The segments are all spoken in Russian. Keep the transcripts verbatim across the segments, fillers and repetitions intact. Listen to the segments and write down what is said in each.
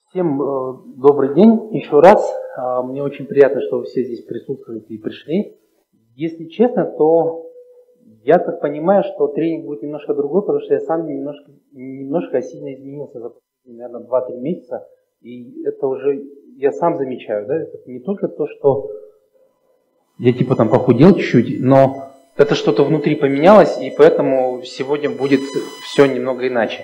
Всем э, добрый день еще раз. Э, мне очень приятно, что вы все здесь присутствуете и пришли. Если честно, то я так понимаю, что тренинг будет немножко другой, потому что я сам немножко, немножко сильно изменился за последние, наверное, два-три месяца. И это уже я сам замечаю, да, это не только то, что я типа там похудел чуть-чуть, но это что-то внутри поменялось, и поэтому сегодня будет все немного иначе.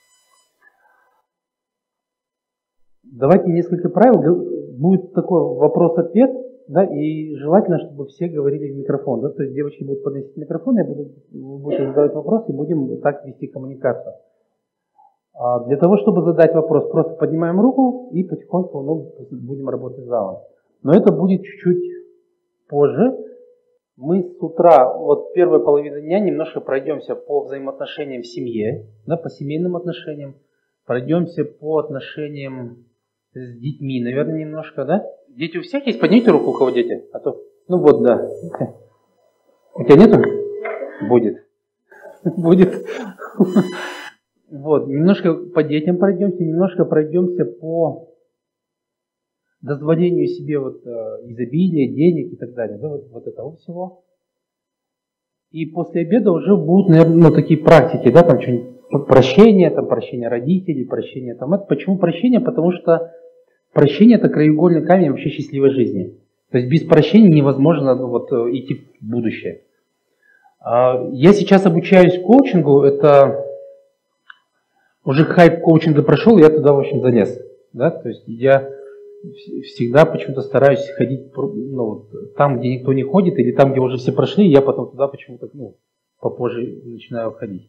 Давайте несколько правил. Будет такой вопрос-ответ, да, и желательно, чтобы все говорили в микрофон. Да, то есть девочки будут подносить микрофон, я буду, вы будете задавать вопрос, и будем так вести коммуникацию. А для того, чтобы задать вопрос, просто поднимаем руку и потихоньку ну, будем работать с залом. Но это будет чуть-чуть позже. Мы с утра, вот первая половина дня, немножко пройдемся по взаимоотношениям в семье, да, по семейным отношениям, пройдемся по отношениям с детьми, наверное, немножко, да? Дети у всех есть? Поднимите руку, у кого дети. А то, ну вот, да. У тебя нету? Будет. Будет. Вот, немножко по детям пройдемся, немножко пройдемся по дозволению себе вот изобилия, денег и так далее, да, вот, вот этого всего. И после обеда уже будут, наверное, ну, такие практики, да, там что-нибудь прощение, там прощение родителей, прощение там это. Почему прощение? Потому что прощение – это краеугольный камень вообще счастливой жизни. То есть без прощения невозможно ну, вот, идти в будущее. Я сейчас обучаюсь коучингу, это уже хайп коучинга прошел, я туда, в общем, залез. Да? То есть я всегда почему-то стараюсь ходить ну, там, где никто не ходит, или там, где уже все прошли, я потом туда почему-то ну, попозже начинаю ходить.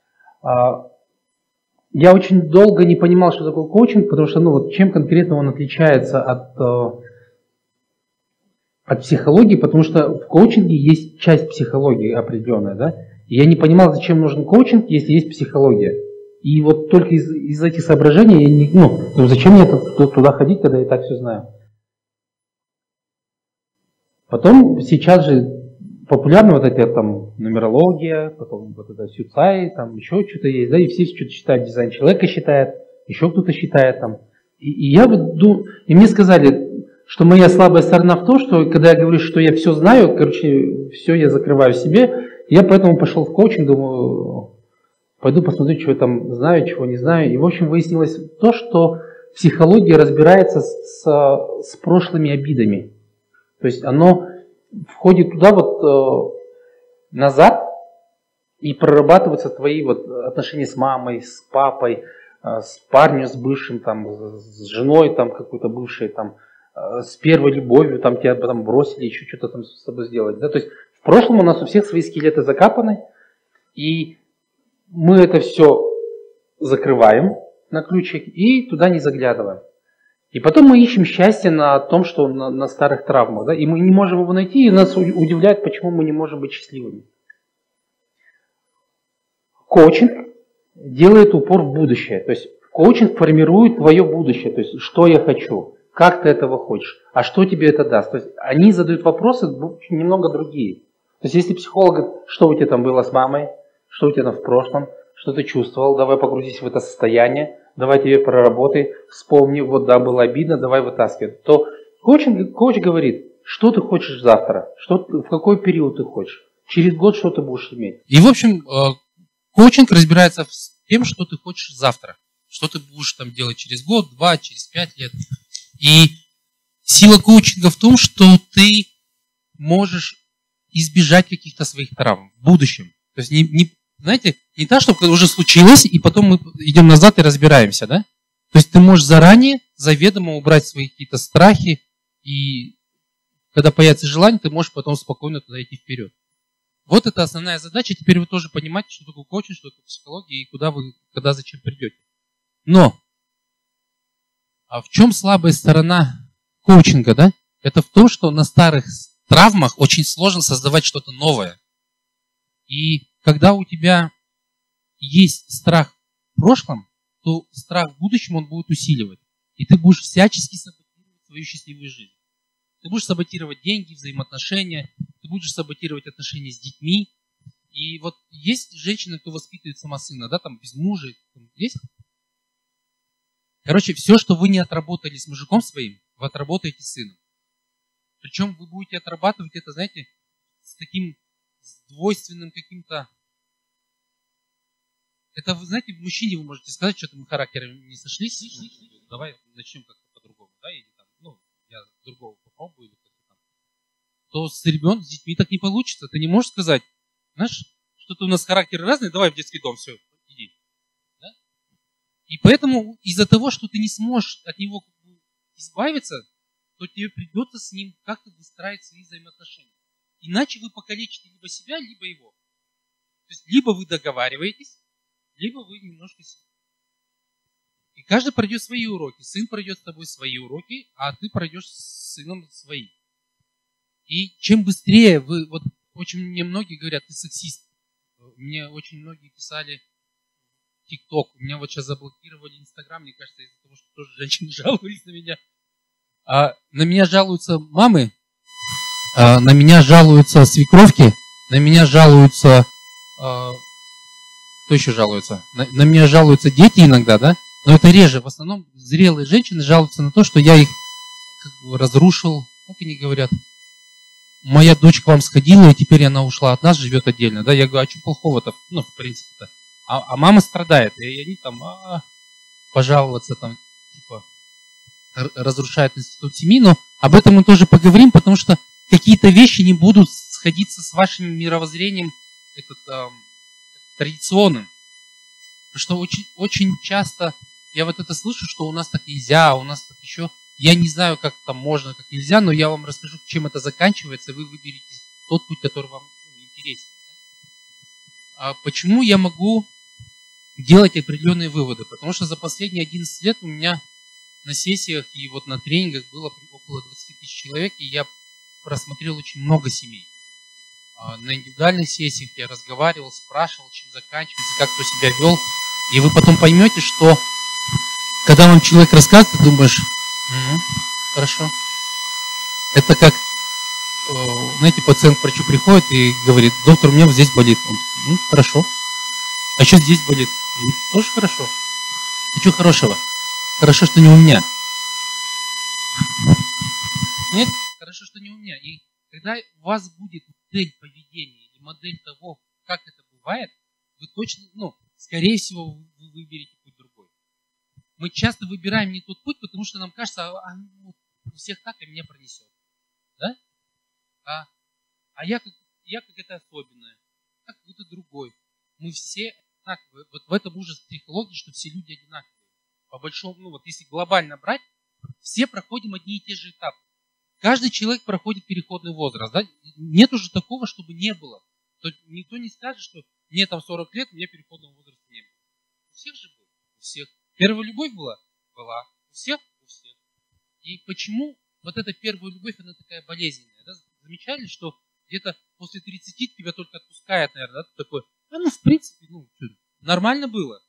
Я очень долго не понимал, что такое коучинг, потому что ну, вот, чем конкретно он отличается от, от психологии, потому что в коучинге есть часть психологии определенная. Да? И я не понимал, зачем нужен коучинг, если есть психология. И вот только из, из этих соображений, я не, ну, ну, зачем мне туда ходить, когда я так все знаю. Потом сейчас же популярна вот эта там нумерология, потом вот это сюцай, там еще что-то есть, да, и все что-то считают, дизайн человека считает, еще кто-то считает там. И, и я вот думаю, и мне сказали, что моя слабая сторона в том, что когда я говорю, что я все знаю, короче, все я закрываю в себе, я поэтому пошел в коучинг, думаю, пойду посмотрю, что я там знаю, чего не знаю. И в общем выяснилось то, что психология разбирается с, с прошлыми обидами. То есть оно входит туда вот э, назад и прорабатываются твои вот отношения с мамой, с папой, э, с парнем, с бывшим, там, с женой там какой-то бывшей, там, э, с первой любовью, там тебя там бросили, еще что-то там с собой сделать. Да? То есть в прошлом у нас у всех свои скелеты закапаны, и мы это все закрываем на ключик и туда не заглядываем. И потом мы ищем счастье на том, что на, на старых травмах. Да? И мы не можем его найти, и нас удивляет, почему мы не можем быть счастливыми. Коучинг делает упор в будущее. То есть коучинг формирует твое будущее. То есть что я хочу, как ты этого хочешь, а что тебе это даст. То есть они задают вопросы немного другие. То есть если психолог говорит, что у тебя там было с мамой, что у тебя там в прошлом, что ты чувствовал, давай погрузись в это состояние, давай тебе проработай, вспомни, вот да, было обидно, давай вытаскивай. То коучинг, коуч говорит, что ты хочешь завтра, что, в какой период ты хочешь, через год что ты будешь иметь. И, в общем, коучинг разбирается с тем, что ты хочешь завтра, что ты будешь там делать через год, два, через пять лет. И сила коучинга в том, что ты можешь избежать каких-то своих травм в будущем. То есть, не, не, знаете, не так, чтобы уже случилось, и потом мы идем назад и разбираемся, да? То есть ты можешь заранее, заведомо убрать свои какие-то страхи, и когда появится желание, ты можешь потом спокойно туда идти вперед. Вот это основная задача. Теперь вы тоже понимаете, что такое коучинг, что такое психология, и куда вы, когда, зачем придете. Но, а в чем слабая сторона коучинга, да? Это в том, что на старых травмах очень сложно создавать что-то новое. И когда у тебя есть страх в прошлом, то страх в будущем он будет усиливать. И ты будешь всячески саботировать свою счастливую жизнь. Ты будешь саботировать деньги, взаимоотношения, ты будешь саботировать отношения с детьми. И вот есть женщины, кто воспитывает сама сына, да, там без мужа, там есть. Короче, все, что вы не отработали с мужиком своим, вы отработаете с сыном. Причем вы будете отрабатывать это, знаете, с таким с двойственным каким-то... Это, вы знаете, в мужчине вы можете сказать, что-то мы характером не сошлись. Давай начнем как-то по-другому, да, или там, ну, я другого попробую, или как-то там. То с ребенком, с детьми так не получится. Ты не можешь сказать, знаешь, что-то у нас характеры разные, давай в детский дом, все, иди. Да? И поэтому из-за того, что ты не сможешь от него избавиться, то тебе придется с ним как-то выстраивать свои взаимоотношения. Иначе вы покалечите либо себя, либо его. То есть либо вы договариваетесь, либо вы немножко... И каждый пройдет свои уроки. Сын пройдет с тобой свои уроки, а ты пройдешь с сыном свои. И чем быстрее вы... Вот очень мне многие говорят, ты сексист. Мне очень многие писали ТикТок. У меня вот сейчас заблокировали Инстаграм, мне кажется, из-за того, что тоже женщины жаловались на меня. А на меня жалуются мамы, а на меня жалуются свекровки, на меня жалуются... А, кто еще жалуется? На, на меня жалуются дети иногда, да? Но это реже. В основном зрелые женщины жалуются на то, что я их как бы разрушил. Как они говорят? Моя дочь к вам сходила, и теперь она ушла от нас, живет отдельно. Да? Я говорю, а что плохого-то? Ну, в принципе-то. А, а мама страдает. И они там а, пожаловаться, там, типа, разрушают институт семьи. Но об этом мы тоже поговорим, потому что какие-то вещи не будут сходиться с вашим мировоззрением этот, а, традиционным. Потому что очень, очень часто я вот это слышу, что у нас так нельзя, а у нас так еще... Я не знаю, как там можно, как нельзя, но я вам расскажу, чем это заканчивается, и вы выберете тот путь, который вам ну, интереснее. Да? А почему я могу делать определенные выводы? Потому что за последние одиннадцать лет у меня на сессиях и вот на тренингах было около двадцати тысяч человек, и я просмотрел очень много семей. На индивидуальных сессиях я разговаривал, спрашивал, чем заканчивается, как кто себя вел. И вы потом поймете, что когда вам человек рассказывает, ты думаешь, угу, хорошо. Это как, знаете, пациент к врачу приходит и говорит, доктор, у меня вот здесь болит. Он, ну, хорошо. А что здесь болит? Ну, тоже хорошо. А что хорошего? Хорошо, что не у меня. Нет, хорошо, что не у меня. И когда у вас будет модель поведения или модель того, как это бывает, вы точно, ну, скорее всего, вы выберете путь другой. Мы часто выбираем не тот путь, потому что нам кажется, а, ну, у всех так, а меня пронесет. Да? А, а я, как, я как это особенное, как какой-то другой. Мы все одинаковые. Вот в этом ужас психологии, что все люди одинаковые. По большому, ну вот если глобально брать, все проходим одни и те же этапы. Каждый человек проходит переходный возраст. Да? Нет уже такого, чтобы не было. То никто не скажет, что мне там сорок лет, у меня переходного возраста не было. У всех же было. У всех. Первая любовь была? Была. У всех? У всех. И почему вот эта первая любовь, она такая болезненная? Да? Замечали, что где-то после тридцати тебя только отпускает, наверное, да? Такой, а ну в принципе, ну, нормально было.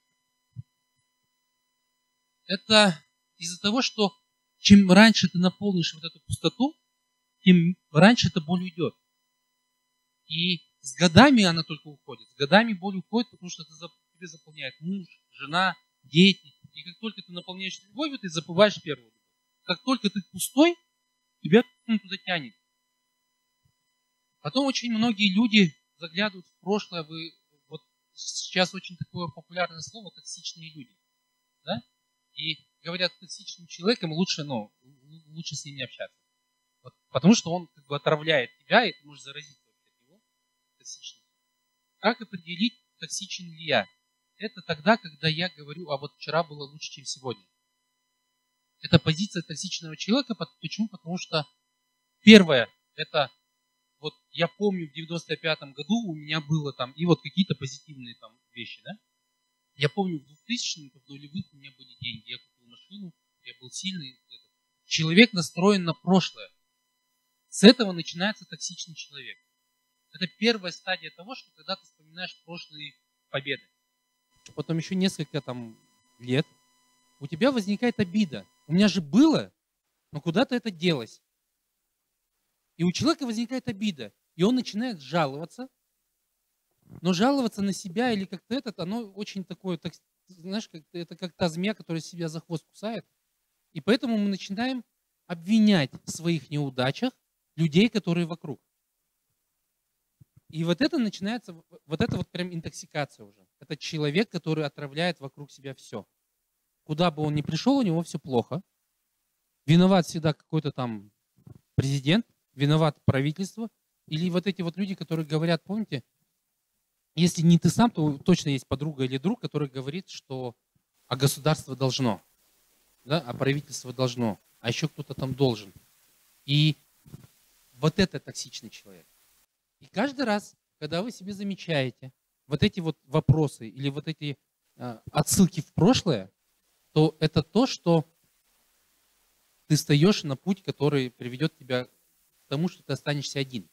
Это из-за того, что чем раньше ты наполнишь вот эту пустоту, тем раньше эта боль уйдет. И с годами она только уходит. С годами боль уходит, потому что тебе заполняет муж, жена, дети. И как только ты наполняешь любовью, ты забываешь первую любовь. Как только ты пустой, тебя туда тянет. Потом очень многие люди заглядывают в прошлое. Вы, вот сейчас очень такое популярное слово токсичные люди. Да? И говорят, токсичным человеком лучше, ну, лучше с ним не общаться. Вот, потому что он как бы отравляет тебя, и ты можешь заразиться от него токсичностью. Как определить, токсичен ли я? Это тогда, когда я говорю, а вот вчера было лучше, чем сегодня. Это позиция токсичного человека. Почему? Потому что первое, это вот я помню в девяносто пятом году у меня было там, и вот какие-то позитивные там вещи, да? Я помню, в двухтысячных, в нулевых у меня были деньги. Я купил машину, я был сильный. Человек настроен на прошлое. С этого начинается токсичный человек. Это первая стадия того, что когда ты вспоминаешь прошлые победы. Потом еще несколько там лет у тебя возникает обида. У меня же было, но куда-то это делось. И у человека возникает обида. И он начинает жаловаться. Но жаловаться на себя или как-то этот, оно очень такое знаешь, как, это как та змея, которая себя за хвост кусает. И поэтому мы начинаем обвинять в своих неудачах людей, которые вокруг. И вот это начинается, вот это вот прям интоксикация уже. Это человек, который отравляет вокруг себя все. Куда бы он ни пришел, у него все плохо. Виноват всегда какой-то там президент, виноват правительство. Или вот эти вот люди, которые говорят, помните, если не ты сам, то точно есть подруга или друг, который говорит, что а государство должно, да, а правительство должно, а еще кто-то там должен. И вот это токсичный человек. И каждый раз, когда вы себе замечаете вот эти вот вопросы или вот эти э, отсылки в прошлое, то это то, что ты встаешь на путь, который приведет тебя к тому, что ты останешься один.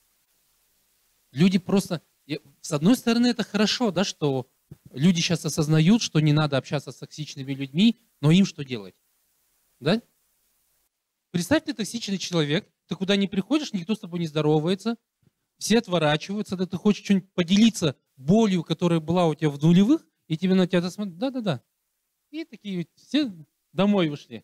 Люди просто... С одной стороны, это хорошо, да, что люди сейчас осознают, что не надо общаться с токсичными людьми, но им что делать? Да? Представь, ты токсичный человек, ты куда ни приходишь, никто с тобой не здоровается, все отворачиваются, да ты хочешь что-нибудь поделиться болью, которая была у тебя в нулевых, и тебе на тебя смотрят, да-да-да. И такие все домой ушли.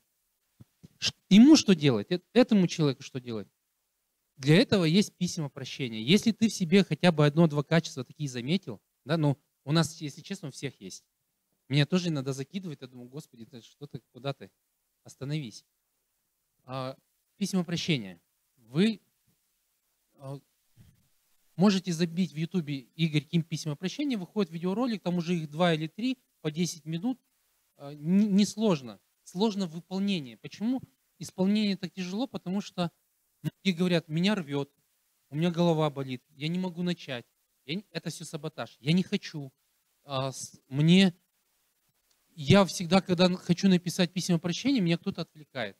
Ему что делать? Этому человеку что делать? Для этого есть письма прощения. Если ты в себе хотя бы одно-два качества такие заметил, да, ну, у нас, если честно, у всех есть. Меня тоже иногда закидывает, я думаю, Господи, ты что ты, куда ты? Остановись. А, письма прощения. Вы а, можете забить в Ютубе Игорь Ким письма прощения, выходит видеоролик, там уже их два или три, по десять минут. А, Несложно. Сложно выполнение. Почему исполнение так тяжело? Потому что многие говорят, меня рвет, у меня голова болит, я не могу начать. Я не, это все саботаж. Я не хочу. А, с, мне, я всегда, когда хочу написать письма прощения, меня кто-то отвлекает.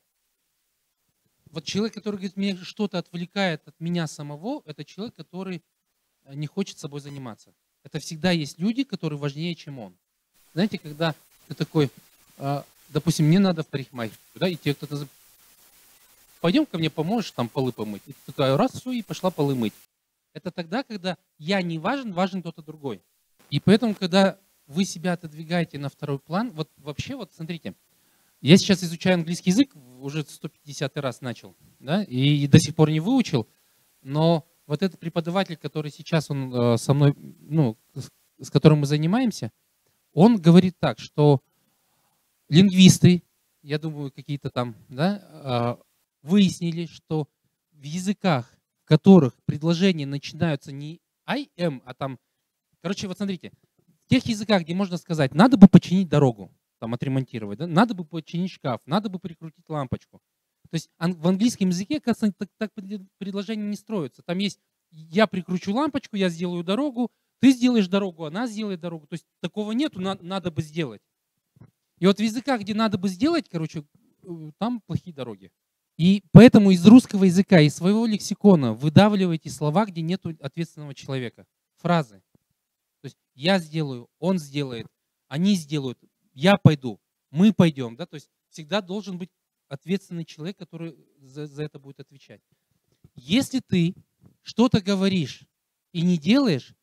Вот человек, который говорит, меня что-то отвлекает от меня самого, это человек, который не хочет собой заниматься. Это всегда есть люди, которые важнее, чем он. Знаете, когда ты такой, а, допустим, мне надо в парикмахерскую, да, и тебе кто-то пойдем ко мне поможешь там полы помыть. И ты такая, раз, все, и пошла полы мыть. Это тогда, когда я не важен, важен кто-то другой. И поэтому, когда вы себя отодвигаете на второй план, вот вообще, вот смотрите, я сейчас изучаю английский язык, уже сто пятидесятый раз начал, да, и, и до сих пор не выучил, но вот этот преподаватель, который сейчас он э, со мной, ну, с, с которым мы занимаемся, он говорит так, что лингвисты, я думаю, какие-то там, да, э, выяснили, что в языках, в которых предложения начинаются не I am, а там, короче, вот смотрите, в тех языках, где можно сказать, надо бы починить дорогу, там отремонтировать, да, надо бы починить шкаф, надо бы прикрутить лампочку. То есть в английском языке, оказывается, так, так предложения не строятся. Там есть я прикручу лампочку, я сделаю дорогу, ты сделаешь дорогу, она сделает дорогу. То есть такого нету, надо, надо бы сделать. И вот в языках, где надо бы сделать, короче, там плохие дороги. И поэтому из русского языка, из своего лексикона выдавливайте слова, где нет ответственного человека. Фразы. То есть я сделаю, он сделает, они сделают, я пойду, мы пойдем. Да? То есть всегда должен быть ответственный человек, который за, за это будет отвечать. Если ты что-то говоришь и не делаешь,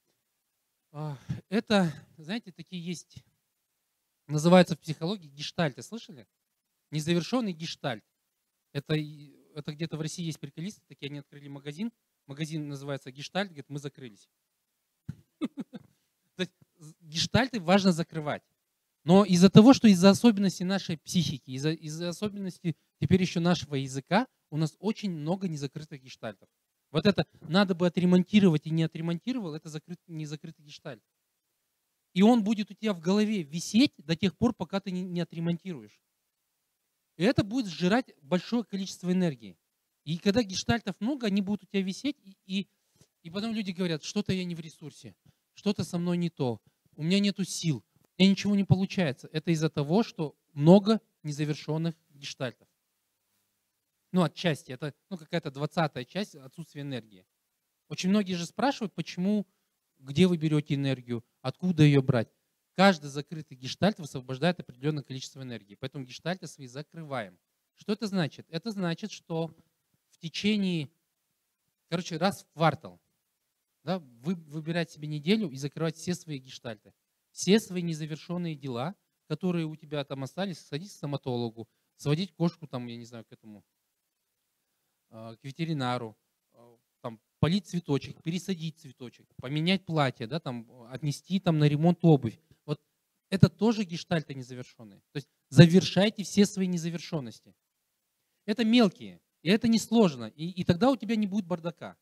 это, знаете, такие есть, называются в психологии гештальты. Слышали? Незавершенный гештальт. Это, это где-то в России есть приколисты, такие они открыли магазин. Магазин называется Гештальт, говорит, мы закрылись. То есть гештальты важно закрывать. Но из-за того, что из-за особенностей нашей психики, из-за из особенностей теперь еще нашего языка, у нас очень много незакрытых гештальтов. Вот это надо бы отремонтировать и не отремонтировал, это закрыт, незакрытый гештальт. И он будет у тебя в голове висеть до тех пор, пока ты не, не отремонтируешь. И это будет сжирать большое количество энергии. И когда гештальтов много, они будут у тебя висеть, и, и, и потом люди говорят, что-то я не в ресурсе, что-то со мной не то, у меня нету сил, у меня ничего не получается. Это из-за того, что много незавершенных гештальтов. Ну, отчасти, это ну, какая-то двадцатая часть отсутствия энергии. Очень многие же спрашивают, почему, где вы берете энергию, откуда ее брать. Каждый закрытый гештальт высвобождает определенное количество энергии. Поэтому гештальты свои закрываем. Что это значит? Это значит, что в течение, короче, раз в квартал, да, вы выбираете себе неделю и закрываете все свои гештальты. все свои незавершенные дела, которые у тебя там остались, сходить к стоматологу, сводить кошку там, я не знаю, к этому, к ветеринару, там, полить цветочек, пересадить цветочек, поменять платье, да, там, отнести там, на ремонт обувь. Вот это тоже гештальты незавершенные. То есть завершайте все свои незавершенности. Это мелкие, и это несложно, и, и тогда у тебя не будет бардака.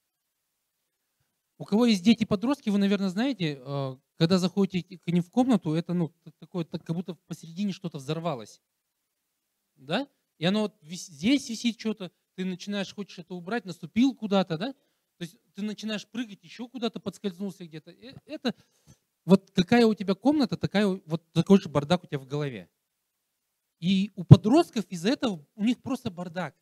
У кого есть дети-подростки, вы, наверное, знаете, когда заходите к ним в комнату, это ну, такое, как будто посередине что-то взорвалось. Да? И оно вот здесь висит что-то, ты начинаешь, хочешь это убрать, наступил куда-то, да? То есть ты начинаешь прыгать, еще куда-то подскользнулся где-то. Это вот какая у тебя комната, такая, вот такой же бардак у тебя в голове. И у подростков из-за этого у них просто бардак.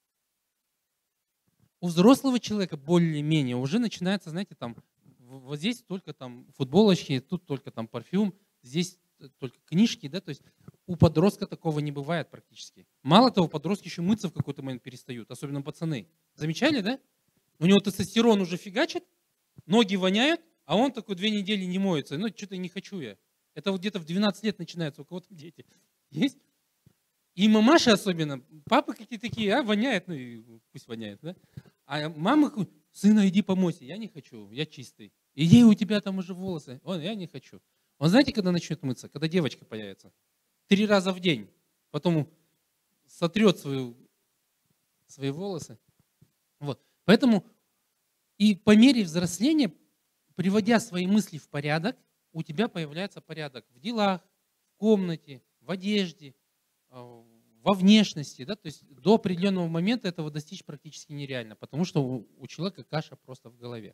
У взрослого человека более-менее уже начинается, знаете, там, вот здесь только там футболочки, тут только там парфюм, здесь только книжки, да, то есть у подростка такого не бывает практически. Мало того, подростки еще мыться в какой-то момент перестают, особенно пацаны. Замечали, да? У него тестостерон уже фигачит, ноги воняют, а он такой две недели не моется. Ну, что-то не хочу я. Это вот где-то в двенадцать лет начинается, у кого-то дети есть. И мамаши особенно, папы какие-то такие, а, воняет, ну и пусть воняет, да? А мама, сына, иди помойся. Я не хочу, я чистый. Иди, у тебя там уже волосы. Он, я не хочу. Он знаете, когда начнет мыться? Когда девочка появится. Три раза в день. Потом сотрет свою, свои волосы. Вот. Поэтому и по мере взросления, приводя свои мысли в порядок, у тебя появляется порядок в делах, в комнате, в одежде, во внешности, да, то есть до определенного момента этого достичь практически нереально, потому что у, у человека каша просто в голове.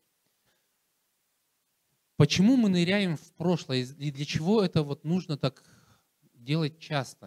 Почему мы ныряем в прошлое и для чего это вот нужно так делать часто?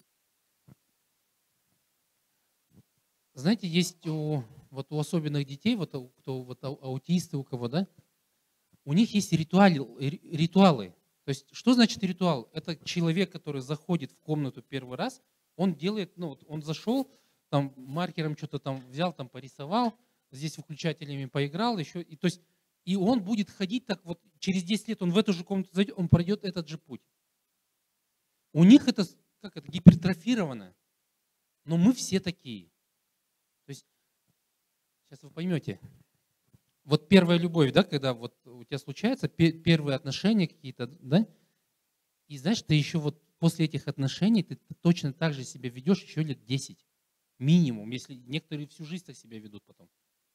Знаете, есть у, вот у особенных детей, вот у, кто вот аутисты, у кого, да, у них есть ритуали, ритуалы. То есть что значит ритуал? Это человек, который заходит в комнату первый раз, он делает, ну, вот он зашел, там маркером что-то там взял, там порисовал, здесь выключателями поиграл, еще, и, то есть, и он будет ходить так вот, через десять лет он в эту же комнату зайдет, он пройдет этот же путь. У них это, как это, гипертрофировано, но мы все такие. То есть, сейчас вы поймете, вот первая любовь, да, когда вот у тебя случается, первые отношения какие-то, да, и знаешь, ты еще вот после этих отношений ты точно так же себя ведешь еще лет десять, минимум, если некоторые всю жизнь так себя ведут потом.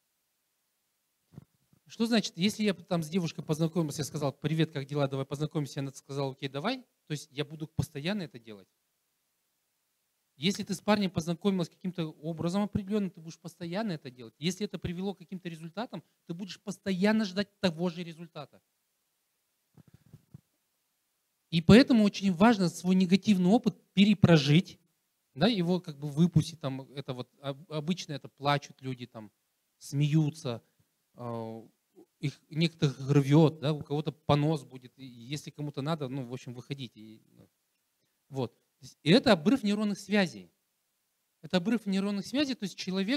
Что значит, если я там с девушкой познакомился, я сказал, привет, как дела, давай познакомимся, она сказала, окей, давай, то есть я буду постоянно это делать. Если ты с парнем познакомилась каким-то образом определенным, ты будешь постоянно это делать. Если это привело к каким-то результатам, ты будешь постоянно ждать того же результата. И поэтому очень важно свой негативный опыт перепрожить, да, его как бы выпустить. Там, это вот, обычно это плачут люди, там, смеются, их некоторых рвет, да, у кого-то понос будет. И если кому-то надо, ну, в общем, выходите. Вот. И это обрыв нейронных связей. Это обрыв нейронных связей, то есть человек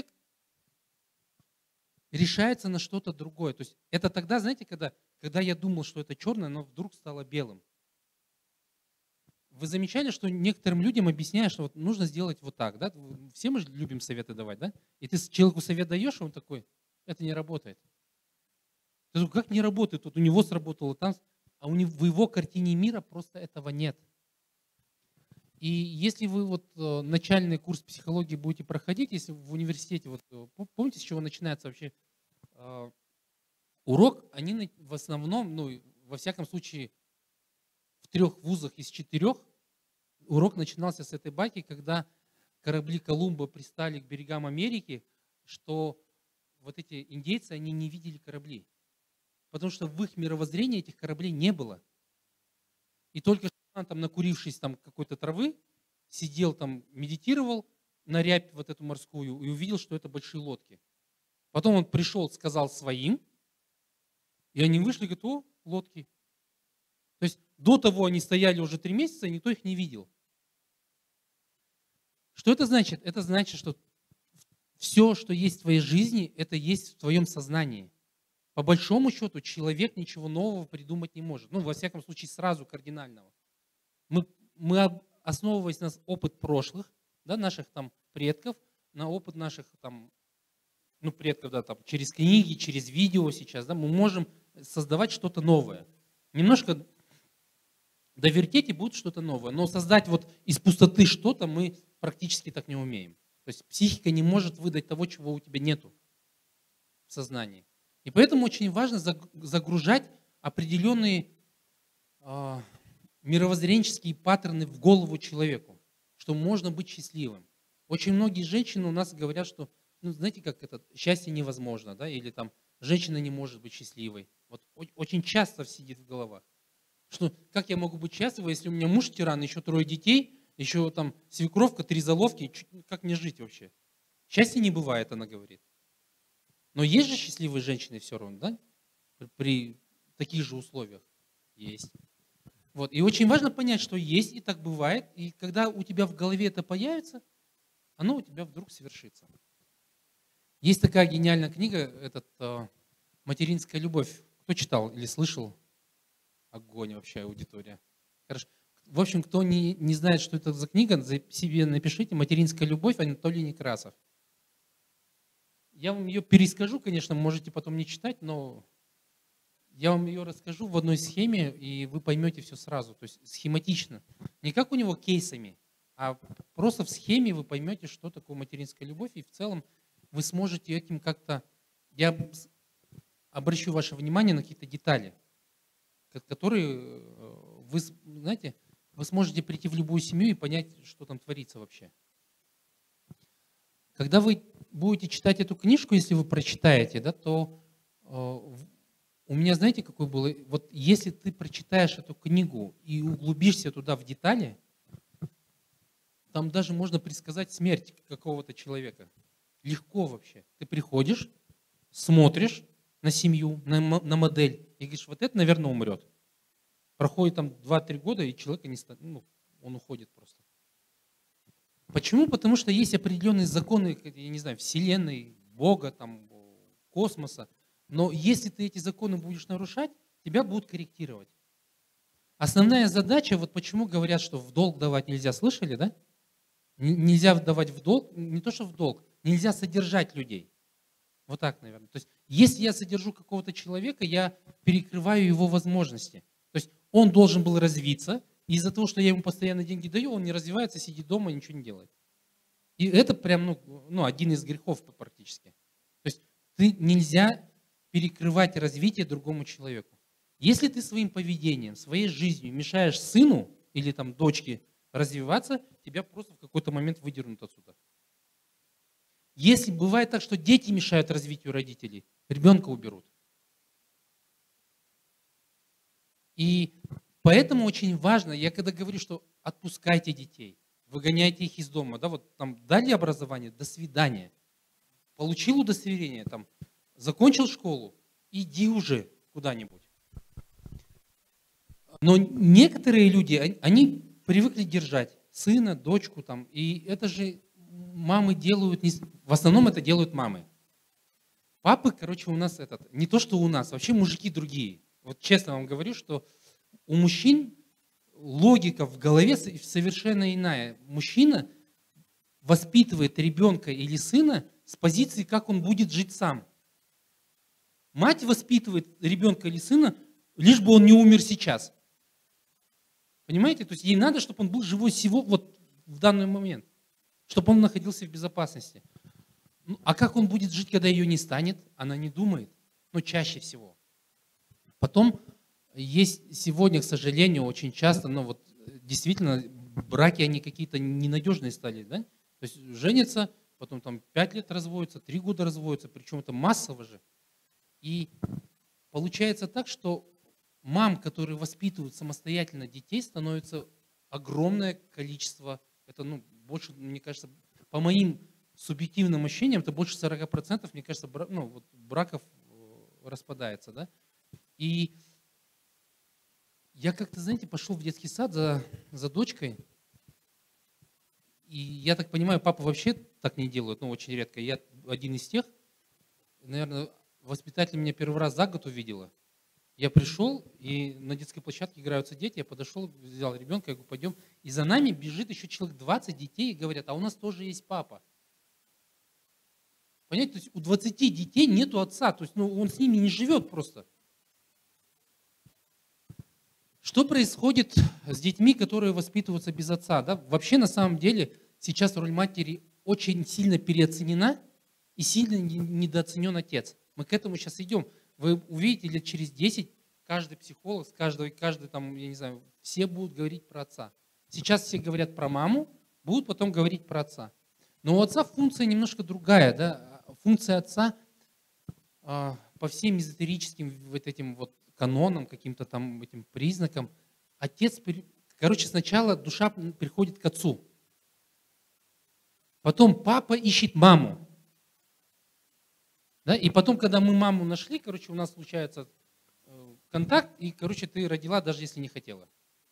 решается на что-то другое. То есть это тогда, знаете, когда, когда я думал, что это черное, но вдруг стало белым. Вы замечали, что некоторым людям объясняешь, что вот нужно сделать вот так, да? Все мы же любим советы давать, да? И ты человеку совет даешь, и он такой, это не работает. Ты думаешь, как не работает? Вот у него сработало там, а у него, в его картине мира просто этого нет. И если вы вот э, начальный курс психологии будете проходить, если в университете, вот, помните, с чего начинается вообще э, урок, они в основном, ну, во всяком случае, в трех вузах из четырех урок начинался с этой байки, когда корабли Колумба пристали к берегам Америки, что вот эти индейцы, они не видели корабли, потому что в их мировоззрении этих кораблей не было. И только там, накурившись там какой-то травы, сидел там, медитировал на рябь вот эту морскую и увидел, что это большие лодки. Потом он пришел, сказал своим, и они вышли, говорят, о, лодки. То есть до того они стояли уже три месяца, и никто их не видел. Что это значит? Это значит, что все, что есть в твоей жизни, это есть в твоем сознании. по большому счету человек ничего нового придумать не может. Ну, во всяком случае, сразу кардинального. Мы, мы основываясь на опыт прошлых, да, наших там предков, на опыт наших там, ну, предков, да, там, через книги, через видео сейчас, да, мы можем создавать что-то новое. Немножко довертеть, и будет что-то новое. Но создать вот из пустоты что-то мы практически так не умеем. То есть психика не может выдать того, чего у тебя нету в сознании. И поэтому очень важно загружать определенные э, мировоззренческие паттерны в голову человеку, что можно быть счастливым. Очень многие женщины у нас говорят, что, ну, знаете, как это, счастье невозможно, да, или там женщина не может быть счастливой. Вот очень часто сидит в головах. Что, как я могу быть счастливой, если у меня муж тиран, еще трое детей, еще там свекровка, три заловки, как мне жить вообще? Счастья не бывает, она говорит. Но есть же счастливые женщины все равно, да? При таких же условиях есть. Вот. И очень важно понять, что есть, и так бывает. И когда у тебя в голове это появится, оно у тебя вдруг совершится. Есть такая гениальная книга, этот, «Материнская любовь». Кто читал или слышал? Огонь вообще, аудитория. Хорошо. В общем, кто не, не знает, что это за книга, себе напишите «Материнская любовь», Анатолий Некрасов. Я вам ее перескажу, конечно, можете потом не читать, но я вам ее расскажу в одной схеме, и вы поймете все сразу. То есть схематично. Не как у него кейсами, а просто в схеме вы поймете, что такое материнская любовь, и в целом вы сможете этим как-то... Я обращу ваше внимание на какие-то детали, которые вы, знаете, вы сможете прийти в любую семью и понять, что там творится вообще. Когда вы будете читать эту книжку, если вы прочитаете, да, то э, у меня, знаете, какой был? Вот если ты прочитаешь эту книгу и углубишься туда в детали, там даже можно предсказать смерть какого-то человека. Легко вообще. Ты приходишь, смотришь на семью, на, на модель, и говоришь, вот это, наверное, умрет. Проходит там два-три года, и человека не станет, ну, он уходит просто. Почему? Потому что есть определенные законы, я не знаю, Вселенной, Бога, там, космоса. Но если ты эти законы будешь нарушать, тебя будут корректировать. Основная задача, вот почему говорят, что в долг давать нельзя, слышали, да? Нельзя давать в долг, не то что в долг, нельзя содержать людей. Вот так, наверное. То есть, если я содержу какого-то человека, я перекрываю его возможности. То есть, он должен был развиться, и из-за того, что я ему постоянно деньги даю, он не развивается, сидит дома и ничего не делает. И это прям, ну, ну, один из грехов практически. То есть, ты нельзя перекрывать развитие другому человеку. Если ты своим поведением, своей жизнью мешаешь сыну или там дочке развиваться, тебя просто в какой-то момент выдернут отсюда. Если бывает так, что дети мешают развитию родителей, ребенка уберут. И поэтому очень важно, я когда говорю, что отпускайте детей, выгоняйте их из дома, да, вот там дали образование, до свидания. Получил удостоверение, там, закончил школу, иди уже куда-нибудь. Но некоторые люди, они привыкли держать сына, дочку, там, и это же мамы делают, не, в основном это делают мамы. Папы, короче, у нас этот, не то, что у нас, вообще мужики другие. Вот честно вам говорю, что у мужчин логика в голове совершенно иная. Мужчина воспитывает ребенка или сына с позиции, как он будет жить сам. Мать воспитывает ребенка или сына, лишь бы он не умер сейчас. Понимаете? То есть ей надо, чтобы он был живой всего вот в данный момент, чтобы он находился в безопасности. Ну, а как он будет жить, когда ее не станет, она не думает. Но чаще всего. Потом есть сегодня, к сожалению, очень часто, ну вот действительно, браки, они какие-то ненадежные стали, да? То есть женятся, потом там пять лет разводятся, три года разводятся, причем это массово же. И получается так, что мам, которые воспитывают самостоятельно детей, становится огромное количество, это, ну, больше, мне кажется, по моим субъективным ощущениям, это больше сорока процентов, мне кажется, бра, ну, вот браков распадается, да. И я как-то, знаете, пошел в детский сад за, за дочкой, и я так понимаю, папа вообще так не делает, ну, очень редко. Я один из тех, наверное, воспитатель меня первый раз за год увидела. Я пришел, и на детской площадке играются дети, я подошел, взял ребенка, я говорю, пойдем. И за нами бежит еще человек двадцать детей и говорят, а у нас тоже есть папа. Понимаете, то есть у двадцати детей нету отца, то есть ну, он с ними не живет просто. Что происходит с детьми, которые воспитываются без отца? Да? Вообще, на самом деле, сейчас роль матери очень сильно переоценена и сильно недооценен отец. Мы к этому сейчас идем. Вы увидите, лет через десять каждый психолог, каждый, каждый там, я не знаю, все будут говорить про отца. Сейчас все говорят про маму, будут потом говорить про отца. Но у отца функция немножко другая. Да? Функция отца а, по всем эзотерическим вот этим вот канонам, каким-то там этим признакам, отец, короче, сначала душа приходит к отцу. Потом папа ищет маму. Да? И потом, когда мы маму нашли, короче, у нас случается контакт, и, короче, ты родила, даже если не хотела.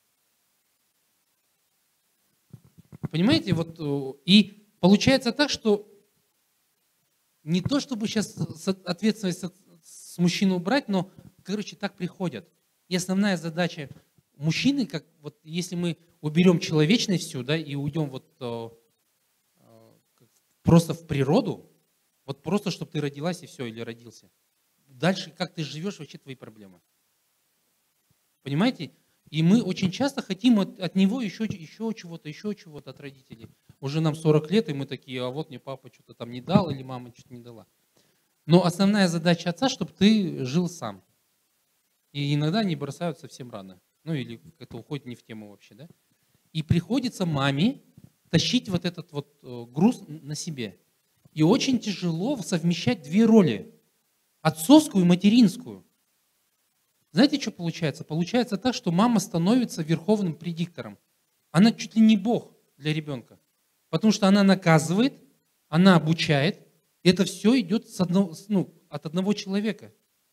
Понимаете? Вот, и получается так, что не то, чтобы сейчас ответственность с мужчины убрать, но, короче, так приходят. И основная задача мужчины, как вот если мы уберем человечность всю, да, и уйдем вот э, э, просто в природу, вот просто, чтобы ты родилась и все, или родился. Дальше, как ты живешь, вообще твои проблемы. Понимаете? И мы очень часто хотим от, от него еще, еще чего-то, еще чего-то от родителей. Уже нам сорок лет, и мы такие, а вот мне папа что-то там не дал, или мама что-то не дала. Но основная задача отца, чтобы ты жил сам. И иногда они бросают совсем рано. Ну или это уходит не в тему вообще, да? И приходится маме тащить вот этот вот груз на себе. И очень тяжело совмещать две роли. Отцовскую и материнскую. Знаете, что получается? Получается так, что мама становится верховным предиктором. Она чуть ли не Бог для ребенка. Потому что она наказывает, она обучает. И это все идет с одного, ну, от одного человека.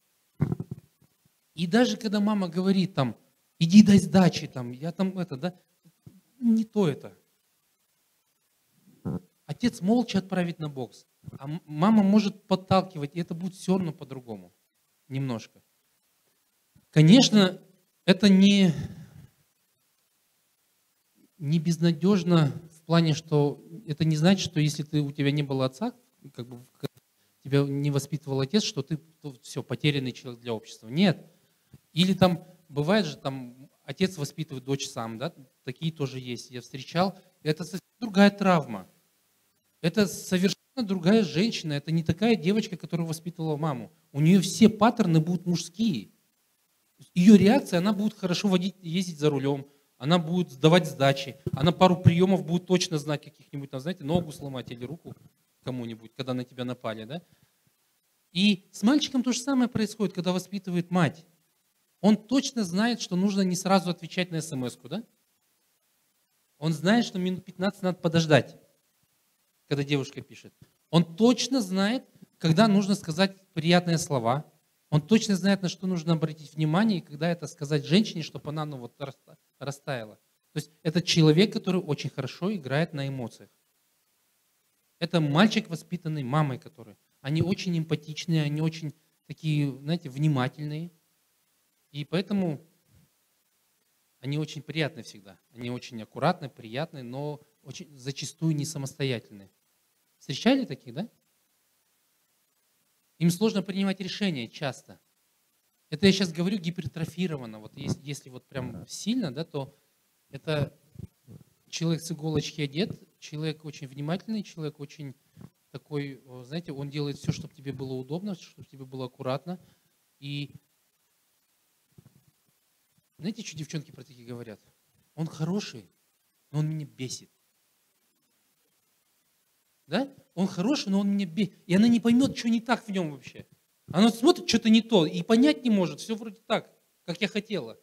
И даже когда мама говорит там, иди дай сдачи, там, я там это, да, не то это. Отец молча отправит на бокс. А мама может подталкивать, и это будет все равно по-другому. Немножко. Конечно, это не, не безнадежно в плане, что это не значит, что если ты, у тебя не было отца, как бы тебя не воспитывал отец, что ты то, все, потерянный человек для общества. Нет. Или там, бывает же, там, отец воспитывает дочь сам, да, такие тоже есть, я встречал. Это совсем другая травма. Это совершенно другая женщина, это не такая девочка, которая воспитывала маму. У нее все паттерны будут мужские. Ее реакция, она будет хорошо водить, ездить за рулем, она будет сдавать сдачи, она пару приемов будет точно знать каких-нибудь, там, знаете, ногу сломать или руку кому-нибудь, когда на тебя напали, да? И с мальчиком то же самое происходит, когда воспитывает мать. Он точно знает, что нужно не сразу отвечать на смс-ку, да? Он знает, что минут пятнадцать надо подождать, когда девушка пишет. Он точно знает, когда нужно сказать приятные слова. Он точно знает, на что нужно обратить внимание, и когда это сказать женщине, чтобы она ну, вот, растаяла. То есть это человек, который очень хорошо играет на эмоциях. Это мальчик, воспитанный мамой, который. Они очень эмпатичные, они очень такие, знаете, внимательные. И поэтому они очень приятны всегда. Они очень аккуратны, приятны, но очень, зачастую не самостоятельны. Встречали таких, да? Им сложно принимать решения часто. Это я сейчас говорю гипертрофированно. Вот если, если вот прям сильно, да, то это человек с иголочки одет, человек очень внимательный, человек очень такой, знаете, он делает все, чтобы тебе было удобно, чтобы тебе было аккуратно. И знаете, что девчонки про таких говорят? Он хороший, но он меня бесит. Да? Он хороший, но он меня бесит. И она не поймет, что не так в нем вообще. Она смотрит, что-то не то, и понять не может. Все вроде так, как я хотела.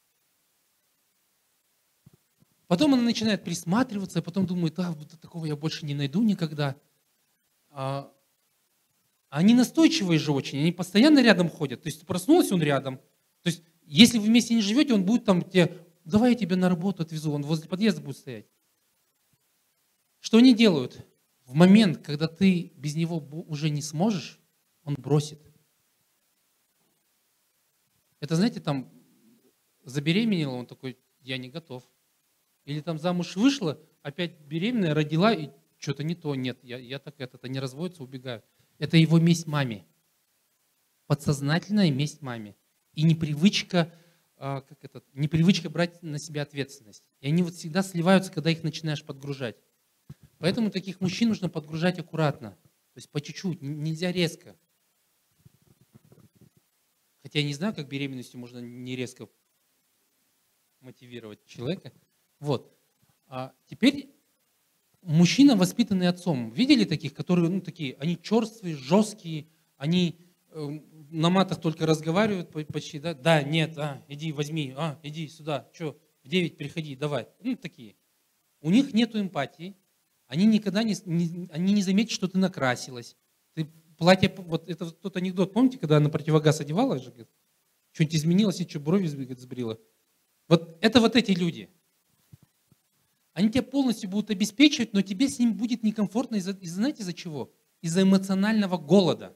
Потом она начинает присматриваться, и потом думает, а, вот такого я больше не найду никогда. А они настойчивые же очень, они постоянно рядом ходят. То есть проснулся он рядом. То есть если вы вместе не живете, он будет там тебе, давай я тебя на работу отвезу, он возле подъезда будет стоять. Что они делают? В момент, когда ты без него уже не сможешь, он бросит. Это, знаете, там забеременела, он такой, я не готов. Или там замуж вышла, опять беременная, родила, и что-то не то, нет, я, я так это, не разводится, убегаю. Это его месть маме. Подсознательная месть маме. И непривычка, а, как это, непривычка брать на себя ответственность. И они вот всегда сливаются, когда их начинаешь подгружать. Поэтому таких мужчин нужно подгружать аккуратно. То есть по чуть-чуть, нельзя резко. Хотя я не знаю, как беременностью можно не резко мотивировать человека. Вот. А теперь мужчина, воспитанный отцом. Видели таких, которые, ну, такие, они черствые, жесткие, они э, на матах только разговаривают почти, да? Да, нет, а, иди, возьми, а, иди сюда, что, в девять приходи, давай. Ну, такие. У них нету эмпатии, они никогда не, не, они не заметят, что ты накрасилась. Ты платье, вот это тот анекдот, помните, когда на противогаз одевала, что-нибудь изменилось, и что, брови сбрила. Вот это вот эти люди. Они тебя полностью будут обеспечивать, но тебе с ним будет некомфортно из-за, из-за знаете, из-за чего? Из-за эмоционального голода.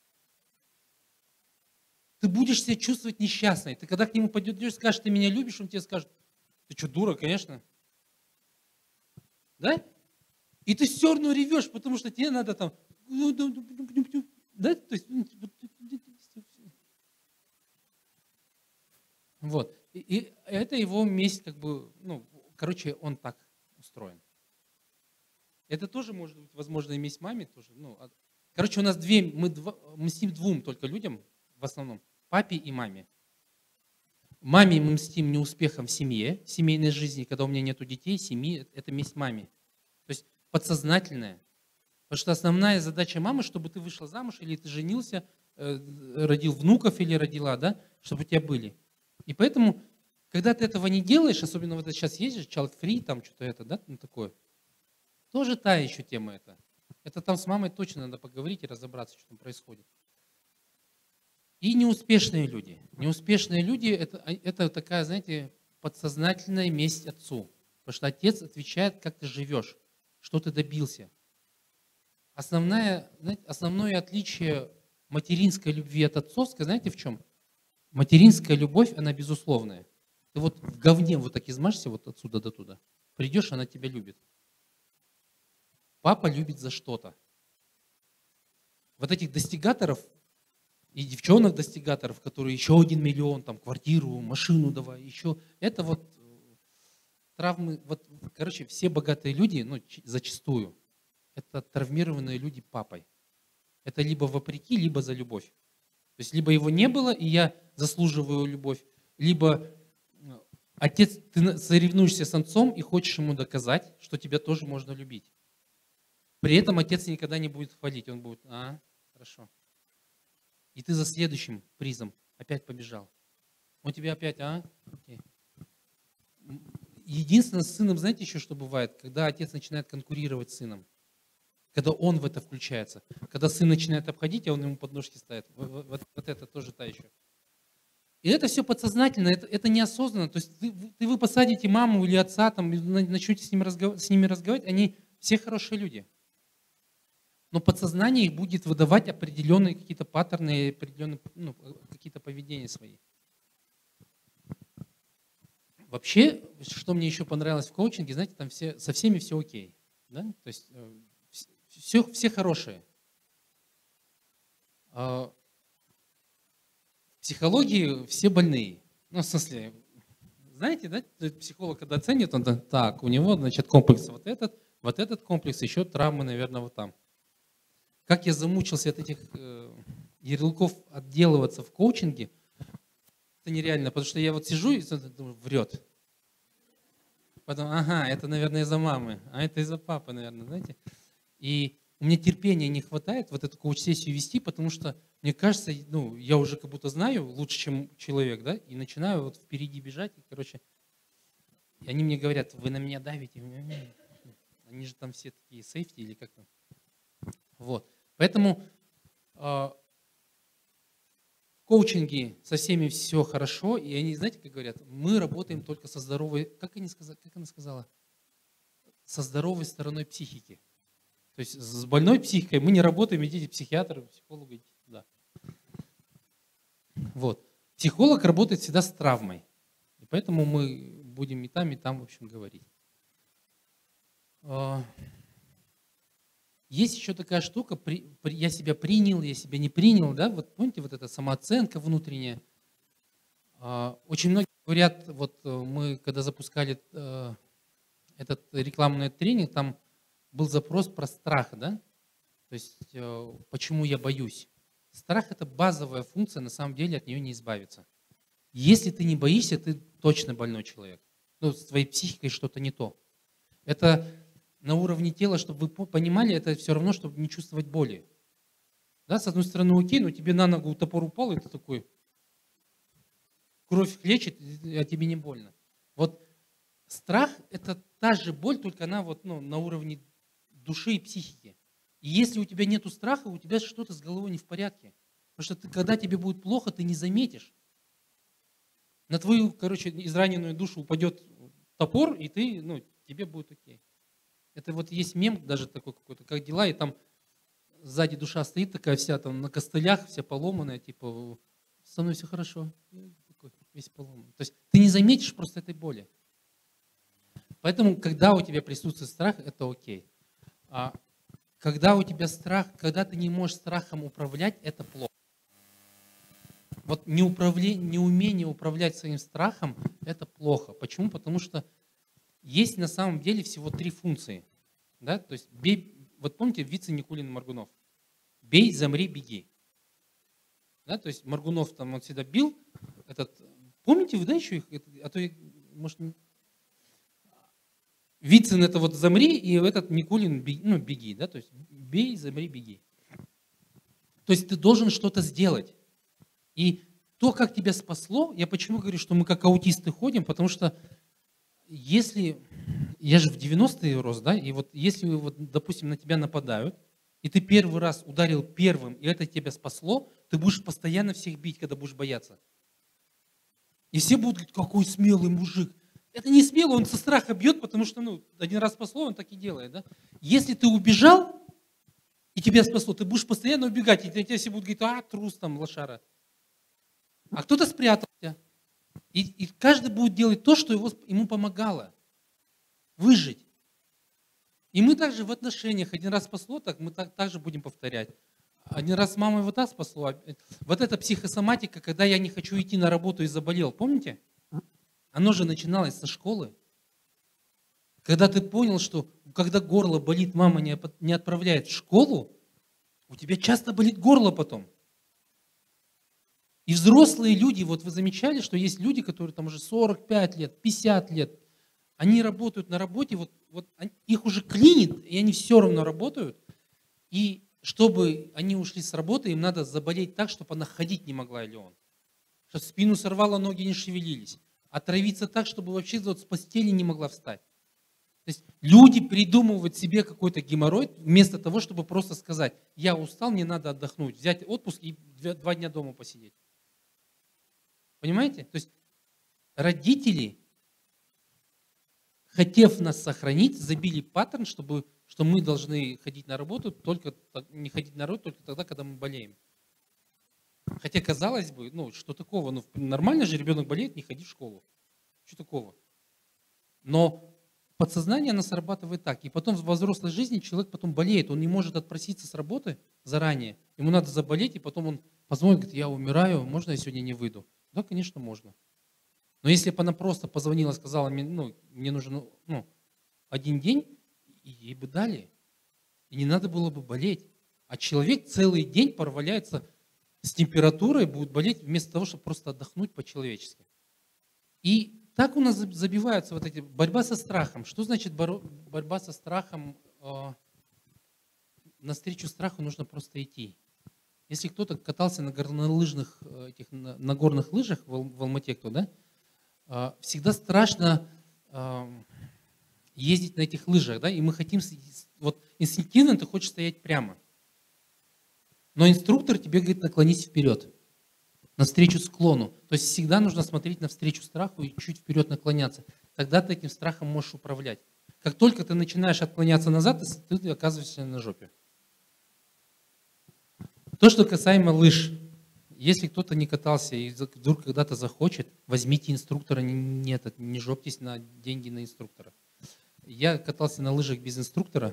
Ты будешь себя чувствовать несчастной. Ты когда к нему пойдешь, скажешь, ты меня любишь, он тебе скажет, ты что, дура, конечно. Да? И ты все равно ревешь, потому что тебе надо там, да, то есть, вот. И, и это его месть, как бы, ну, короче, он так устроен. Это тоже может быть, возможно, и месть маме тоже. Ну, короче, у нас две, мы, два, мы мстим двум только людям, в основном, папе и маме. Маме мы мстим неуспехом в семье, в семейной жизни, когда у меня нету детей, семьи, это месть маме. То есть подсознательная. Потому что основная задача мамы, чтобы ты вышла замуж, или ты женился, родил внуков или родила, да, чтобы у тебя были. И поэтому, когда ты этого не делаешь, особенно вот сейчас ездишь, child-free, там что-то это, да, ну такое, тоже та еще тема это. Это там с мамой точно надо поговорить и разобраться, что там происходит. И неуспешные люди. Неуспешные люди это, это такая, знаете, подсознательная месть отцу. Потому что отец отвечает, как ты живешь, что ты добился. Основное, знаете, основное отличие материнской любви от отцовской, знаете в чем? Материнская любовь, она безусловная. Ты вот в говне вот так измажься вот отсюда до туда. Придешь, она тебя любит. Папа любит за что-то. Вот этих достигаторов и девчонок-достигаторов, которые еще один миллион, там, квартиру, машину давай, еще. Это вот травмы, вот, короче, все богатые люди, ну, зачастую, это травмированные люди папой. Это либо вопреки, либо за любовь. То есть либо его не было, и я заслуживаю любовь, либо отец, ты соревнуешься с отцом и хочешь ему доказать, что тебя тоже можно любить. При этом отец никогда не будет хвалить, он будет, а, хорошо. И ты за следующим призом опять побежал. Он тебе опять, а, окей. Единственное, с сыном, знаете еще, что бывает? Когда отец начинает конкурировать с сыном. Когда он в это включается. Когда сын начинает обходить, а он ему подножки ставит. Вот, вот, вот это тоже та еще. И это все подсознательно, это, это неосознанно. То есть ты, ты, вы посадите маму или отца, там, начнете с, ним разгов... с ними разговаривать, они все хорошие люди. Но подсознание их будет выдавать определенные какие-то паттерны, определенные, ну, какие-то поведения свои. Вообще, что мне еще понравилось в коучинге, знаете, там все, со всеми все окей. Да? То есть все, все хорошие. В психологии все больные. Ну, в смысле, знаете, да, психолог, когда оценит, он так, у него, значит, комплекс вот этот, вот этот комплекс, еще травмы, наверное, вот там. Как я замучился от этих э, ярлыков отделываться в коучинге, это нереально, потому что я вот сижу и думаю, врет. Потом, ага, это, наверное, из-за мамы, а это из-за папы, наверное, знаете. И у меня терпения не хватает вот эту коуч-сессию вести, потому что, мне кажется, ну, я уже как будто знаю лучше, чем человек, да, и начинаю вот впереди бежать, и, короче, и они мне говорят, вы на меня давите, они же там все такие сейфти или как там. Вот, поэтому э, в коучинге со всеми все хорошо, и они, знаете, как говорят, мы работаем только со здоровой, как, они сказали, как она сказала, со здоровой стороной психики. То есть с больной психикой мы не работаем, идите к психиатру, к психологу, идите туда. Вот. Психолог работает всегда с травмой. И поэтому мы будем и там, и там, в общем, говорить. Есть еще такая штука, при, при, я себя принял, я себя не принял, да, вот помните, вот эта самооценка внутренняя. Очень многие говорят, вот мы когда запускали этот рекламный тренинг, там был запрос про страх, да, то есть почему я боюсь. Страх – это базовая функция, на самом деле от нее не избавиться. Если ты не боишься, ты точно больной человек. Ну, с твоей психикой что-то не то. Это на уровне тела, чтобы вы понимали, это все равно, чтобы не чувствовать боли. Да, с одной стороны, окей, но тебе на ногу топор упал, и ты такой, кровь хлещет, а тебе не больно. Вот страх – это та же боль, только она вот, ну, на уровне души и психики. И если у тебя нет страха, у тебя что-то с головой не в порядке. Потому что ты, когда тебе будет плохо, ты не заметишь. На твою, короче, израненную душу упадет топор, и ты, ну, тебе будет окей. Это вот есть мем даже такой какой-то, как дела, и там сзади душа стоит такая вся там на костылях, вся поломанная, типа, со мной все хорошо. И такой, весь поломанный. То есть ты не заметишь просто этой боли. Поэтому, когда у тебя присутствует страх, это окей. А когда у тебя страх, когда ты не можешь страхом управлять, это плохо. Вот неуправление, неумение управлять своим страхом – это плохо. Почему? Потому что есть на самом деле всего три функции. Да? То есть бей, вот помните Вицин, Никулин и Моргунов? Бей, замри, беги. Да? То есть Моргунов там он всегда бил. Этот, помните вы, да, еще их? А то, может, Вицин это вот замри, и этот Никулин беги, ну, беги. Да? То есть бей, замри, беги. То есть ты должен что-то сделать. И то, как тебя спасло, я почему говорю, что мы как аутисты ходим, потому что если, я же в девяностые рос, да, и вот если, вот, допустим, на тебя нападают, и ты первый раз ударил первым, и это тебя спасло, ты будешь постоянно всех бить, когда будешь бояться. И все будут говорить, какой смелый мужик. Это не смелый, он со страха бьет, потому что, ну, один раз спасло, он так и делает, да. Если ты убежал, и тебя спасло, ты будешь постоянно убегать, и тебя все будут говорить, а, трус там, лошара. А кто-то спрятался. И, и каждый будет делать то, что его, ему помогало выжить. И мы также в отношениях, один раз спасло, так мы так, так же будем повторять. Один раз мама его так спасло. Вот эта психосоматика, когда я не хочу идти на работу и заболел, помните? Оно же начиналось со школы. Когда ты понял, что когда горло болит, мама не, не отправляет в школу, у тебя часто болит горло потом. И взрослые люди, вот вы замечали, что есть люди, которые там уже сорок пять лет, пятьдесят лет, они работают на работе, вот, вот их уже клинит, и они все равно работают. И чтобы они ушли с работы, им надо заболеть так, чтобы она ходить не могла или он. Чтобы спину сорвала, ноги не шевелились. Отравиться так, чтобы вообще вот с постели не могла встать. То есть люди придумывают себе какой-то геморрой, вместо того, чтобы просто сказать, я устал, мне надо отдохнуть, взять отпуск и два дня дома посидеть. Понимаете? То есть родители, хотев нас сохранить, забили паттерн, чтобы, что мы должны ходить на работу, только не ходить на работу только тогда, когда мы болеем. Хотя, казалось бы, ну, что такого? Ну, нормально же ребенок болеет, не ходи в школу. Что такого? Но подсознание, оно срабатывает так. И потом в взрослой жизни человек потом болеет, он не может отпроситься с работы заранее. Ему надо заболеть, и потом он позвонит, говорит, я умираю, можно я сегодня не выйду? Да, конечно, можно. Но если бы она просто позвонила, сказала, ну, мне нужен ну, один день, ей бы дали. И не надо было бы болеть. А человек целый день проваляется с температурой, будет болеть, вместо того, чтобы просто отдохнуть по-человечески. И так у нас забиваются вот эти борьба со страхом. Что значит борьба со страхом? Навстречу страху нужно просто идти. Если кто-то катался на горнолыжных, этих, на горных лыжах в Алмате, кто, да, всегда страшно ездить на этих лыжах, да, и мы хотим, вот инстинктивно ты хочешь стоять прямо. Но инструктор тебе говорит, наклонись вперед, навстречу склону. То есть всегда нужно смотреть навстречу страху и чуть вперед наклоняться. Тогда ты этим страхом можешь управлять. Как только ты начинаешь отклоняться назад, ты оказываешься на жопе. То, что касаемо лыж. если кто-то не катался и вдруг когда-то захочет, возьмите инструктора, не, не, этот, не жопьтесь на деньги на инструктора. Я катался на лыжах без инструктора.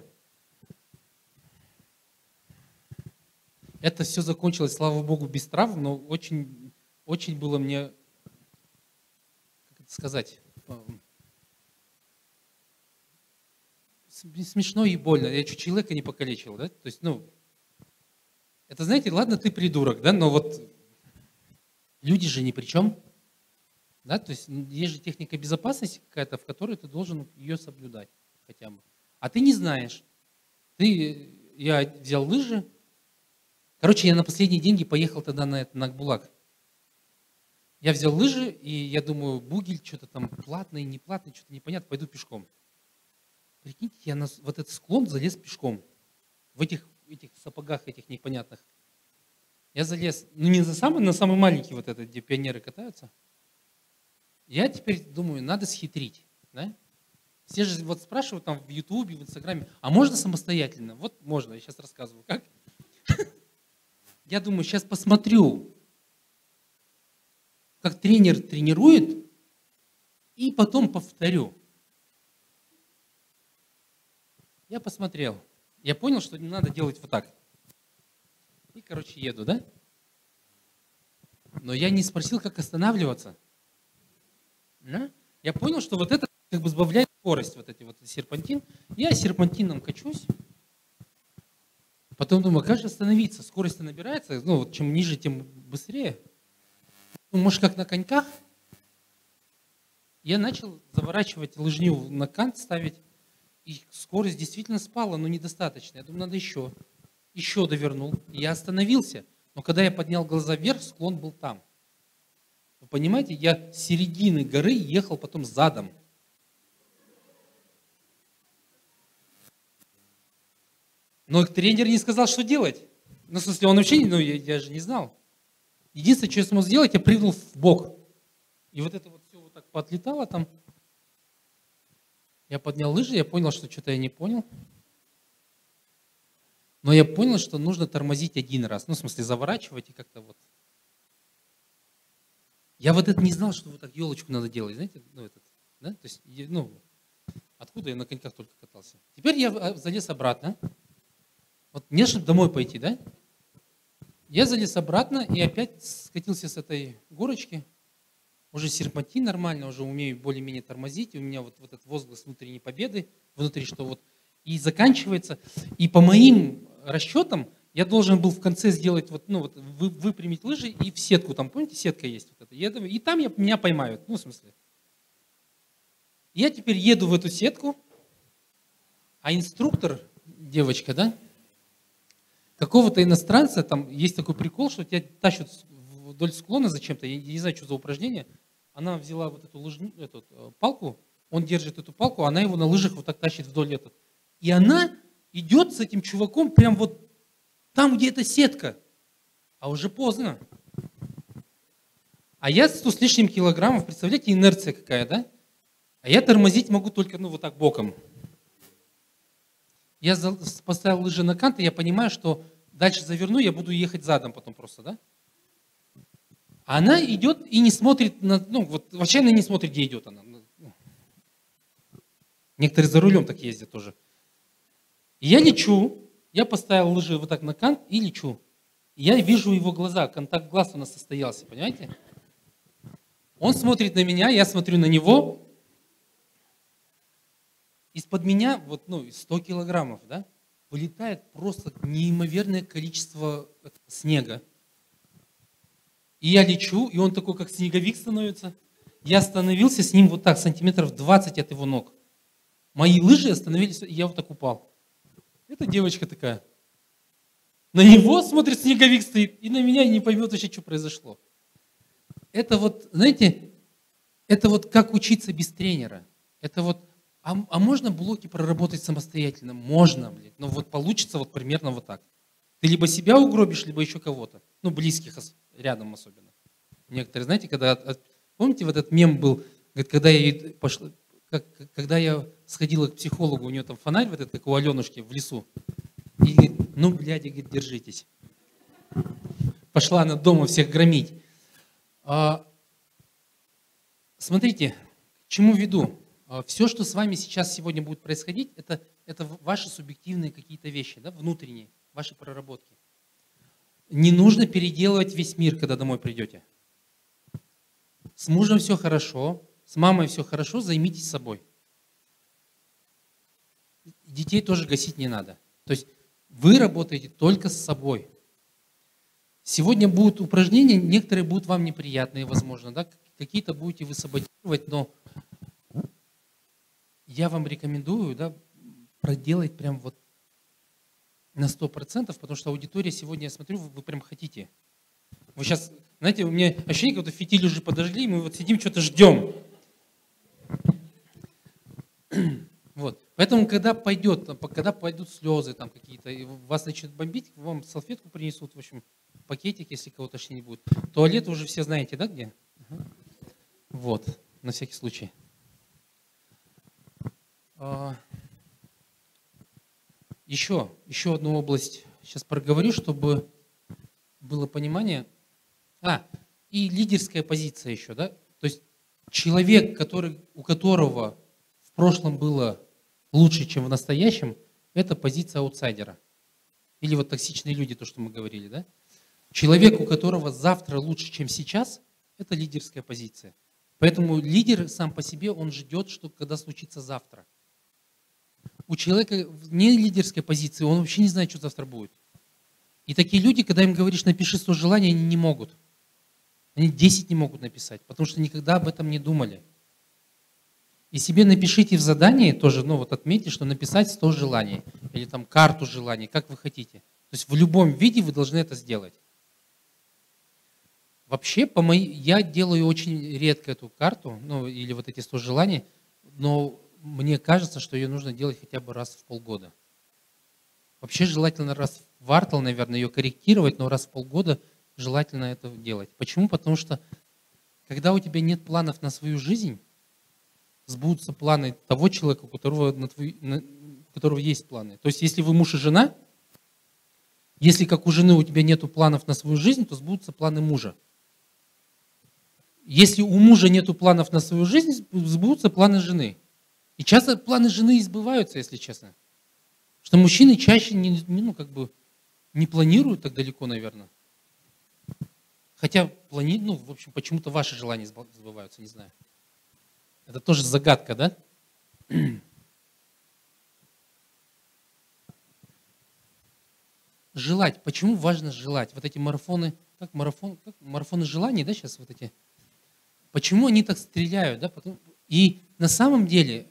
Это все закончилось, слава богу, без травм, но очень, очень было мне, как это сказать, смешно и больно. Я чуть человека не покалечил, да? То есть, ну, это, знаете, ладно, ты придурок, да, но вот люди же ни при чем, да, то есть есть же техника безопасности какая-то, в которой ты должен ее соблюдать хотя бы. А ты не знаешь. Ты, я взял лыжи, короче, я на последние деньги поехал тогда на, на Акбулак. Я взял лыжи, и я думаю, бугель, что-то там платный, не платный, что-то непонятно, пойду пешком. Прикиньте, я на вот этот склон залез пешком. В этих, этих сапогах этих непонятных. Я залез, ну не за самый, на самый маленький вот этот, где пионеры катаются. Я теперь думаю, надо схитрить. Да? Все же вот спрашивают там в Ютубе, в Инстаграме, а можно самостоятельно? Вот можно, я сейчас рассказываю, как. Я думаю, сейчас посмотрю, как тренер тренирует, и потом повторю. Я посмотрел. Я понял, что не надо делать вот так. И, короче, еду, да? Но я не спросил, как останавливаться. Да? Я понял, что вот это как бы сбавляет скорость, вот эти вот серпантин. Я серпантином качусь. Потом думаю, как же остановиться? Скорость набирается, ну вот чем ниже, тем быстрее. Ну, может, как на коньках. Я начал заворачивать лыжню на кант, ставить. И скорость действительно спала, но недостаточно. Я думаю, надо еще. Еще довернул. И я остановился. Но когда я поднял глаза вверх, склон был там. Вы понимаете, я с середины горы ехал потом задом. Но тренер не сказал, что делать. Ну, в смысле, он вообще, ну, я, я же не знал. Единственное, что я смог сделать, я прыгнул в бок. И вот это вот все вот так поотлетало там. Я поднял лыжи, я понял, что что-то я не понял. Но я понял, что нужно тормозить один раз. Ну, в смысле, заворачивать и как-то вот. Я вот это не знал, что вот так елочку надо делать, знаете, ну, этот, да? То есть, ну, откуда я на коньках только катался. Теперь я залез обратно. Вот мне, чтобы домой пойти, да? Я залез обратно и опять скатился с этой горочки. Уже серпантин нормально, уже умею более-менее тормозить. И у меня вот, вот этот возглас внутренней победы, внутри, что вот и заканчивается. И по моим расчетам я должен был в конце сделать, вот, ну, вот, вы, выпрямить лыжи и в сетку, там, помните, сетка есть. Вот это. Я думаю, и там я, меня поймают, ну, в смысле. Я теперь еду в эту сетку, а инструктор, девочка, да, какого-то иностранца, там есть такой прикол, что тебя тащат вдоль склона зачем-то, я не знаю, что за упражнение. Она взяла вот эту, лыжню, эту палку, он держит эту палку, она его на лыжах вот так тащит вдоль этот. И она идет с этим чуваком прям вот там, где эта сетка. А уже поздно. А я сто с лишним килограммов, представляете, инерция какая, да? А я тормозить могу только, ну, вот так боком. Я поставил лыжи на кант, и я понимаю, что дальше заверну, я буду ехать задом потом просто, да? А она идет и не смотрит, на, ну, вот вообще она не смотрит, где идет она. Некоторые за рулем так ездят тоже. И я лечу, я поставил лыжи вот так на кант и лечу. И я вижу его глаза, контакт глаз у нас состоялся, понимаете? Он смотрит на меня, я смотрю на него. Из-под меня, вот, ну, сто килограммов, да, вылетает просто неимоверное количество снега. И я лечу, и он такой, как снеговик становится. Я остановился с ним вот так, сантиметров двадцать от его ног. Мои лыжи остановились, и я вот так упал. Эта девочка такая. На него смотрит, снеговик стоит, и на меня и не поймет вообще, что произошло. Это вот, знаете, это вот как учиться без тренера. Это вот, а, а можно блоки проработать самостоятельно? Можно, блядь. Но вот получится вот примерно вот так. Ты либо себя угробишь, либо еще кого-то. Ну, близких рядом особенно. Некоторые, знаете, когда, помните, вот этот мем был, говорит, когда я пошла, как, когда я сходила к психологу, у нее там фонарь, вот этот, как у Аленушки в лесу, и говорит, ну, блядь, говорит, держитесь. пошла она дома всех громить. А, смотрите, к чему веду? А, все, что с вами сейчас сегодня будет происходить, это, это ваши субъективные какие-то вещи, да, внутренние, ваши проработки. Не нужно переделывать весь мир, когда домой придете. С мужем все хорошо, с мамой все хорошо, займитесь собой. Детей тоже гасить не надо. То есть вы работаете только с собой. Сегодня будут упражнения, некоторые будут вам неприятные, возможно, да? Какие-то будете вы саботировать, но я вам рекомендую, да, проделать прям вот на сто процентов, потому что аудитория сегодня, я смотрю, вы, вы прям хотите. Вы сейчас, знаете, у меня ощущение, как будто фитиль уже подожгли, мы вот сидим, что-то ждем. Вот. Поэтому, когда пойдет, когда пойдут слезы там какие-то, и вас начнет бомбить, вам салфетку принесут, в общем, пакетик, если кого-то не будет. Туалет уже все знаете, да, где? Угу. Вот, на всякий случай. А, еще, еще одну область сейчас проговорю, чтобы было понимание. А, и лидерская позиция еще, да? То есть человек, который, у которого в прошлом было лучше, чем в настоящем, это позиция аутсайдера. Или вот токсичные люди, то, что мы говорили, да? Человек, у которого завтра лучше, чем сейчас, это лидерская позиция. Поэтому лидер сам по себе, он ждет, что когда случится завтра. У человека не лидерской позиции, он вообще не знает, что завтра будет. И такие люди, когда им говоришь, напиши сто желаний, они не могут. Они десять не могут написать, потому что никогда об этом не думали. И себе напишите в задании тоже, ну вот отметьте, что написать сто желаний. Или там карту желаний, как вы хотите. То есть в любом виде вы должны это сделать. Вообще, по моей, я делаю очень редко эту карту, ну или вот эти сто желаний, но мне кажется, что ее нужно делать хотя бы раз в полгода. Вообще желательно раз в квартал, наверное, ее корректировать, но раз в полгода желательно это делать. Почему? Потому что когда у тебя нет планов на свою жизнь, сбудутся планы того человека, у которого, на твой, на, у которого есть планы. То есть, если вы муж и жена, если как у жены у тебя нет планов на свою жизнь, то сбудутся планы мужа. Если у мужа нет планов на свою жизнь, сбудутся планы жены. И часто планы жены избываются, если честно. Что мужчины чаще не, ну, как бы не планируют так далеко, наверное. Хотя плани, ну, в общем, почему-то ваши желания сбываются, не знаю. Это тоже загадка, да? Желать. Почему важно желать? Вот эти марафоны, как марафон, как марафоны желаний, да, сейчас вот эти. Почему они так стреляют, да? И на самом деле,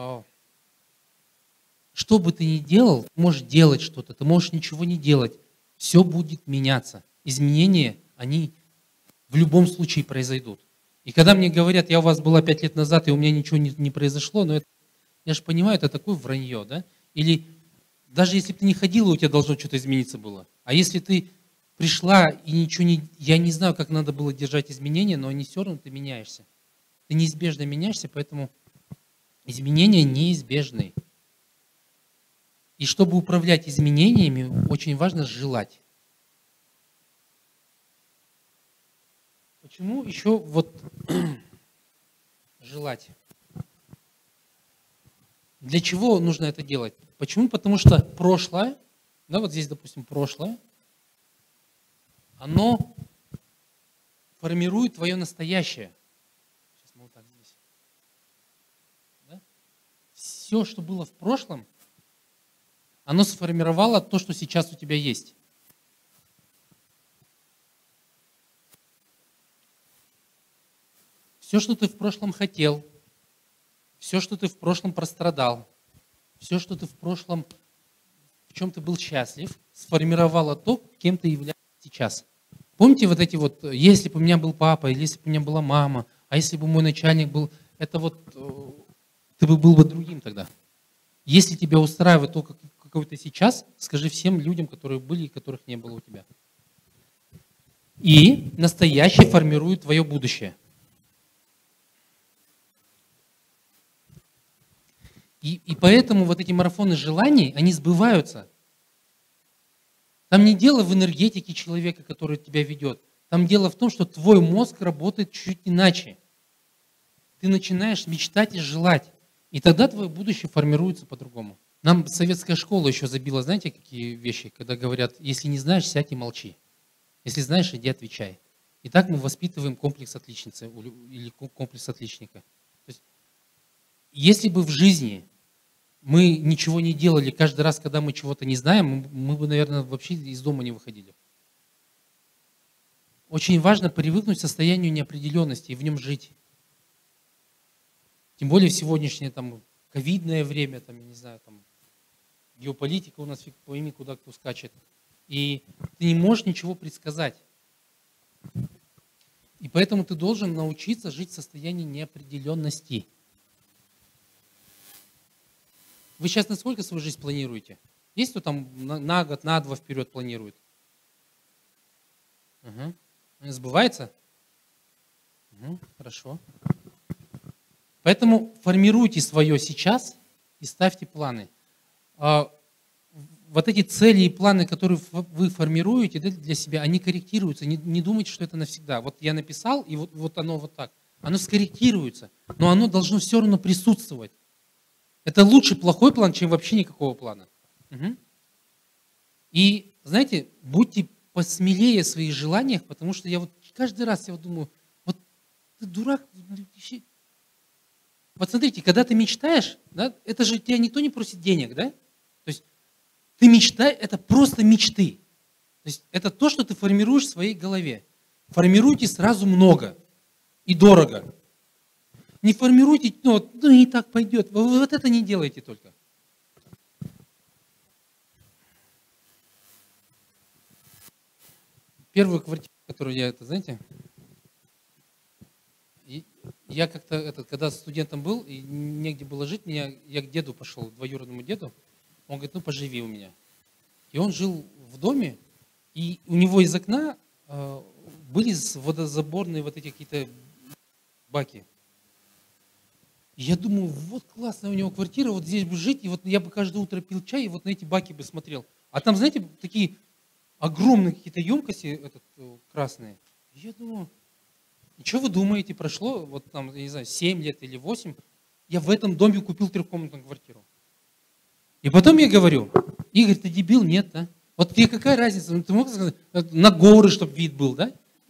что бы ты ни делал, ты можешь делать что-то, ты можешь ничего не делать. Все будет меняться. Изменения, они в любом случае произойдут. И когда мне говорят, я у вас была пять лет назад, и у меня ничего не, не произошло, но это, я же понимаю, это такое вранье, да? Или даже если бы ты не ходила, у тебя должно что-то измениться было. А если ты пришла и ничего не... Я не знаю, как надо было держать изменения, но они все равно ты меняешься. Ты неизбежно меняешься, поэтому изменения неизбежны. И чтобы управлять изменениями, очень важно желать. Почему еще вот желать? Для чего нужно это делать? Почему? Потому что прошлое, да, вот здесь, допустим, прошлое, оно формирует твое настоящее. Сейчас мы вот так здесь. Да? Все, что было в прошлом, оно сформировало то, что сейчас у тебя есть. Все, что ты в прошлом хотел, все, что ты в прошлом прострадал, все, что ты в прошлом, в чем ты был счастлив, сформировало то, кем ты являешься сейчас. Помните вот эти вот, если бы у меня был папа, или если бы у меня была мама, а если бы мой начальник был, это вот, ты бы был бы другим тогда. Если тебя устраивает то, какой ты сейчас, скажи всем людям, которые были и которых не было у тебя. И настоящее формирует твое будущее. И, и поэтому вот эти марафоны желаний, они сбываются. Там не дело в энергетике человека, который тебя ведет. Там дело в том, что твой мозг работает чуть иначе. Ты начинаешь мечтать и желать. И тогда твое будущее формируется по-другому. Нам советская школа еще забила, знаете, какие вещи, когда говорят, если не знаешь, сядь и молчи. Если знаешь, иди отвечай. И так мы воспитываем комплекс отличницы или комплекс отличника. То есть, если бы в жизни мы ничего не делали каждый раз, когда мы чего-то не знаем, мы бы, наверное, вообще из дома не выходили. Очень важно привыкнуть к состоянию неопределенности и в нем жить. Тем более в сегодняшнее там ковидное время, там, я не знаю, там, геополитика у нас фиг пойми, куда кто скачет. И ты не можешь ничего предсказать. И поэтому ты должен научиться жить в состоянии неопределенности. Вы сейчас насколько свою жизнь планируете? Есть кто там на, на год, на два вперед планирует? Угу. Сбывается? Угу. Хорошо. Поэтому формируйте свое сейчас и ставьте планы. Вот эти цели и планы, которые вы формируете для себя, они корректируются. Не, не думайте, что это навсегда. Вот я написал, и вот, вот оно вот так. Оно скорректируется, но оно должно все равно присутствовать. Это лучше плохой план, чем вообще никакого плана. Угу. И, знаете, будьте посмелее в своих желаниях, потому что я вот каждый раз я вот думаю, вот ты дурак. Вот смотрите, когда ты мечтаешь, да, это же тебя никто не просит денег, да? То есть ты мечтаешь, это просто мечты. То есть это то, что ты формируешь в своей голове. Формируйте сразу много и дорого. Не формируйте, ну, ну и так пойдет. Вы вот это не делайте только. Первую квартиру, которую я, это, знаете, я как-то, это, когда студентом был, и негде было жить, меня, я к деду пошел, двоюродному деду. Он говорит, ну поживи у меня. И он жил в доме, и у него из окна э, были водозаборные вот эти какие-то баки. И я думаю, вот классная у него квартира, вот здесь бы жить, и вот я бы каждое утро пил чай, и вот на эти баки бы смотрел. А там, знаете, такие огромные какие-то емкости этот, красные. И я думаю, и что вы думаете, прошло, вот там, я не знаю, семь лет или восемь, я в этом доме купил трехкомнатную квартиру. И потом я говорю, Игорь, ты дебил? Нет, да? Вот тебе какая разница? Ты мог сказать, на горы, чтобы вид был, да?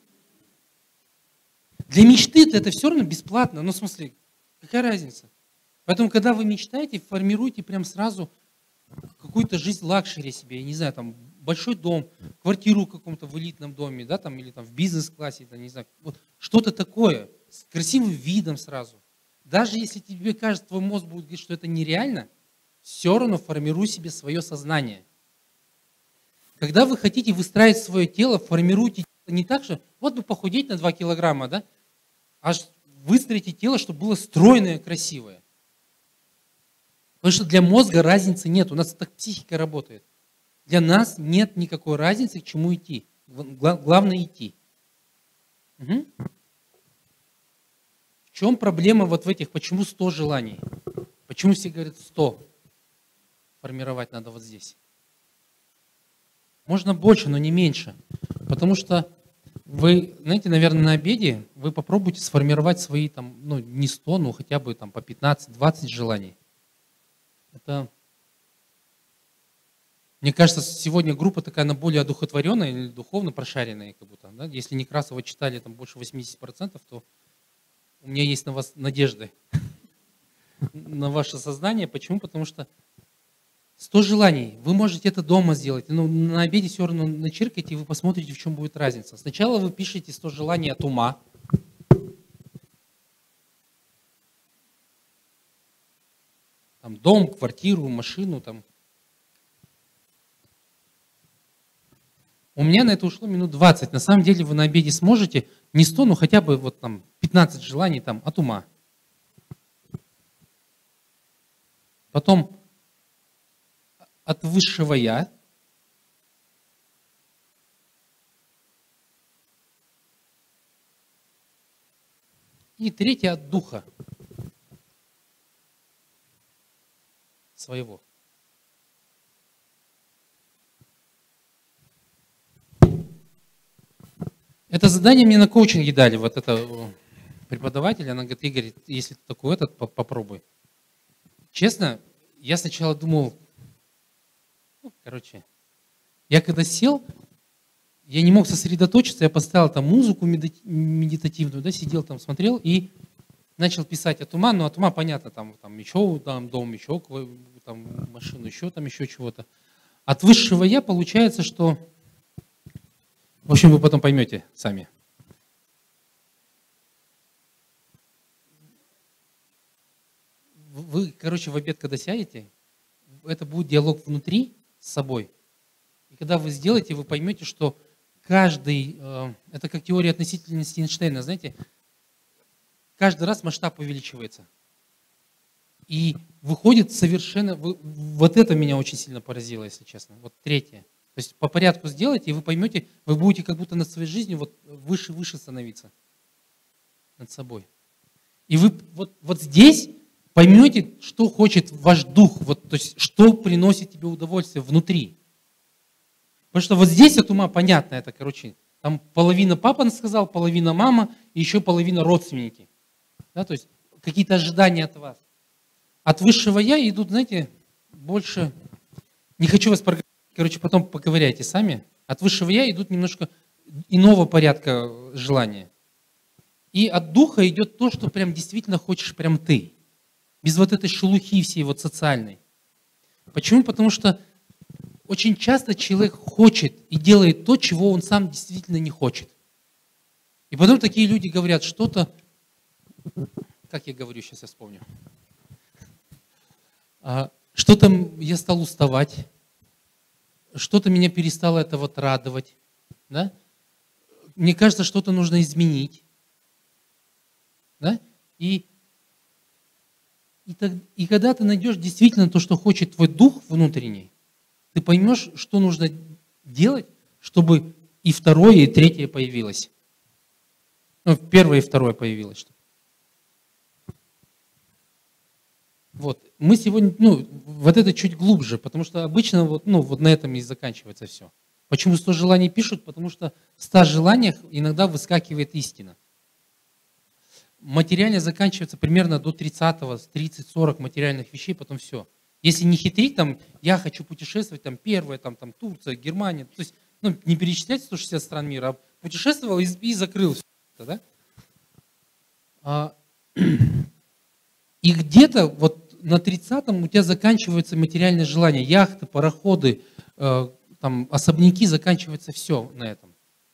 Для мечты это все равно бесплатно, ну, в смысле, какая разница? Поэтому, когда вы мечтаете, формируйте прям сразу какую-то жизнь лакшери себе, я не знаю, там, большой дом, квартиру в каком-то в элитном доме, да, там, или там в бизнес-классе, да, не знаю, вот что-то такое, с красивым видом сразу. Даже если тебе кажется, твой мозг будет говорить, что это нереально, все равно формируй себе свое сознание. Когда вы хотите выстраивать свое тело, формируйте не так, что вот бы похудеть на два килограмма, да, а выстроите тело, чтобы было стройное, красивое. Потому что для мозга разницы нет, у нас так психика работает. Для нас нет никакой разницы, к чему идти. Главное идти. Угу. В чем проблема вот в этих, почему сто желаний? Почему все говорят сто? Формировать надо вот здесь. Можно больше, но не меньше. Потому что вы, знаете, наверное, на обеде вы попробуйте сформировать свои, там, ну, не сто, но хотя бы там, по пятнадцать-двадцать желаний. Это, мне кажется, сегодня группа такая, она более одухотворенная или духовно прошаренная, как будто. Да? Если Некрасова читали там больше восемьдесят процентов, то у меня есть на вас надежды, на ваше сознание. Почему? Потому что сто желаний. Вы можете это дома сделать. Но на обеде все равно начиркайте, и вы посмотрите, в чем будет разница. Сначала вы пишете сто желаний от ума. Там, дом, квартиру, машину. Там. У меня на это ушло минут двадцать. На самом деле вы на обеде сможете не сто, но хотя бы вот там пятнадцать желаний там, от ума. Потом от высшего я. И третье от духа своего. Это задание мне на коучинге дали, вот это преподаватель, она говорит: Игорь, если ты такой этот, попробуй. Честно, я сначала думал, ну, короче, я когда сел, я не мог сосредоточиться, я поставил там музыку медитативную, да, сидел там, смотрел и начал писать от ума, ну от ума понятно, там, там еще там, дом, еще там, машину, еще там, еще чего-то. От высшего я получается, что, в общем, вы потом поймете сами. Вы, короче, в обед, когда сядете, это будет диалог внутри с собой. И когда вы сделаете, вы поймете, что каждый, э, это как теория относительности Эйнштейна, знаете, каждый раз масштаб увеличивается. И выходит совершенно, вы, вот это меня очень сильно поразило, если честно. Вот третье. То есть по порядку сделайте, и вы поймете, вы будете как будто над своей жизнью вот выше-выше становиться над собой. И вы вот, вот здесь поймете, что хочет ваш дух, вот, то есть что приносит тебе удовольствие внутри. Потому что вот здесь от ума понятно это, короче, там половина папа сказал, половина мама, и еще половина родственники. Да, то есть какие-то ожидания от вас. От высшего я идут, знаете, больше, не хочу вас проговорить, короче, потом поковыряйте сами. От высшего я идут немножко иного порядка желания. И от духа идет то, что прям действительно хочешь прям ты. Без вот этой шелухи всей вот социальной. Почему? Потому что очень часто человек хочет и делает то, чего он сам действительно не хочет. И потом такие люди говорят что-то, как я говорю, сейчас я вспомню. Что-то я стал уставать, что-то меня перестало это вот радовать. Да? Мне кажется, что-то нужно изменить. Да? И И, так, и когда ты найдешь действительно то, что хочет твой дух внутренний, ты поймешь, что нужно делать, чтобы и второе, и третье появилось. Ну, первое и второе появилось. Вот. Мы сегодня, ну, вот это чуть глубже, потому что обычно вот, ну, вот на этом и заканчивается все. Почему сто желаний пишут? Потому что в ста желаниях иногда выскакивает истина. Материально заканчивается примерно до тридцатого, тридцать-сорок материальных вещей, потом все. Если не хитрить, там, я хочу путешествовать, там, первое, там, там, Турция, Германия, то есть, ну, не перечислять сто шестьдесят стран мира, а путешествовал и, и закрыл все это, да? А, и где-то вот на тридцатом у тебя заканчиваются материальные желания, яхты, пароходы, э, там, особняки, заканчивается все на этом.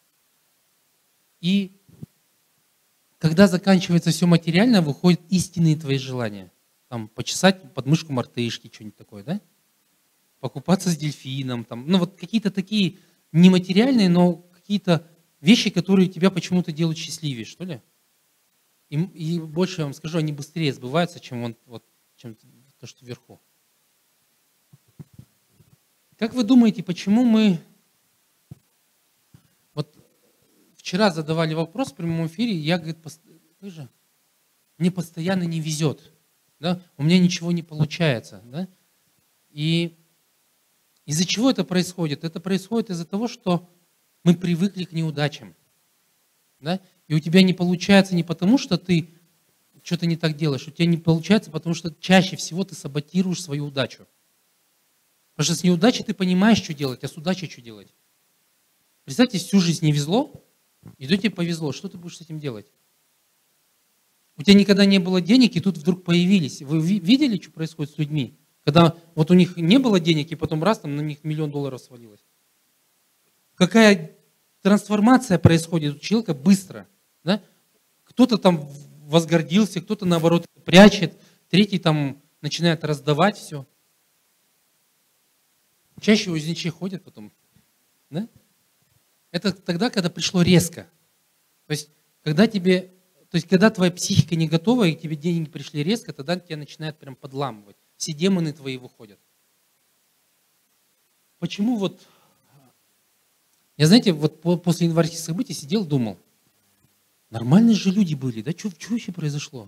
И когда заканчивается все материальное, выходят истинные твои желания. Там, почесать подмышку мартышки, что-нибудь такое, да? Покупаться с дельфином, там, ну вот какие-то такие нематериальные, но какие-то вещи, которые тебя почему-то делают счастливее, что ли? И, и больше я вам скажу, они быстрее сбываются, чем, он, вот, чем то, что вверху. Как вы думаете, почему мы... Вот вчера задавали вопрос в прямом эфире, я, говорит, же, мне постоянно не везет, да? У меня ничего не получается. Да? И из-за чего это происходит? Это происходит из-за того, что мы привыкли к неудачам. Да? И у тебя не получается не потому, что ты что-то не так делаешь, у тебя не получается, потому что чаще всего ты саботируешь свою удачу. Потому что с неудачей ты понимаешь, что делать, а с удачей что делать. Представьте, всю жизнь не везло, и тут тебе повезло. Что ты будешь с этим делать? У тебя никогда не было денег, и тут вдруг появились. Вы видели, что происходит с людьми? Когда вот у них не было денег, и потом раз, там на них миллион долларов свалилось. Какая трансформация происходит у человека быстро. Да? Кто-то там возгордился, кто-то наоборот прячет, третий там начинает раздавать все. Чаще узничи ходят потом. Да? Это тогда, когда пришло резко. То есть, когда тебе, то есть, когда твоя психика не готова, и тебе деньги пришли резко, тогда тебя начинает прям подламывать. Все демоны твои выходят. Почему вот... Я, знаете, вот после январских событий сидел, думал, нормальные же люди были, да? Что вообще произошло?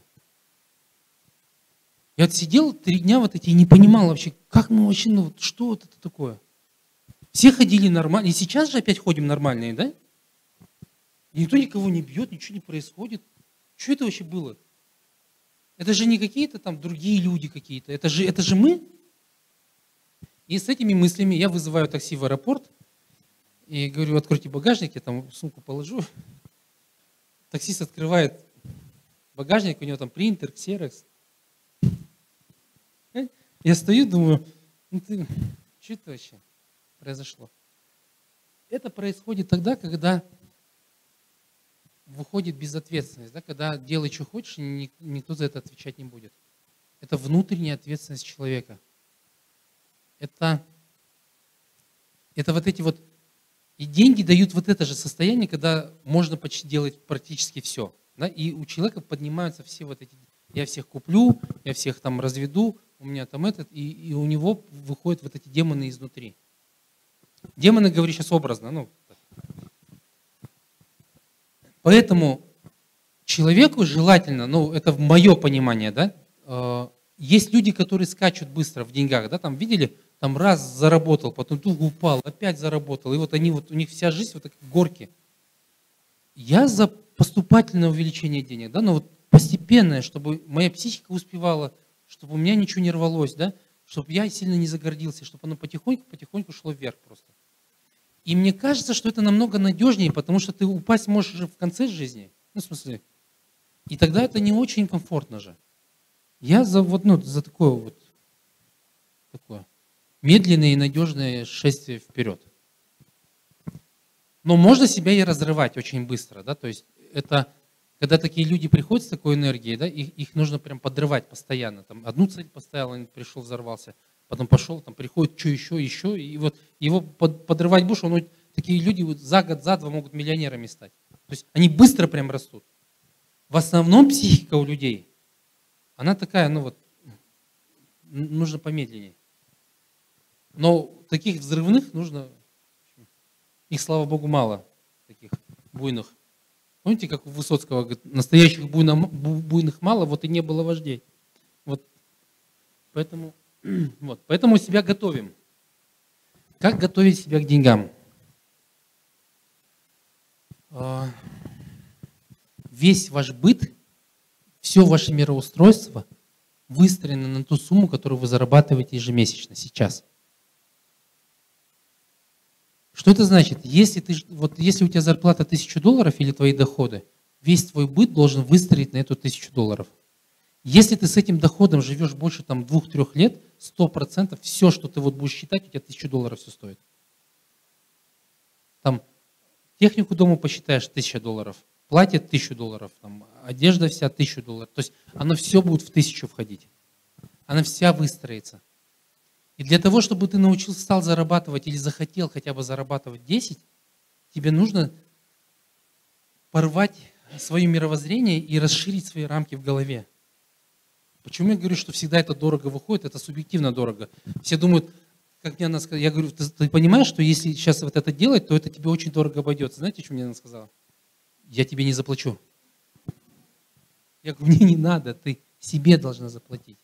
Я вот сидел три дня вот эти и не понимал вообще, как мы вообще, ну вот что вот это такое? Все ходили нормально, и сейчас же опять ходим нормальные, да? И никто никого не бьет, ничего не происходит. Что это вообще было? Это же не какие-то там другие люди какие-то, это же, это же мы. И с этими мыслями я вызываю такси в аэропорт и говорю, откройте багажник, я там сумку положу. Таксист открывает багажник, у него там принтер, ксерокс. Я стою, думаю, ну ты, что это вообще произошло? Это происходит тогда, когда выходит безответственность, да, когда делай, что хочешь, и никто за это отвечать не будет. Это внутренняя ответственность человека. Это, это вот эти вот... И деньги дают вот это же состояние, когда можно почти делать практически все. Да? И у человека поднимаются все вот эти... Я всех куплю, я всех там разведу, у меня там этот, и, и у него выходят вот эти демоны изнутри. Демоны, говорю сейчас образно, ну... Поэтому человеку желательно, ну это мое понимание, да, э, есть люди, которые скачут быстро в деньгах, да, там видели, там раз заработал, потом тут упал, опять заработал, и вот они вот, у них вся жизнь вот такие горки. Я за поступательное увеличение денег, да, но вот постепенное, чтобы моя психика успевала, чтобы у меня ничего не рвалось, да, чтобы я сильно не загордился, чтобы оно потихоньку-потихоньку шло вверх просто. И мне кажется, что это намного надежнее, потому что ты упасть можешь уже в конце жизни. Ну, в смысле. И тогда это не очень комфортно же. Я за, вот, ну, за такое вот такое медленное и надежное шествие вперед. Но можно себя и разрывать очень быстро. Да? То есть это, когда такие люди приходят с такой энергией, да, их, их нужно прям подрывать постоянно. Там, одну цель поставил, он пришел, взорвался. Потом пошел, там приходит, что еще, еще, и вот его под, подрывать будешь, он, такие люди вот за год, за два могут миллионерами стать. То есть они быстро прям растут. В основном психика у людей, она такая, ну вот, нужно помедленнее. Но таких взрывных нужно, их, слава богу, мало, таких буйных. Помните, как у Высоцкого, говорит, настоящих буйно, буйных мало, вот и не было вождей. Вот, поэтому... Вот, поэтому себя готовим. Как готовить себя к деньгам? Весь ваш быт, все ваше мироустройство выстроено на ту сумму, которую вы зарабатываете ежемесячно сейчас. Что это значит? Если, ты, вот, если у тебя зарплата тысяча долларов или твои доходы, весь твой быт должен выстроить на эту тысячу долларов. Если ты с этим доходом живешь больше там двух-трех лет, сто процентов все, что ты вот будешь считать, у тебя тысячу долларов все стоит. Там технику дома посчитаешь тысяча долларов, платье тысячу долларов, там, одежда вся тысячу долларов. То есть оно все будет в тысячу входить. Она вся выстроится. И для того, чтобы ты научился, стал зарабатывать или захотел хотя бы зарабатывать десять, тебе нужно порвать свое мировоззрение и расширить свои рамки в голове. Почему я говорю, что всегда это дорого выходит? Это субъективно дорого. Все думают, как мне она сказала, я говорю, ты, ты понимаешь, что если сейчас вот это делать, то это тебе очень дорого обойдется. Знаете, что мне она сказала? Я тебе не заплачу. Я говорю, мне не надо, ты себе должна заплатить.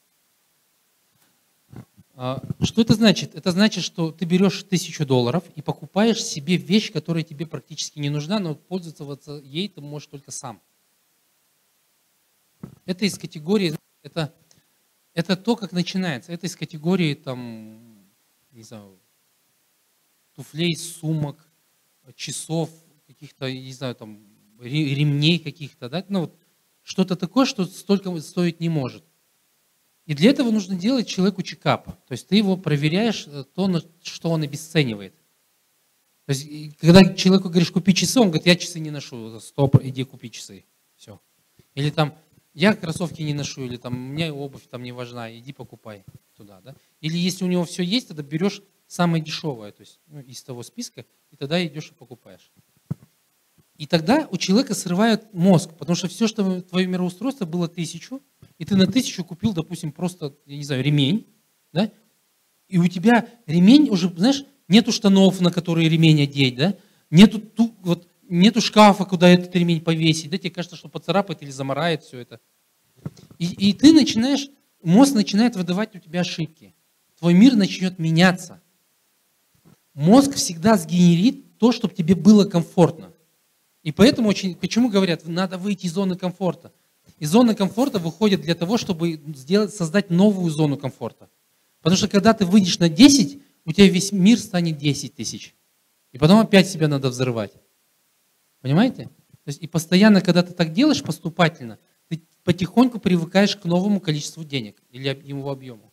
Что это значит? Это значит, что ты берешь тысячу долларов и покупаешь себе вещь, которая тебе практически не нужна, но пользоваться ей ты можешь только сам. Это из категории, это, это то, как начинается. Это из категории там, не знаю, туфлей, сумок, часов, каких-то, не знаю, там, ремней каких-то, да? Ну, вот что-то такое, что столько стоить не может. И для этого нужно делать человеку чекап. То есть ты его проверяешь, то, что он обесценивает. То есть, когда человеку говоришь, купи часы, он говорит, я часы не ношу, стоп, иди купи часы. Все. Или там, я кроссовки не ношу, или там, у меня обувь там не важна, иди покупай туда. Да? Или если у него все есть, тогда берешь самое дешевое, то есть ну, из того списка, и тогда идешь и покупаешь. И тогда у человека срывает мозг, потому что все, что твое мироустройство было тысячу, и ты на тысячу купил, допустим, просто, я не знаю, ремень, да? И у тебя ремень уже, знаешь, нету штанов, на которые ремень одеть, да? Нету, ту, вот, нету шкафа, куда этот ремень повесить, да? Тебе кажется, что поцарапает или замарает все это. И, и ты начинаешь, мозг начинает выдавать у тебя ошибки. Твой мир начнет меняться. Мозг всегда сгенерит то, чтобы тебе было комфортно. И поэтому очень, почему говорят, надо выйти из зоны комфорта. Из зоны комфорта выходят для того, чтобы сделать, создать новую зону комфорта. Потому что когда ты выйдешь на десять, у тебя весь мир станет десять тысяч. И потом опять себя надо взрывать. Понимаете? То есть и постоянно, когда ты так делаешь поступательно, ты потихоньку привыкаешь к новому количеству денег или его объему.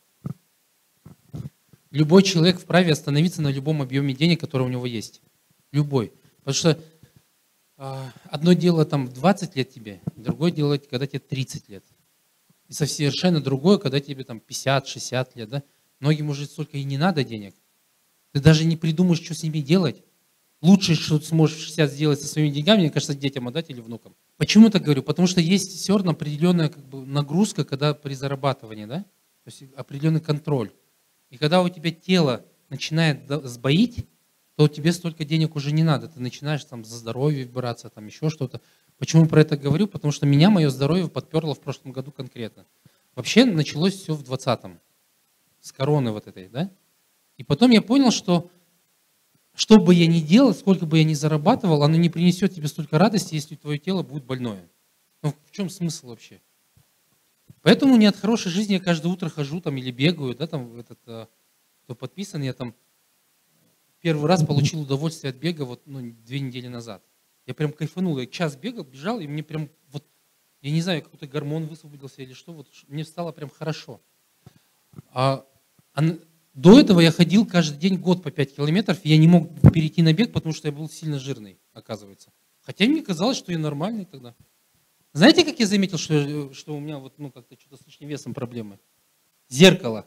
Любой человек вправе остановиться на любом объеме денег, который у него есть. Любой. Потому что э, одно дело там в двадцать лет тебе, другое дело, когда тебе тридцать лет. И совершенно другое, когда тебе там пятьдесят-шестьдесят лет. Да? Многим уже столько и не надо денег. Ты даже не придумаешь, что с ними делать. Лучшее, что ты сможешь сейчас сделать со своими деньгами, мне кажется, детям отдать или внукам. Почему так говорю? Потому что есть все равно определенная как бы, нагрузка, когда при зарабатывании, да? То есть определенный контроль. И когда у тебя тело начинает сбоить, то тебе столько денег уже не надо. Ты начинаешь там за здоровье браться, там еще что-то. Почему про это говорю? Потому что меня мое здоровье подперло в прошлом году конкретно. Вообще началось все в двадцатом. С короны вот этой, да? И потом я понял, что что бы я ни делал, сколько бы я ни зарабатывал, оно не принесет тебе столько радости, если твое тело будет больное. Ну в чем смысл вообще? Поэтому не от хорошей жизни я каждое утро хожу там или бегаю, да, там этот, кто подписан, я там первый раз получил удовольствие от бега вот ну, две недели назад. Я прям кайфанул, я час бегал, бежал, и мне прям вот, я не знаю, какой-то гормон высвободился или что, вот мне стало прям хорошо. А, а до этого я ходил каждый день год по пять километров, и я не мог перейти на бег, потому что я был сильно жирный, оказывается. Хотя мне казалось, что я нормальный тогда. Знаете, как я заметил, что, что у меня вот, ну, как-то что-то с лишним весом проблемы? Зеркало.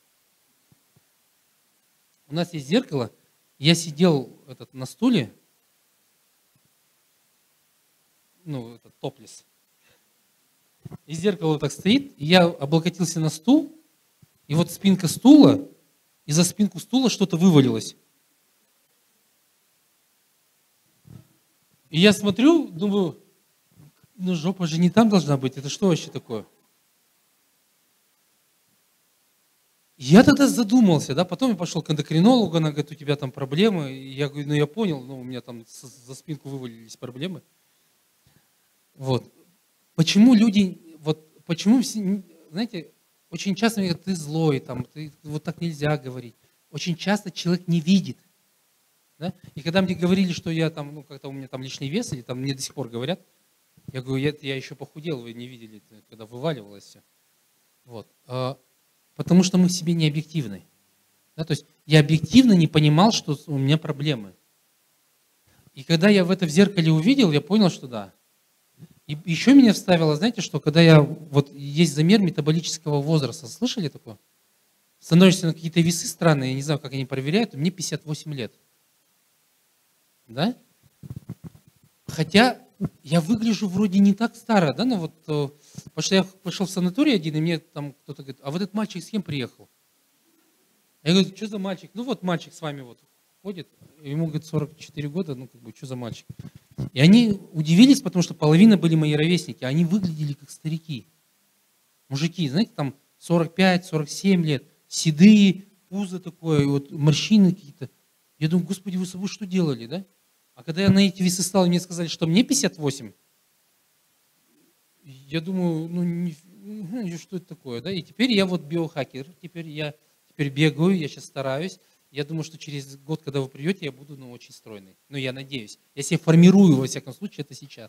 У нас есть зеркало. Я сидел этот, на стуле, ну, это топлес. И зеркало вот так стоит, и я облокотился на стул, и вот спинка стула, и за спинку стула что-то вывалилось. И я смотрю, думаю, ну жопа же не там должна быть, это что вообще такое? Я тогда задумался, да, потом я пошел к эндокринологу, она говорит, у тебя там проблемы. И я говорю, ну я понял, ну у меня там за спинку вывалились проблемы. Вот. Почему люди, вот, почему, знаете, очень часто мне говорят, ты злой, там, ты, вот так нельзя говорить. Очень часто человек не видит. Да? И когда мне говорили, что я там, ну как-то у меня там лишний вес, или там мне до сих пор говорят, я говорю, я, я еще похудел, вы не видели, когда вываливалось все. Вот. Потому что мы в себе не объективны. Да, то есть я объективно не понимал, что у меня проблемы. И когда я в это в зеркале увидел, я понял, что да. И еще меня вставило, знаете, что когда я, вот есть замер метаболического возраста, слышали такое? Становишься на какие-то весы странные, я не знаю, как они проверяют, мне пятьдесят восемь лет. Да? Хотя я выгляжу вроде не так старо, да, но вот, потому что я пошел в санаторий один, и мне там кто-то говорит, а вот этот мальчик с кем приехал? Я говорю, что за мальчик? Ну вот мальчик с вами вот ходит, ему, говорит, сорок четыре года, ну как бы, что за мальчик? И они удивились, потому что половина были мои ровесники, они выглядели как старики. Мужики, знаете, там сорок пять сорок семь лет, седые, пузо такое, вот морщины какие-то. Я думаю, господи, вы с собой что делали, да? А когда я на эти весы стал, мне сказали, что мне пятьдесят восемь, я думаю, ну, не, что это такое, да? И теперь я вот биохакер, теперь я теперь бегаю, я сейчас стараюсь. Я думаю, что через год, когда вы придете, я буду, ну, очень стройный. Ну, я надеюсь. Я себя формирую, во всяком случае, это сейчас.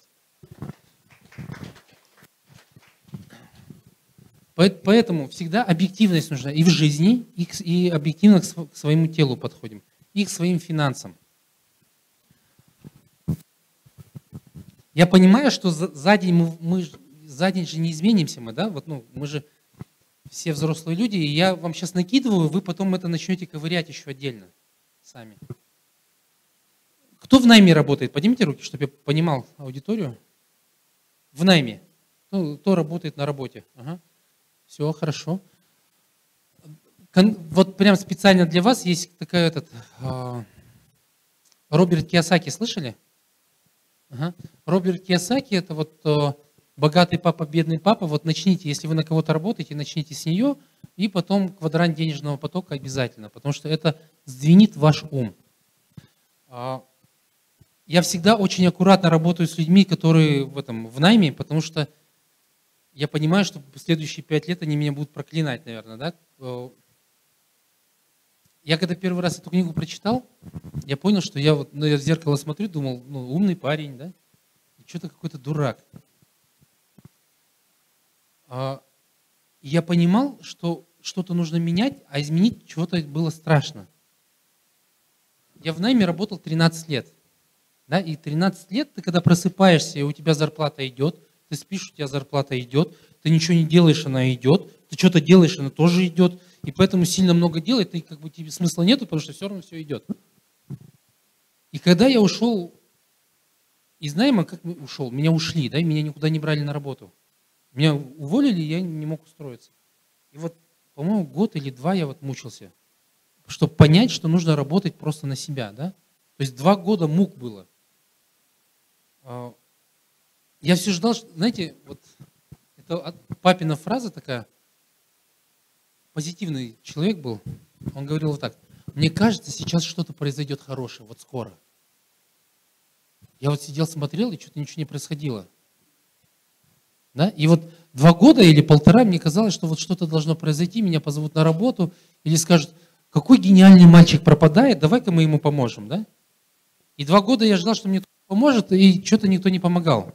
Поэтому всегда объективность нужна и в жизни, и объективно к своему телу подходим, и к своим финансам. Я понимаю, что за день мы, мы за день же не изменимся, мы, да? Вот, ну, мы же все взрослые люди, и я вам сейчас накидываю, вы потом это начнете ковырять еще отдельно сами. Кто в найме работает? Поднимите руки, чтобы я понимал аудиторию. В найме. Кто, кто работает на работе? Ага. Все, хорошо. Вот прям специально для вас есть такая этот Роберт Кийосаки, слышали? Ага. Роберт Кийосаки — это вот богатый папа, бедный папа. Вот начните, если вы на кого-то работаете, начните с нее, и потом квадрант денежного потока обязательно, потому что это сдвинет ваш ум. я всегда очень аккуратно работаю с людьми, которые в этом, в найме, потому что я понимаю, что в следующие пять лет они меня будут проклинать, наверное, да? Я когда первый раз эту книгу прочитал, я понял, что я вот, ну, я в зеркало смотрю, думал, ну, умный парень, да? И что-то какой-то дурак. А, я понимал, что что-то нужно менять, а изменить чего-то было страшно. Я в найме работал тринадцать лет. Да? И тринадцать лет ты когда просыпаешься, и у тебя зарплата идет, ты спишь, у тебя зарплата идет, ты ничего не делаешь, она идет, ты что-то делаешь, она тоже идет, и поэтому сильно много делать, ты как бы тебе смысла нету, потому что все равно все идет. И когда я ушел из найма, как ушел? Меня ушли, да, меня никуда не брали на работу. Меня уволили, я не мог устроиться. И вот, по-моему, год или два я вот мучился, чтобы понять, что нужно работать просто на себя, да. То есть два года мук было. Я все ждал, что, знаете, вот это папина фраза такая, позитивный человек был, он говорил вот так: мне кажется, сейчас что-то произойдет хорошее, вот скоро. Я вот сидел, смотрел, и что-то ничего не происходило. Да? И вот два года или полтора мне казалось, что вот что-то должно произойти, меня позовут на работу, или скажут, какой гениальный мальчик пропадает, давай-ка мы ему поможем. Да? И два года я ждал, что мне кто-то поможет, и что-то никто не помогал.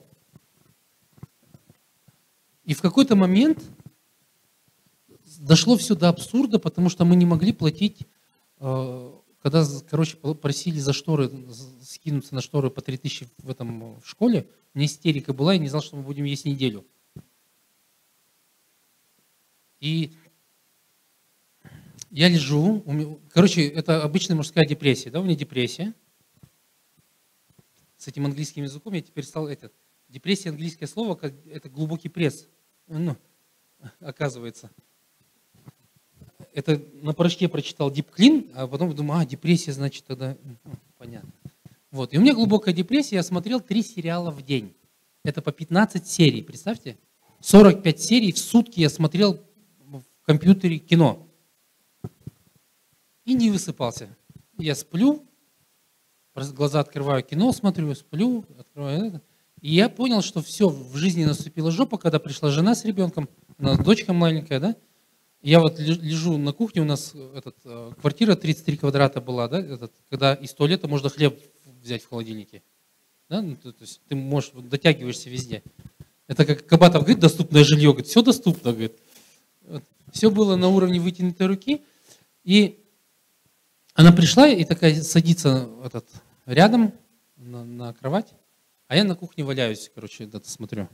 И в какой-то момент дошло все до абсурда, потому что мы не могли платить, когда, короче, просили за шторы, скинуться на шторы по три тысячи в этом в школе, у меня истерика была, я не знал, что мы будем есть неделю. И я лежу, короче, это обычная мужская депрессия, да, у меня депрессия. С этим английским языком я теперь стал этот. Депрессия, английское слово, как это глубокий пресс, ну, оказывается. Это на порошке прочитал Deep Clean, а потом думаю, а, депрессия, значит, тогда, ну, понятно. Вот, и у меня глубокая депрессия, я смотрел три сериала в день. Это по пятнадцать серий, представьте. сорок пять серий в сутки я смотрел в компьютере кино. И не высыпался. Я сплю, глаза открываю, кино смотрю, сплю, открываю это. И я понял, что все, в жизни наступила жопа, когда пришла жена с ребенком, у нас дочка маленькая, да. Я вот лежу на кухне, у нас этот, квартира тридцать три квадрата была, да, этот, когда из туалета можно хлеб взять в холодильнике. Да? Ну, то, то есть ты можешь, дотягиваешься везде. Это как Кабатов говорит, доступное жилье, говорит, все доступно, говорит. Вот. Все было на уровне вытянутой руки. И она пришла и такая садится этот, рядом на, на кровать, а я на кухне валяюсь, короче, это смотрю.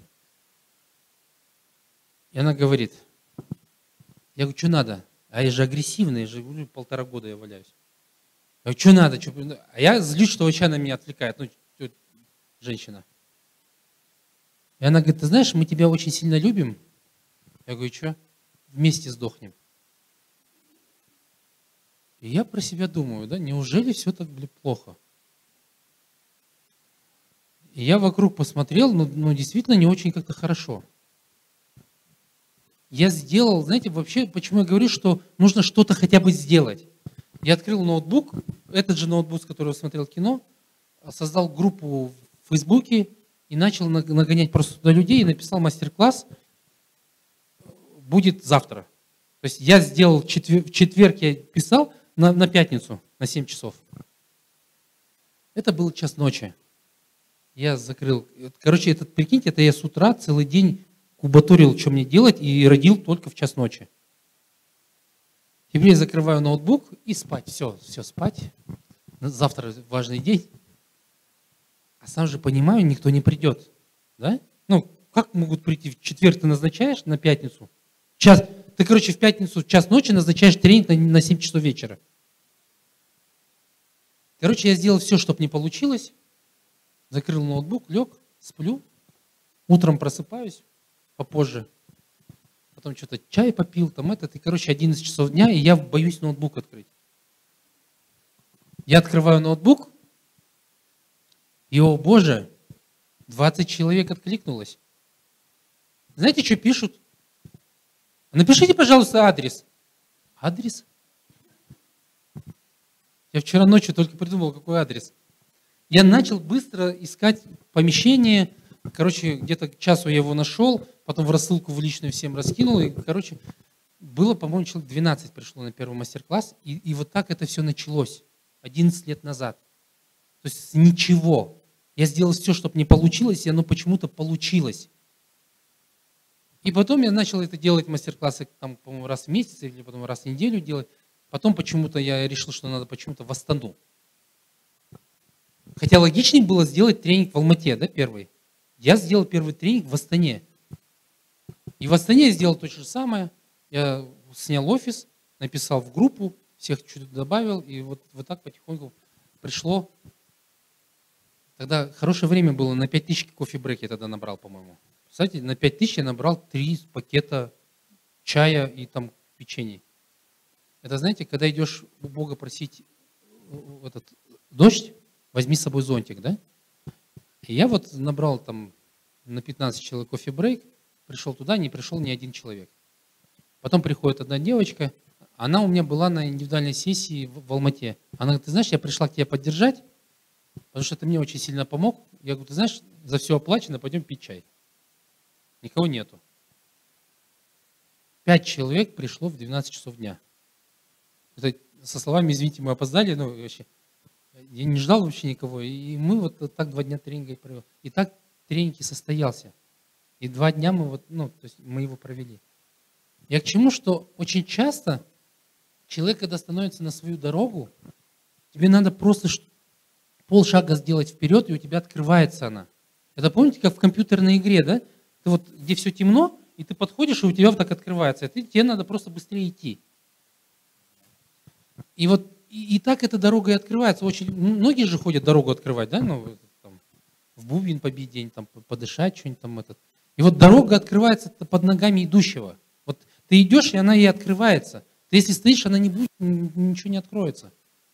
И она говорит, я говорю, что надо? А я же агрессивный, я же говорю, полтора года я валяюсь. Я говорю, что надо? Что? А я злюсь, что вообще она меня отвлекает, ну, женщина. И она говорит, ты знаешь, мы тебя очень сильно любим. Я говорю, что? Вместе сдохнем. И я про себя думаю, да, неужели все так, блин, плохо? И я вокруг посмотрел, ну, ну действительно не очень как-то хорошо. Я сделал, знаете, вообще, почему я говорю, что нужно что-то хотя бы сделать. Я открыл ноутбук, этот же ноутбук, с которого смотрел кино, создал группу в Фейсбуке и начал нагонять просто туда людей и написал мастер-класс «Будет завтра». То есть я сделал, в четверг я писал на, на пятницу, на семь часов. Это был час ночи. Я закрыл, короче, этот, прикиньте, это я с утра целый день кубатурил, что мне делать, и родил только в час ночи. Теперь я закрываю ноутбук и спать. Все, все, спать. Завтра важный день. А сам же понимаю, никто не придет. Да? Ну, как могут прийти? В четверг ты назначаешь на пятницу? Час, ты, короче, в пятницу в час ночи назначаешь тренинг на, на семь часов вечера. Короче, я сделал все, чтобы не получилось. Закрыл ноутбук, лег, сплю. Утром просыпаюсь. Попозже. Потом что-то чай попил, там этот, и, короче, одиннадцать часов дня, и я боюсь ноутбук открыть. Я открываю ноутбук, и, о боже, двадцать человек откликнулось. Знаете, что пишут? Напишите, пожалуйста, адрес. Адрес? Я вчера ночью только придумал, какой адрес. Я начал быстро искать помещение. Короче, где-то к часу я его нашел, потом в рассылку в личную всем раскинул. И, короче, было, по-моему, человек двенадцать пришло на первый мастер-класс. И, и вот так это все началось одиннадцать лет назад. То есть с ничего. Я сделал все, чтобы не получилось, и оно почему-то получилось. И потом я начал это делать, мастер-классы, там, по-моему, раз в месяц или потом раз в неделю делать. Потом почему-то я решил, что надо почему-то в Астану. Хотя логичнее было сделать тренинг в Алмате, да, первый. Я сделал первый тренинг в Астане. И в Астане я сделал то же самое. Я снял офис, написал в группу, всех чуть-чуть добавил, и вот, вот так потихоньку пришло. Тогда хорошее время было, на пять тысяч кофе-брейк я тогда набрал, по-моему. Кстати, на пять тысяч я набрал три пакета чая и там печенье. Это, знаете, когда идешь у Бога просить этот дождь, возьми с собой зонтик, да? И я вот набрал там на пятнадцать человек кофе-брейк, пришел туда, не пришел ни один человек. Потом приходит одна девочка, она у меня была на индивидуальной сессии в, в Алмате. Она говорит, ты знаешь, я пришла к тебе поддержать, потому что ты мне очень сильно помог. Я говорю, ты знаешь, за все оплачено, пойдем пить чай. Никого нету. Пять человек пришло в двенадцать часов дня. Это со словами, извините, мы опоздали, ну вообще, я не ждал вообще никого. И мы вот так два дня тренинга и провели. И так тренинг и состоялся. И два дня мы вот, ну, то есть мы его провели. Я к чему, что очень часто человек, когда становится на свою дорогу, тебе надо просто полшага сделать вперед, и у тебя открывается она. Это помните, как в компьютерной игре, да? Ты вот, где все темно, и ты подходишь, и у тебя вот так открывается. И ты, тебе надо просто быстрее идти. И вот и, и так эта дорога и открывается. Очень, многие же ходят дорогу открывать, да? Ну, там, в бубен побить день, там, подышать, что-нибудь там этот. И вот дорога открывается под ногами идущего. Вот ты идешь, и она и открывается. Ты если стоишь, она не будет, ничего не откроется.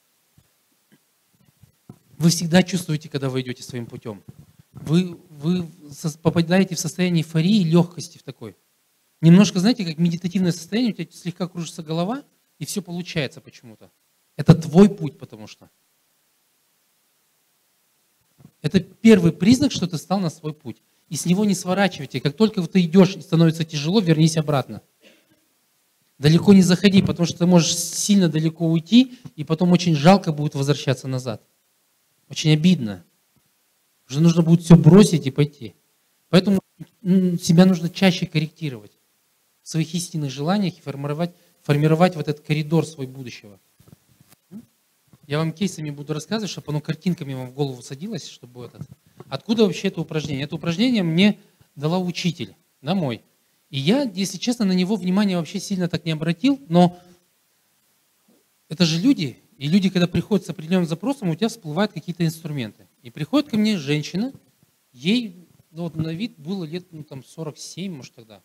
Вы всегда чувствуете, когда вы идете своим путем. Вы, вы попадаете в состояние эйфории и легкости в такой. Немножко, знаете, как медитативное состояние, у тебя слегка кружится голова, и все получается почему-то. Это твой путь, потому что. Это первый признак, что ты стал на свой путь. И с него не сворачивайте. Как только ты идешь и становится тяжело, вернись обратно. Далеко не заходи, потому что ты можешь сильно далеко уйти, и потом очень жалко будет возвращаться назад. Очень обидно. Уже нужно будет все бросить и пойти. Поэтому себя нужно чаще корректировать в своих истинных желаниях и формировать, формировать вот этот коридор свой будущего. Я вам кейсами буду рассказывать, чтобы оно картинками вам в голову садилось, чтобы этот. Откуда вообще это упражнение? Это упражнение мне дала учитель, да, мой. И я, если честно, на него внимания вообще сильно так не обратил, но это же люди, и люди, когда приходят с определенным запросом, у тебя всплывают какие-то инструменты. И приходит ко мне женщина, ей ну, вот на вид было лет ну, там, сорок семь, может, тогда.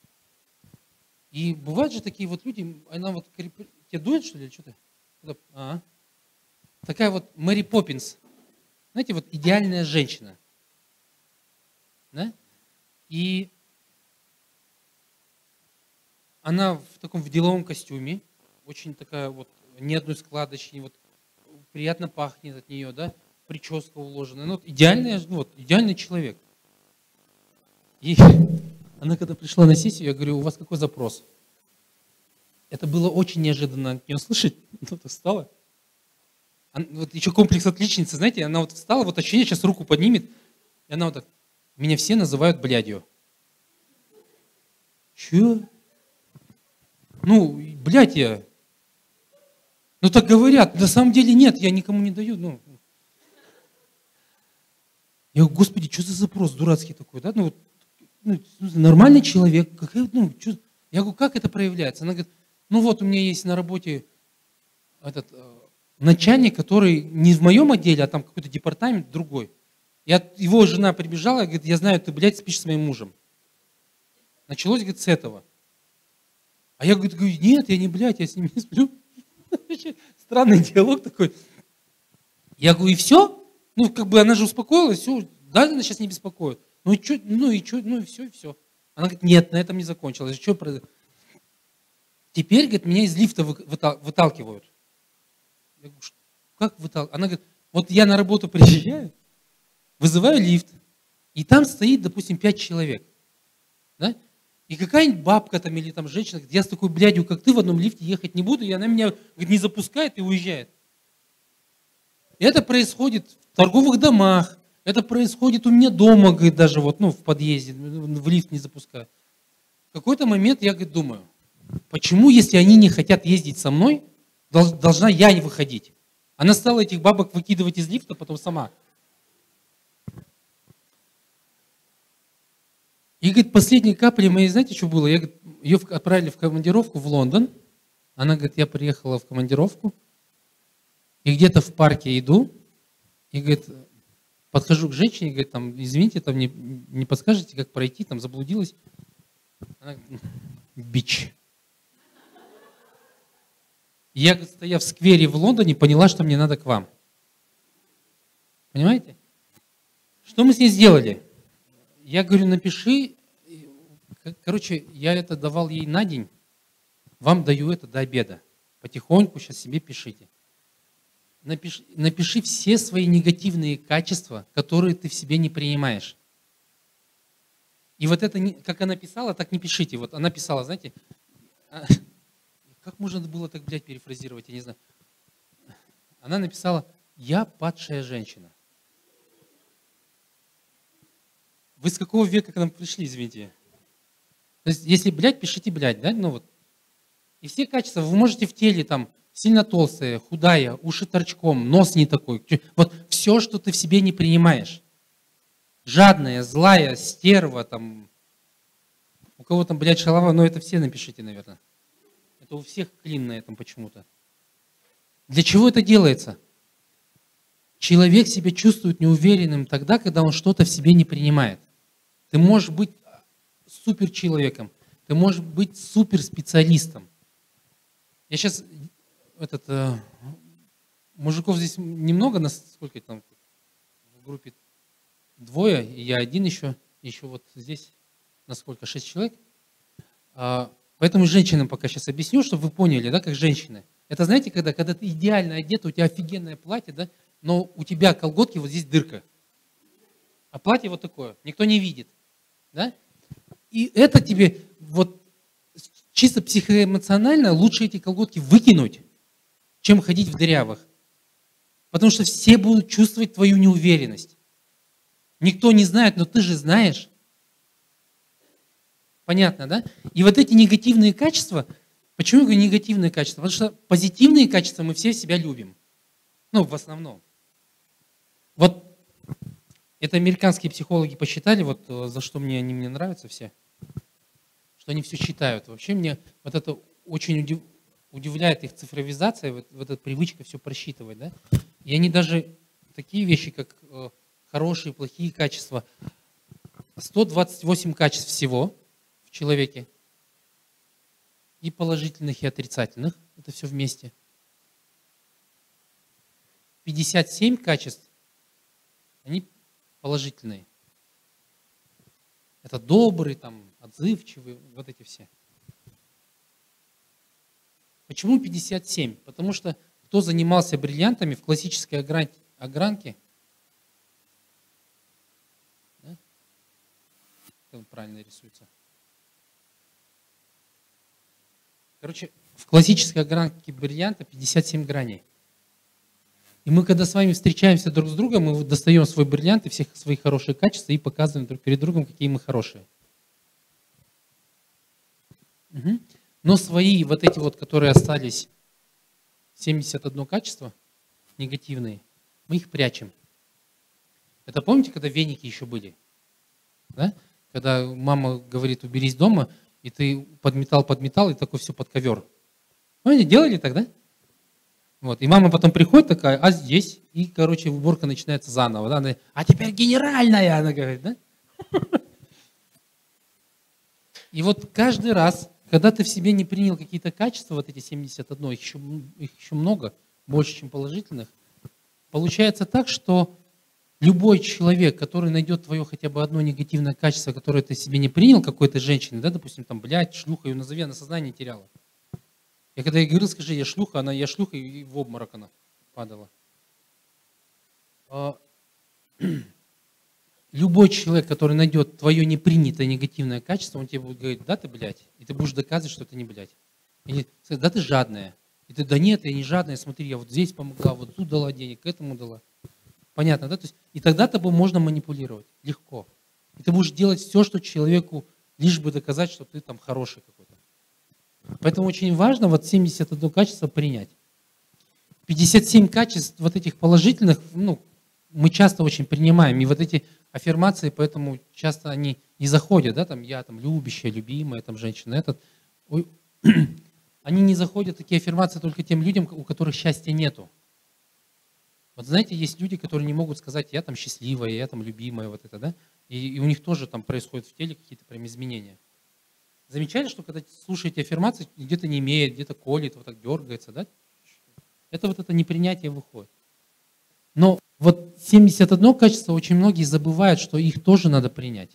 И бывают же такие вот люди, она вот, тебе дует, что ли, или что-то? А-а. Такая вот Мэри Поппинс, знаете, вот идеальная женщина. Да? И она в таком в деловом костюме, очень такая вот, ни одной складочки, вот, приятно пахнет от нее, да, прическа уложена. Ну, вот, идеальный, вот, идеальный человек. И она когда пришла на сессию, я говорю, у вас какой запрос? Это было очень неожиданно от нее слышать. Кто-то встала. Она, вот еще комплекс отличницы, знаете, она вот встала, вот ощущение, сейчас руку поднимет, и она вот так, меня все называют блядью. Че? Ну, блядь я. Ну так говорят, на самом деле нет, я никому не даю. Ну. Я говорю, господи, что за запрос дурацкий такой, да? Ну, вот, ну, нормальный человек, какая, ну, что? Я говорю, как это проявляется? Она говорит, ну вот у меня есть на работе этот э, начальник, который не в моем отделе, а там какой-то департамент другой. Я, его жена прибежала и говорит, я знаю, ты, блядь, спишь с моим мужем. Началось, говорит, с этого. А я говорю, нет, я не, блядь, я с ним не сплю. Странный диалог такой. Я говорю, и все? Ну, как бы она же успокоилась, все, да, она сейчас не беспокоит. Ну и что, ну и что, ну и все, и все. Она говорит, нет, на этом не закончилось. Что произошло? Теперь, говорит, меня из лифта выталкивают. Я говорю, как выталкивают? Она говорит, Вот я на работу приезжаю, вызываю лифт, и там стоит, допустим, пять человек. Да? И какая-нибудь бабка там или там женщина говорит, я с такой блядью, как ты, в одном лифте ехать не буду, и она меня говорит, не запускает и уезжает. И это происходит в торговых домах, это происходит у меня дома, говорит, даже вот, ну, в подъезде, в лифт не запускают. В какой-то момент я, говорит, думаю, почему, если они не хотят ездить со мной, должна я не выходить? Она стала этих бабок выкидывать из лифта потом сама. И, говорит, последней каплей моей, знаете, что было? Я, говорит, ее отправили в командировку в Лондон. Она говорит, я приехала в командировку, и где-то в парке иду, и, говорит, подхожу к женщине, говорит, там, извините, там, не, не подскажете, как пройти, там, заблудилась. Она говорит, бич. И я, говорит, стоя в сквере в Лондоне, поняла, что мне надо к вам. Понимаете? Что мы с ней сделали? Я говорю, напиши, короче, я это давал ей на день, вам даю это до обеда. Потихоньку сейчас себе пишите. Напиши, напиши все свои негативные качества, которые ты в себе не принимаешь. И вот это, как она писала, так не пишите. Вот она писала, знаете, как можно было так, блядь, перефразировать, я не знаю. Она написала, я падшая женщина. Вы с какого века к нам пришли, извините? То есть, если блядь, пишите блядь, да? Ну вот. И все качества вы можете в теле там сильно толстая, худая, уши торчком, нос не такой. Вот все, что ты в себе не принимаешь. Жадная, злая, стерва, там. У кого там, блядь, шалава, но это все напишите, наверное. Это у всех клин на этом почему-то. Для чего это делается? Человек себя чувствует неуверенным тогда, когда он что-то в себе не принимает. Ты можешь быть суперчеловеком, ты можешь быть суперспециалистом. Я сейчас, этот, э, мужиков здесь немного, нас сколько там в группе? Двое, и я один еще, еще вот здесь, насколько, шесть человек. А, поэтому женщинам пока сейчас объясню, чтобы вы поняли, да, как женщины. Это знаете, когда, когда ты идеально одета, у тебя офигенное платье, да, но у тебя колготки, вот здесь дырка. А платье вот такое, никто не видит. Да? И это тебе вот чисто психоэмоционально лучше эти колготки выкинуть, чем ходить в дырявых. Потому что все будут чувствовать твою неуверенность. Никто не знает, но ты же знаешь. Понятно, да? И вот эти негативные качества, почему я говорю негативные качества? Потому что позитивные качества мы все себя любим. Ну, в основном. Вот это американские психологи посчитали, вот за что мне они мне нравятся все, что они все считают. Вообще мне вот это очень удив, удивляет их цифровизация, вот, вот эта привычка все просчитывать. Да? И они даже такие вещи, как э, хорошие, плохие качества, сто двадцать восемь качеств всего в человеке, и положительных, и отрицательных, это все вместе. пятьдесят семь качеств, они положительные. Это добрый, там, отзывчивый, вот эти все. Почему пятьдесят семь? Потому что кто занимался бриллиантами в классической огранке, да? Как он правильно рисуется? Короче, в классической огранке бриллианта пятьдесят семь граней. И мы, когда с вами встречаемся друг с другом, мы достаем свой бриллиант и всех свои хорошие качества и показываем друг перед другом, какие мы хорошие. Угу. Но свои вот эти вот, которые остались, семьдесят одно качество негативные, мы их прячем. Это помните, когда веники еще были? Да? Когда мама говорит, уберись дома, и ты подметал, подметал, и такой все под ковер. Помните, делали тогда? Вот. И мама потом приходит такая, а здесь? И, короче, уборка начинается заново. Да? Она, а теперь генеральная, она говорит, да? И вот каждый раз, когда ты в себе не принял какие-то качества, вот эти семьдесят одно, их еще, их еще много, больше, чем положительных, получается так, что любой человек, который найдет твое хотя бы одно негативное качество, которое ты себе не принял, какой-то женщины, да, допустим, там, блядь, шлюха, ее назови, она сознание теряла. Я когда ей говорил, скажи, я шлюха, она, я шлюха, и в обморок она падала. А, Любой человек, который найдет твое непринятое негативное качество, он тебе будет говорить: да ты, блядь, и ты будешь доказывать, что ты не блядь. Или сказать: да ты жадная. И ты: да нет, я не жадная, смотри, я вот здесь помогла, вот тут дала денег, этому дала. Понятно, да? То есть, и тогда тобой можно манипулировать легко. И ты будешь делать все, что человеку, лишь бы доказать, что ты там хороший какой-то. Поэтому очень важно вот семьдесят одно качество принять. пятьдесят семь качеств вот этих положительных, ну, мы часто очень принимаем. И вот эти аффирмации, поэтому часто они не заходят, да, там я там любящая, любимая, там женщина, этот. Ой, они не заходят, такие аффирмации, только тем людям, у которых счастья нету. Вот знаете, есть люди, которые не могут сказать: я там счастливая, я там любимая, вот это, да, и, и у них тоже там происходят в теле какие-то прям изменения. Замечали, что когда слушаете аффирмации, где-то не имеет, где-то колет, вот так дергается, да? Это вот это непринятие выходит. Но вот семьдесят одно качество очень многие забывают, что их тоже надо принять.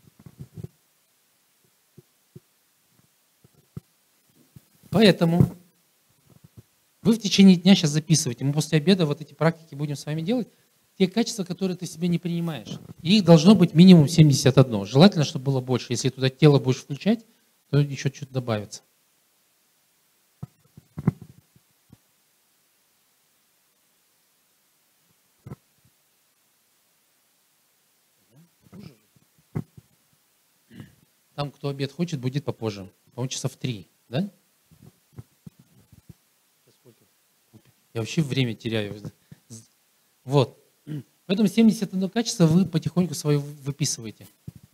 Поэтому вы в течение дня сейчас записываете. Мы после обеда вот эти практики будем с вами делать. Те качества, которые ты в себе не принимаешь. И их должно быть минимум семьдесят одно. Желательно, чтобы было больше. Если туда тело будешь включать, то еще что-то добавится. Там, кто обед хочет, будет попозже. По-моему, часа в три, да? Я вообще время теряю. Вот. Поэтому семьдесят одно качество вы потихоньку свое выписываете.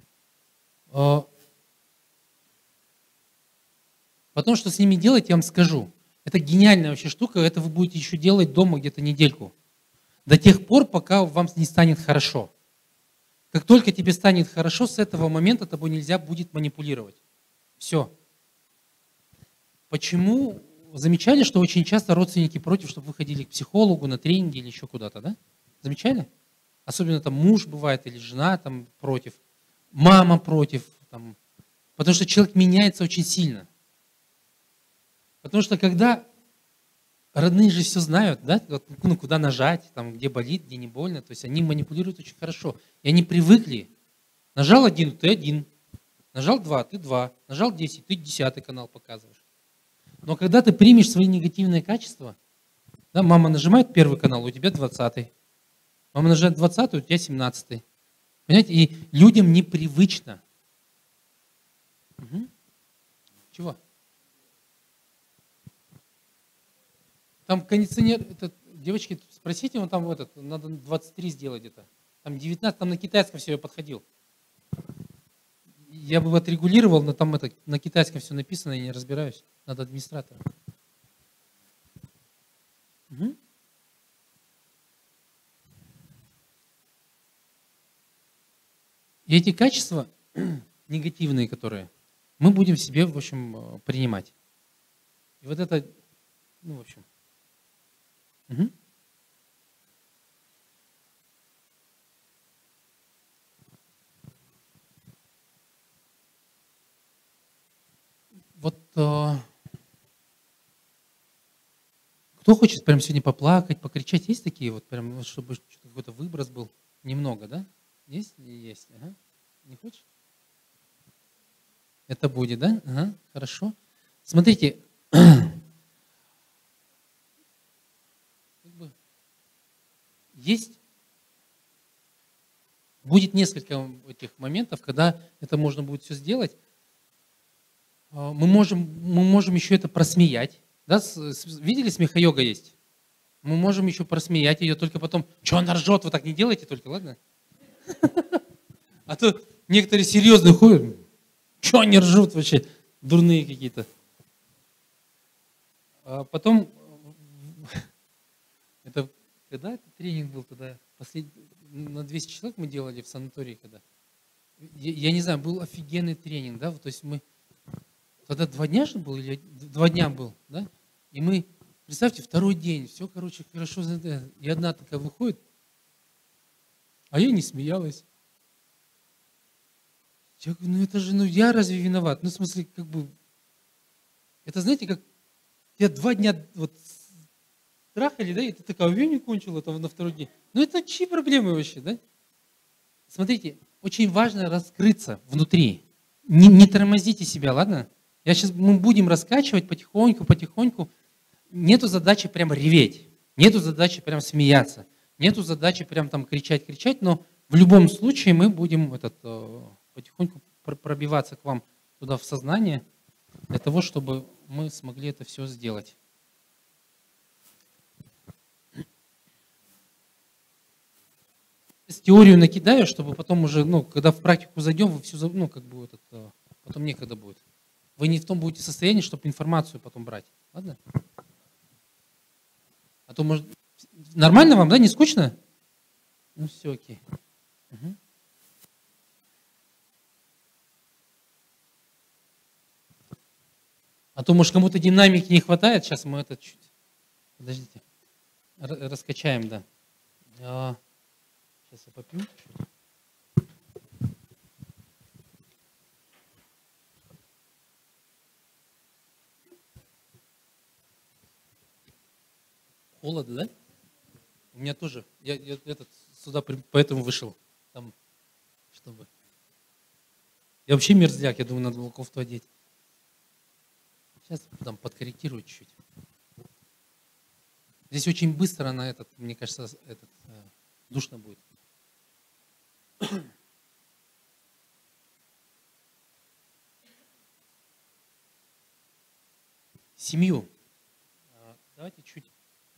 Потом, что с ними делать, я вам скажу. Это гениальная вообще штука, это вы будете еще делать дома где-то недельку. До тех пор, пока вам не станет хорошо. Как только тебе станет хорошо, с этого момента тобой нельзя будет манипулировать. Все. Почему? Замечали, что очень часто родственники против, чтобы вы ходили к психологу, на тренинги или еще куда-то, да? Замечали? Особенно там муж бывает или жена там против, мама против. Там, потому что человек меняется очень сильно. Потому что когда родные же все знают, да, ну, куда нажать, там, где болит, где не больно, то есть они манипулируют очень хорошо. И они привыкли. Нажал один, ты один. Нажал два, ты два. Нажал десять, ты десятый канал показываешь. Но когда ты примешь свои негативные качества, да, мама нажимает первый канал, у тебя двадцатый. Мама нажимает двадцатый, у тебя семнадцатый. Понимаете? И людям непривычно. Угу. Чего? Там кондиционер, это, девочки, спросите, он там этот, надо двадцать три сделать где-то. Там девятнадцать, там на китайском все я подходил. Я бы отрегулировал, но там это, на китайском все написано, я не разбираюсь. Надо администратора. Угу. И эти качества негативные, которые мы будем в себе, в общем, принимать. И вот это, ну, в общем. Угу. Вот э, кто хочет прям сегодня поплакать, покричать? Есть такие вот, прям, чтобы какой-то выброс был? Немного, да? Есть? Есть. Ага. Не хочешь? Это будет, да? Ага. Хорошо. Смотрите, есть, будет несколько этих моментов, когда это можно будет все сделать. Мы можем, мы можем еще это просмеять. Да? Видели, смехо-йога есть? Мы можем еще просмеять ее, только потом, что она ржет, вы так не делайте только, ладно? А то некоторые серьезные ходят, что они ржут вообще, дурные какие-то. А потом, это когда этот тренинг был тогда? Послед... На двести человек мы делали в санатории, когда. Я, я не знаю, был офигенный тренинг, да, то есть мы, тогда два дня же был, или два дня был, да, и мы, представьте, второй день, все, короче, хорошо, и одна такая выходит, а я не смеялась. Я говорю, ну это же, ну я разве виноват? Ну в смысле, как бы, это знаете, как я два дня вот трахали, да, и ты такая, я не кончила там на второй день. Ну это чьи проблемы вообще, да? Смотрите, очень важно раскрыться внутри. Не, не тормозите себя, ладно? Я сейчас, мы будем раскачивать потихоньку, потихоньку. Нету задачи прям реветь, нету задачи прям смеяться, нету задачи прям там кричать, кричать, но в любом случае мы будем этот, потихоньку пробиваться к вам туда в сознание, для того, чтобы мы смогли это все сделать. Теорию накидаю, чтобы потом уже, ну, когда в практику зайдем, вы все, ну, как бы этот, потом некогда будет. Вы не в том будете состоянии, чтобы информацию потом брать. Ладно? А то, может, нормально вам, да? Не скучно? Ну, все, окей. Угу. А то, может, кому-то динамики не хватает. Сейчас мы это чуть... Подождите. Раскачаем, да. А, сейчас я попью чуть. Холодно, да? У меня тоже. Я, я этот, сюда поэтому вышел. Там, чтобы... Я вообще мерзляк, я думаю, надо было кофту одеть. Сейчас там подкорректирую чуть-чуть. Здесь очень быстро на этот, мне кажется, этот, э, душно будет. Семью. Давайте чуть.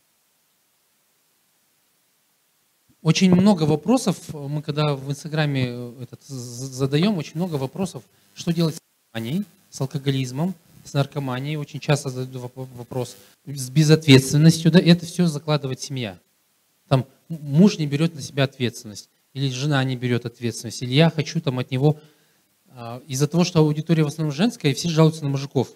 Очень много вопросов, мы когда в Инстаграме этот, задаем, очень много вопросов, что делать с наркоманией, с алкоголизмом, с наркоманией. Очень часто задают вопрос с безответственностью, да, это все закладывает семья. Там муж не берет на себя ответственность, или жена не берет ответственность, или я хочу там от него, из-за того, что аудитория в основном женская, и все жалуются на мужиков.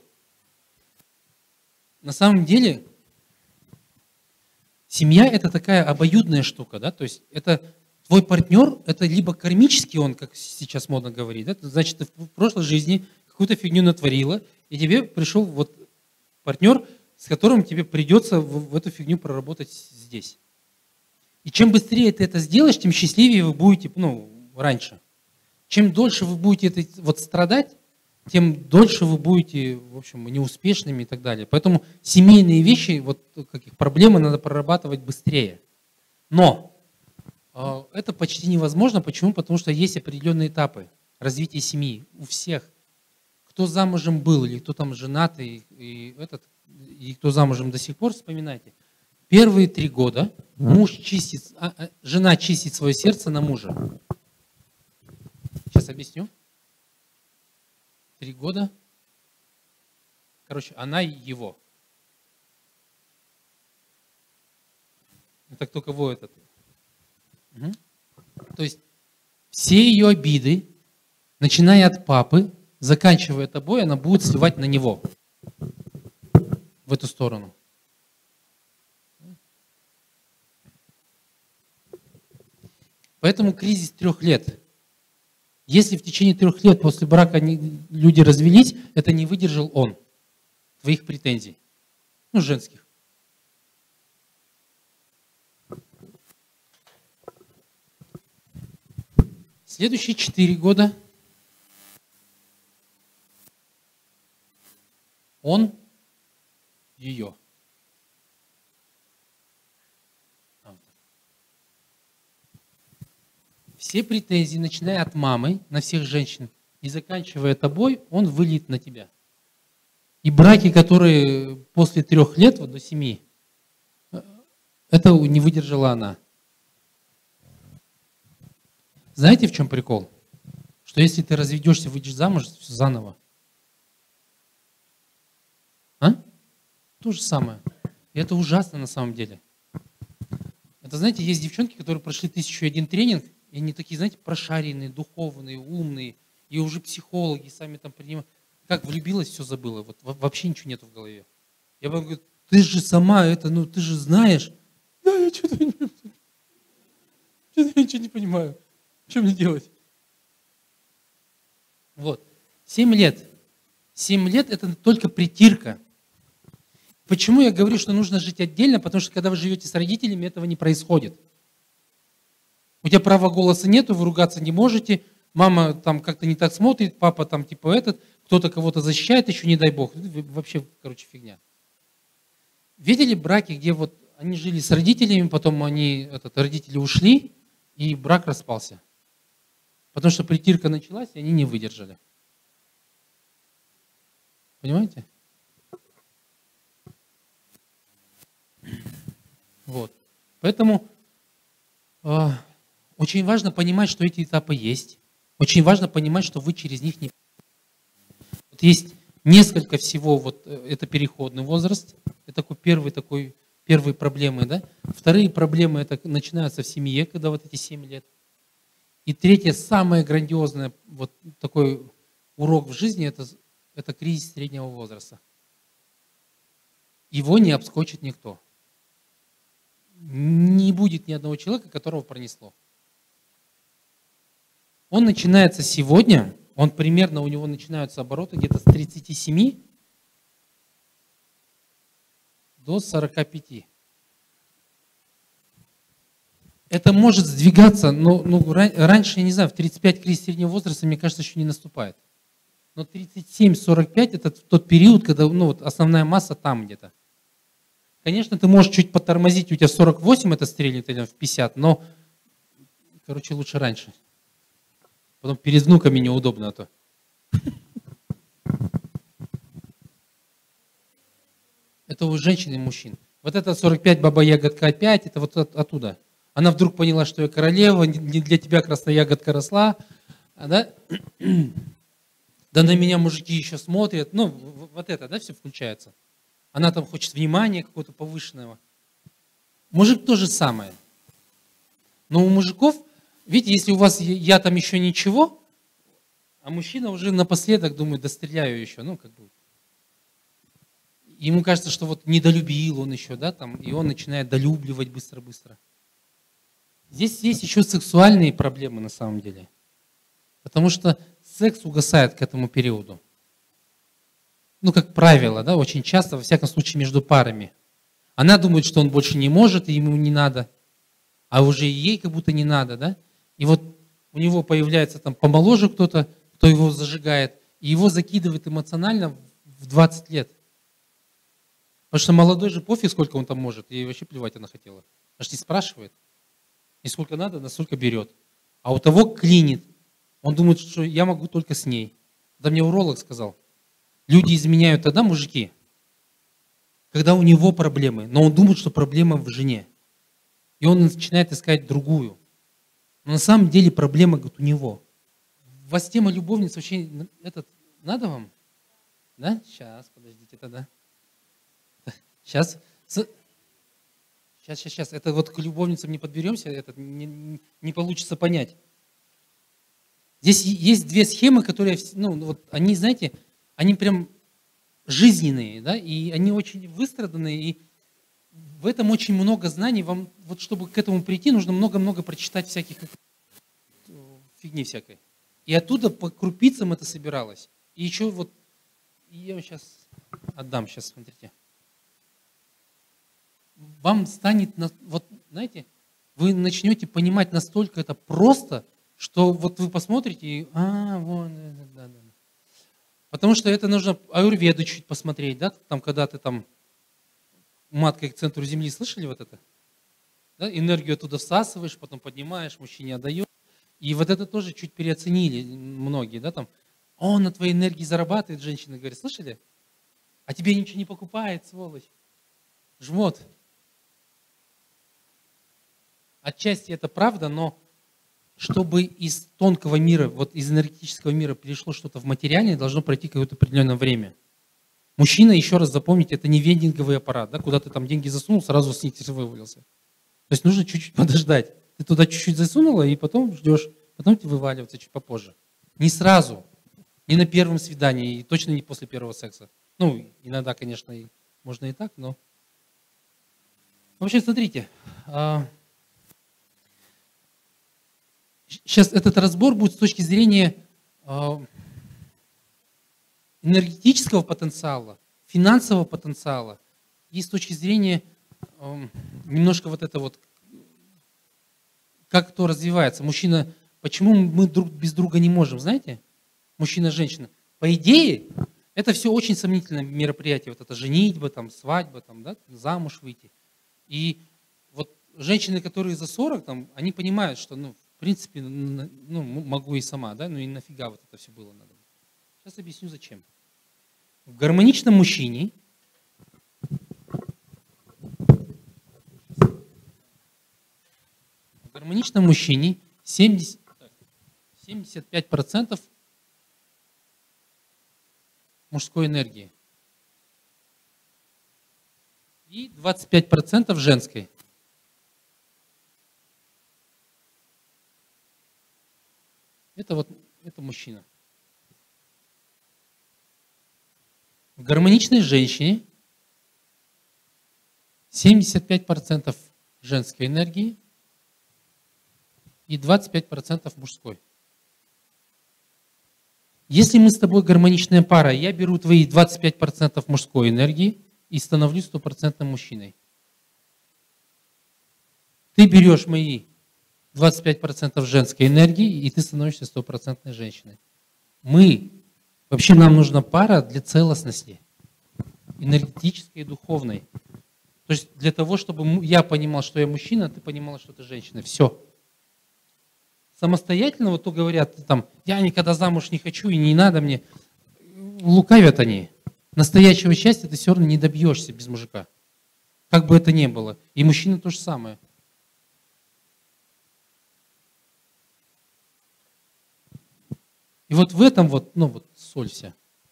На самом деле, семья – это такая обоюдная штука, да, то есть это твой партнер, это либо кармический он, как сейчас модно говорить, да, значит, ты в прошлой жизни какую-то фигню натворила, и тебе пришел вот партнер, с которым тебе придется в, в эту фигню проработать здесь. И чем быстрее ты это сделаешь, тем счастливее вы будете, ну, раньше. Чем дольше вы будете это, вот, страдать, тем дольше вы будете, в общем, неуспешными и так далее. Поэтому семейные вещи, вот каких проблемы надо прорабатывать быстрее. Но э, это почти невозможно. Почему? Потому что есть определенные этапы развития семьи у всех. Кто замужем был или кто там женатый, и, этот, и кто замужем до сих пор, вспоминайте. Первые три года муж чистит, а, а, жена чистит свое сердце на мужа. Сейчас объясню. Три года. Короче, она его. Это кто кого этот? Угу. То есть все ее обиды, начиная от папы, заканчивая тобой, она будет сливать на него. В эту сторону. Поэтому кризис трех лет. Если в течение трех лет после брака они, люди развелись, это не выдержал он, твоих претензий, ну, женских. Следующие четыре года он ее. Все претензии, начиная от мамы на всех женщин и заканчивая тобой, он выльет на тебя. И браки, которые после трех лет, вот до семи, это не выдержала она. Знаете, в чем прикол? Что если ты разведешься, выйдешь замуж, все заново. А? То же самое. И это ужасно на самом деле. Это, знаете, есть девчонки, которые прошли тысячу и один тренинг, и они такие, знаете, прошаренные, духовные, умные, и уже психологи сами там принимают. Как влюбилась, все забыла. Вот вообще ничего нету в голове. Я бы говорю, ты же сама это, ну ты же знаешь. Да, я что-то не понимаю. Что-то я ничего не понимаю. Что мне делать? Вот. Семь лет. Семь лет это только притирка. Почему я говорю, что нужно жить отдельно? Потому что когда вы живете с родителями, этого не происходит. У тебя права голоса нету, вы ругаться не можете, мама там как-то не так смотрит, папа там типа этот, кто-то кого-то защищает, еще не дай бог. Вообще, короче, фигня. Видели браки, где вот они жили с родителями, потом они, этот, родители ушли, и брак распался. Потому что притирка началась, и они не выдержали. Понимаете? Вот. Поэтому э, очень важно понимать, что эти этапы есть. Очень важно понимать, что вы через них не... Вот есть несколько всего, вот это переходный возраст, это такой первый такой, первые проблемы, да? Вторые проблемы это начинаются в семье, когда вот эти семь лет. И третье, самое грандиозное, вот такой урок в жизни, это, это кризис среднего возраста. Его не обскочит никто. Не будет ни одного человека, которого пронесло. Он начинается сегодня, он примерно, у него начинаются обороты где-то с тридцати семи до сорока пяти. Это может сдвигаться, но ну, раньше, я не знаю, в тридцать пять кризис среднего возраста, мне кажется, еще не наступает. Но тридцать семь сорок пять это тот период, когда ну, вот основная масса там где-то. Конечно, ты можешь чуть потормозить, у тебя сорок восемь это стрельнет или в пятьдесят, но, короче, лучше раньше. Потом перед внуками неудобно, а то. Это у женщин и мужчин. Вот это сорок пять баба-ягодка опять, это вот от, оттуда. Она вдруг поняла, что я королева, не для тебя красная ягодка росла. А, да? Да на меня мужики еще смотрят. Ну, вот это, да, все включается. Она там хочет внимания какого-то повышенного. Мужик то же самое. Но у мужиков, видите, если у вас я там еще ничего, а мужчина уже напоследок думает, да стреляю еще, ну как бы. Ему кажется, что вот недолюбил он еще, да, там, и он начинает долюбливать быстро-быстро. Здесь есть еще сексуальные проблемы на самом деле. Потому что секс угасает к этому периоду. Ну, как правило, да, очень часто, во всяком случае, между парами. Она думает, что он больше не может, и ему не надо. А уже ей как будто не надо, да. И вот у него появляется там помоложе кто-то, кто его зажигает, и его закидывает эмоционально в двадцать лет. Потому что молодой же пофиг, сколько он там может, ей вообще плевать она хотела. Аж не спрашивает. И сколько надо, настолько берет. А у того клинит. Он думает, что я могу только с ней. Да мне уролог сказал. Люди изменяют тогда, мужики, когда у него проблемы, но он думает, что проблема в жене. И он начинает искать другую. Но на самом деле проблема, говорит, у него. У вас тема любовниц вообще, этот, надо вам? Да? Сейчас, подождите тогда. Сейчас. Сейчас, сейчас, сейчас. Это вот к любовницам не подберемся, это не, не получится понять. Здесь есть две схемы, которые, ну, вот они, знаете, они прям жизненные, да, и они очень выстраданные, и в этом очень много знаний. Вам, вот чтобы к этому прийти, нужно много-много прочитать всяких фигни всякой. И оттуда по крупицам это собиралось. И еще вот, я вам сейчас отдам, сейчас, смотрите. Вам станет, вот, знаете, вы начнете понимать настолько это просто, что вот вы посмотрите и, а, вон, да, да, да. Потому что это нужно аюрведу чуть посмотреть, да, там, когда ты там маткой к центру земли, слышали вот это? Да? Энергию оттуда всасываешь, потом поднимаешь, мужчине отдаешь. И вот это тоже чуть переоценили многие, да, там, он на твоей энергии зарабатывает, женщина говорит, слышали? А тебе ничего не покупает, сволочь. Жмот. Отчасти это правда, но чтобы из тонкого мира, вот из энергетического мира перешло что-то в материальное, должно пройти какое-то определенное время. Мужчина, еще раз запомните, это не вендинговый аппарат, да, куда ты там деньги засунул, сразу с них вывалился. То есть нужно чуть-чуть подождать. Ты туда чуть-чуть засунула, и потом ждешь, потом тебе вываливаться чуть попозже. Не сразу, не на первом свидании, и точно не после первого секса. Ну, иногда, конечно, и, можно и так, но... В общем, смотрите, сейчас этот разбор будет с точки зрения энергетического потенциала, финансового потенциала есть точки зрения э, немножко вот это вот, как кто развивается. Мужчина, почему мы друг без друга не можем, знаете? Мужчина, женщина. По идее, это все очень сомнительное мероприятие. Вот это женитьба, там, свадьба, там, да, замуж выйти. И вот женщины, которые за сорок, там, они понимают, что, ну, в принципе, ну, могу и сама, да, ну и нафига вот это все было надо. Сейчас объясню, зачем. В гармоничном мужчине в гармоничном мужчине семьдесят, семьдесят пять процентов мужской энергии и двадцать пять процентов женской. Это вот это мужчина. В гармоничной женщине семьдесят пять процентов женской энергии и двадцать пять процентов мужской. Если мы с тобой гармоничная пара, я беру твои двадцать пять процентов мужской энергии и становлюсь стопроцентным мужчиной. Ты берешь мои двадцать пять процентов женской энергии, и ты становишься стопроцентной женщиной. Мы, вообще нам нужна пара для целостности, энергетической и духовной. То есть для того, чтобы я понимал, что я мужчина, ты понимала, что ты женщина. Все. Самостоятельно, вот то говорят, там, я никогда замуж не хочу и не надо мне, лукавят они. Настоящего счастья ты все равно не добьешься без мужика. Как бы это ни было. И мужчина то же самое. И вот в этом вот, ну вот соль вся.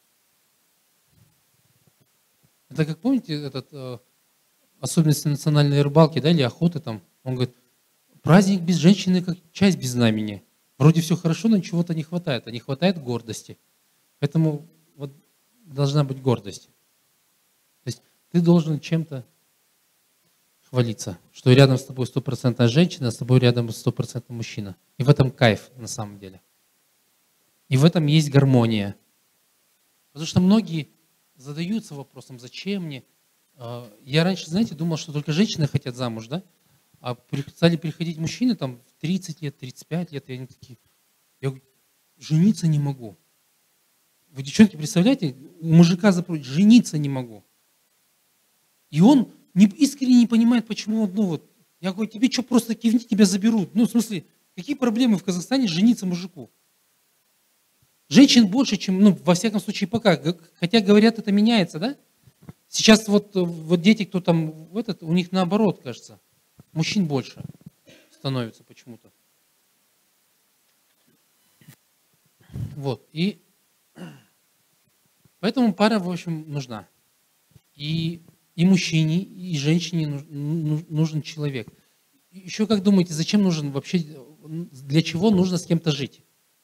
Это как помните, этот, э, особенности национальной рыбалки, да, или охоты там, он говорит, праздник без женщины, как часть без знамени. Вроде все хорошо, но чего-то не хватает, а не хватает гордости. Поэтому вот должна быть гордость. То есть ты должен чем-то хвалиться, что рядом с тобой стопроцентная женщина, а с тобой рядом стопроцентный мужчина. И в этом кайф на самом деле. И в этом есть гармония. Потому что многие задаются вопросом, зачем мне? Я раньше, знаете, думал, что только женщины хотят замуж, да? А стали приходить мужчины там в тридцать лет, тридцать пять лет, и они такие, я говорю, жениться не могу. Вы, девчонки, представляете, у мужика запросить, жениться не могу. И он не, искренне не понимает, почему он, ну вот, я говорю, тебе что, просто кивни, тебя заберут. Ну, в смысле, какие проблемы в Казахстане жениться мужику? Женщин больше, чем, ну, во всяком случае, пока. Хотя, говорят, это меняется, да? Сейчас вот, вот дети, кто там, этот, у них наоборот, кажется. Мужчин больше становится почему-то. Вот. И поэтому пара, в общем, нужна. И, и мужчине, и женщине нужен человек. Еще как думаете, зачем нужен вообще, для чего нужно с кем-то жить?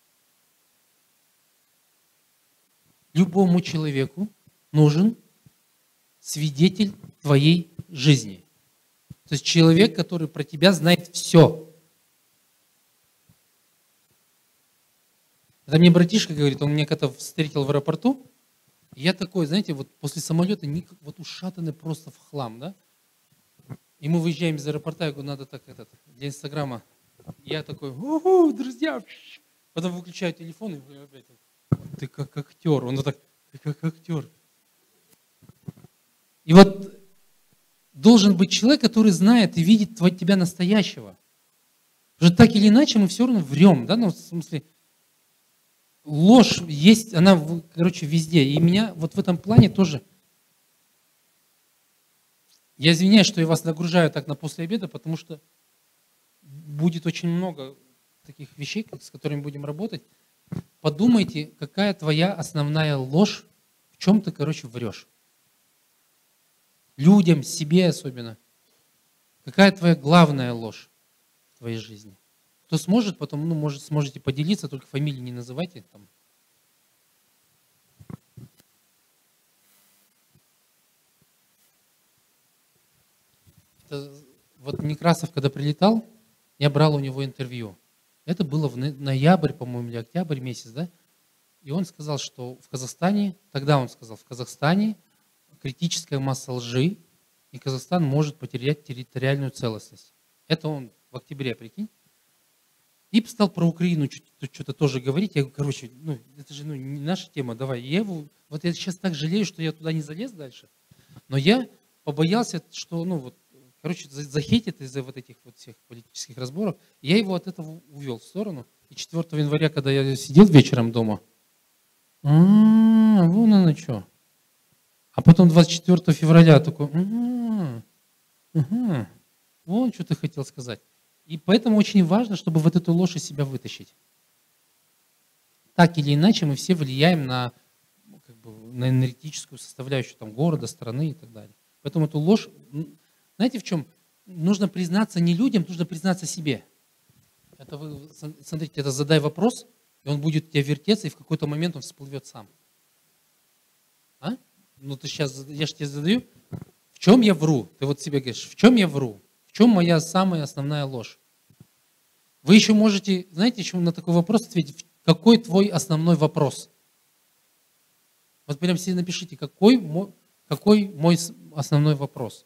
Любому человеку нужен свидетель твоей жизни. То есть человек, который про тебя знает все. Это мне братишка говорит, он меня как-то встретил в аэропорту. И я такой, знаете, вот после самолета, вот ушатанный просто в хлам, да? И мы выезжаем из аэропорта, я говорю, надо так, этот, для Инстаграма. Я такой, у-ху, друзья. Потом выключаю телефон и опять, ты как актер. Он вот так, ты как актер. И вот должен быть человек, который знает и видит тебя настоящего. Потому что так или иначе мы все равно врем, да, ну, в смысле, ложь есть, она, короче, везде. И меня вот в этом плане тоже, я извиняюсь, что я вас нагружаю так на после обеда, потому что будет очень много таких вещей, с которыми будем работать. Подумайте, какая твоя основная ложь, в чем ты, короче, врешь. Людям, себе особенно. Какая твоя главная ложь в твоей жизни? Кто сможет, потом, ну, может, сможете поделиться, только фамилии не называйте. Там. Это, вот Некрасов, когда прилетал, я брал у него интервью. Это было в ноябрь, по-моему, или октябрь месяц, да? И он сказал, что в Казахстане, тогда он сказал, в Казахстане критическая масса лжи и Казахстан может потерять территориальную целостность. Это он в октябре, прикинь. И стал про Украину что-то тоже говорить. Я говорю, короче, ну, это же ну, не наша тема, давай. Я его, вот я сейчас так жалею, что я туда не залез дальше. Но я побоялся, что, ну вот, короче, захейтит из-за вот этих вот всех политических разборов. Я его от этого увел в сторону. И четвёртого января, когда я сидел вечером дома, а, вон оно что. А потом двадцать четвёртого февраля такой, угу, угу, вон что ты хотел сказать. И поэтому очень важно, чтобы вот эту ложь из себя вытащить. Так или иначе мы все влияем на, как бы, на энергетическую составляющую там, города, страны и так далее. Поэтому эту ложь, знаете в чем? Нужно признаться не людям, нужно признаться себе. Это вы, смотрите, это задай вопрос, и он будет у тебя вертеться, и в какой-то момент он всплывет сам. А? Ну ты сейчас, я же тебе задаю, в чем я вру? Ты вот себе говоришь, в чем я вру? В чем моя самая основная ложь? Вы еще можете, знаете, еще на такой вопрос ответить, какой твой основной вопрос? Вот прям себе напишите, какой мой, какой мой основной вопрос?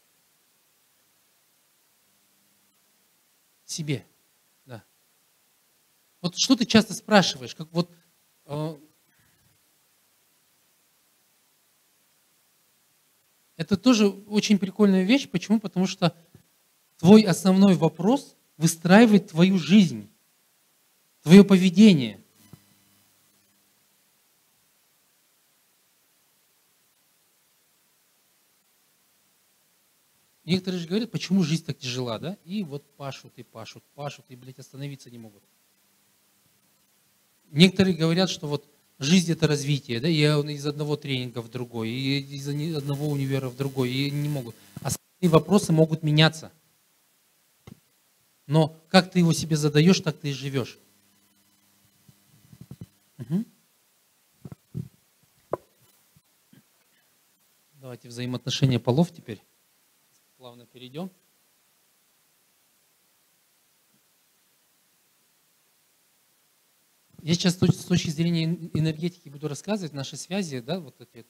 Себе. Да. Вот что ты часто спрашиваешь? Как вот, э, это тоже очень прикольная вещь. Почему? Потому что твой основной вопрос выстраивает твою жизнь, твое поведение. Некоторые же говорят, почему жизнь так тяжела, да? И вот пашут, и пашут, пашут, и, блядь, остановиться не могут. Некоторые говорят, что вот жизнь это развитие, да, и из одного тренинга в другой, и из одного универа в другой, и не могут. Основные вопросы могут меняться. Но как ты его себе задаешь, так ты и живешь. Угу. Давайте взаимоотношения полов теперь. Плавно перейдем. Я сейчас с точки зрения энергетики буду рассказывать наши связи, да, вот эти.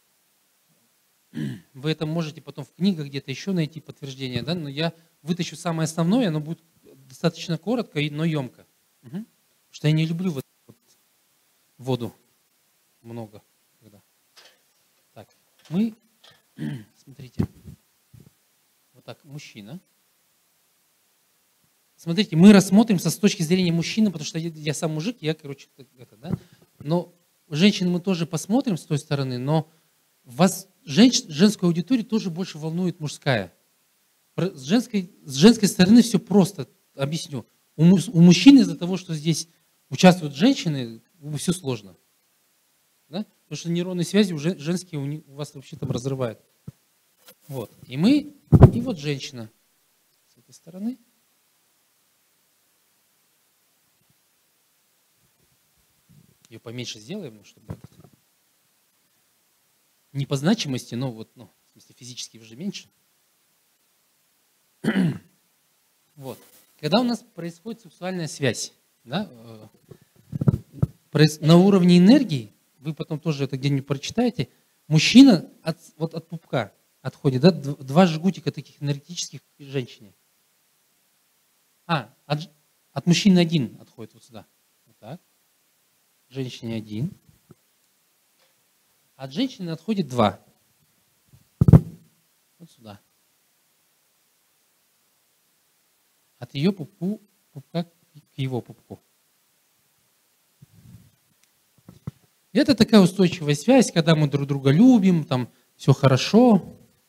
Вы это можете потом в книгах где-то еще найти подтверждение, да, но я вытащу самое основное, оно будет достаточно коротко, но емко. Угу. Потому что я не люблю вот, вот воду много. Когда. Так, мы, смотрите, вот так, мужчина. Смотрите, мы рассмотримся с точки зрения мужчины, потому что я, я сам мужик, я, короче, это, да. Но женщин мы тоже посмотрим с той стороны, но вас, женщ, женскую аудиторию тоже больше волнует мужская. С женской, с женской стороны все просто, объясню. У, у мужчин из-за того, что здесь участвуют женщины, все сложно. Да? Потому что нейронные связи уже женские у, них, у вас вообще там разрывают. Вот. И мы, и вот женщина с этой стороны. Ее поменьше сделаем, чтобы этот, не по значимости, но вот, ну, в смысле физически уже меньше. Вот. Когда у нас происходит сексуальная связь, да, на уровне энергии, вы потом тоже это где-нибудь прочитаете, мужчина от, вот от пупка отходит, да, два жгутика таких энергетических к женщине. А, от, от мужчины один отходит вот сюда. Вот так. Женщине один. От женщины отходит два. Вот сюда. От ее пупку, пупка к его пупку. И это такая устойчивая связь, когда мы друг друга любим, там все хорошо.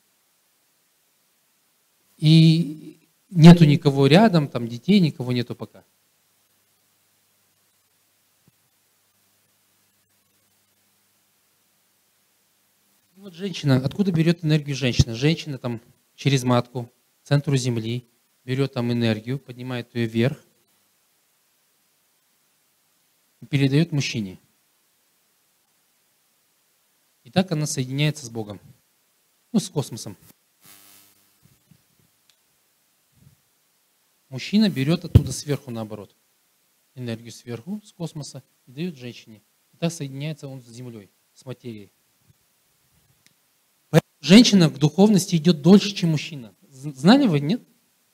И нету никого рядом, там детей никого нету пока. И вот женщина, откуда берет энергию женщина? Женщина там через матку, к центру Земли, берет там энергию, поднимает ее вверх и передает мужчине. И так она соединяется с Богом, ну, с космосом. Мужчина берет оттуда сверху, наоборот, энергию сверху, с космоса, и дает женщине. И так соединяется он с Землей, с материей. Поэтому женщина к духовности идет дольше, чем мужчина. Знали вы, нет?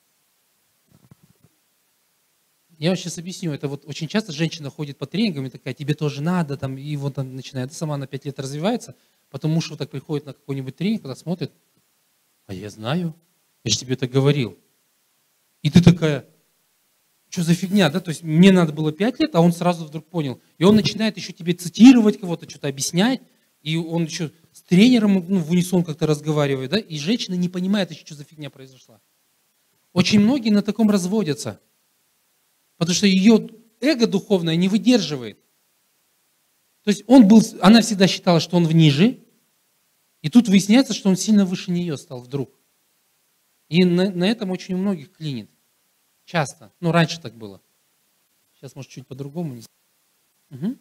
Я вам сейчас объясню. Это вот очень часто женщина ходит по тренингам и такая, тебе тоже надо, там, и вот она начинает, сама на пять лет развивается, потом муж вот так приходит на какой-нибудь тренинг, когда смотрит, а я знаю, я же тебе это говорил. И ты такая, что за фигня, да? То есть мне надо было пять лет, а он сразу вдруг понял. И он начинает еще тебе цитировать кого-то, что-то объяснять, и он еще с тренером ну, в унисон как-то разговаривает, да? И женщина не понимает еще, что за фигня произошла. Очень многие на таком разводятся. Потому что ее эго духовное не выдерживает. То есть он был, она всегда считала, что он ниже, и тут выясняется, что он сильно выше нее стал вдруг. И на, на этом очень у многих клинит. Часто. Ну, раньше так было. Сейчас, может, чуть по-другому. Угу.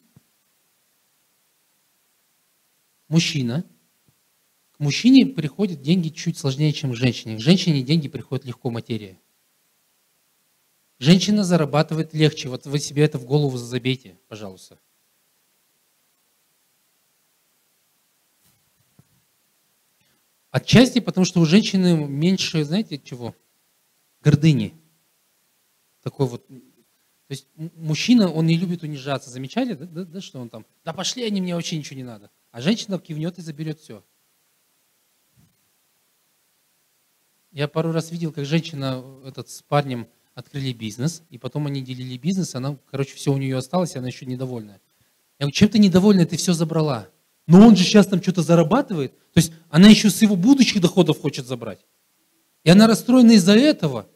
Мужчина. К мужчине приходят деньги чуть сложнее, чем к женщине. К женщине деньги приходят легко, материя. Женщина зарабатывает легче. Вот вы себе это в голову забейте, пожалуйста. Отчасти потому, что у женщины меньше, знаете, чего? Гордыни. Такой вот. То есть мужчина, он не любит унижаться. Замечали, да, да, да, что он там, да пошли они, мне вообще ничего не надо. А женщина кивнет и заберет все. Я пару раз видел, как женщина этот, с парнем открыли бизнес, и потом они делили бизнес, она, короче, все у нее осталось, и она еще недовольная. Я говорю, чем ты недовольна, ты все забрала? Но он же сейчас там что-то зарабатывает. То есть она еще с его будущих доходов хочет забрать. И она расстроена из-за этого.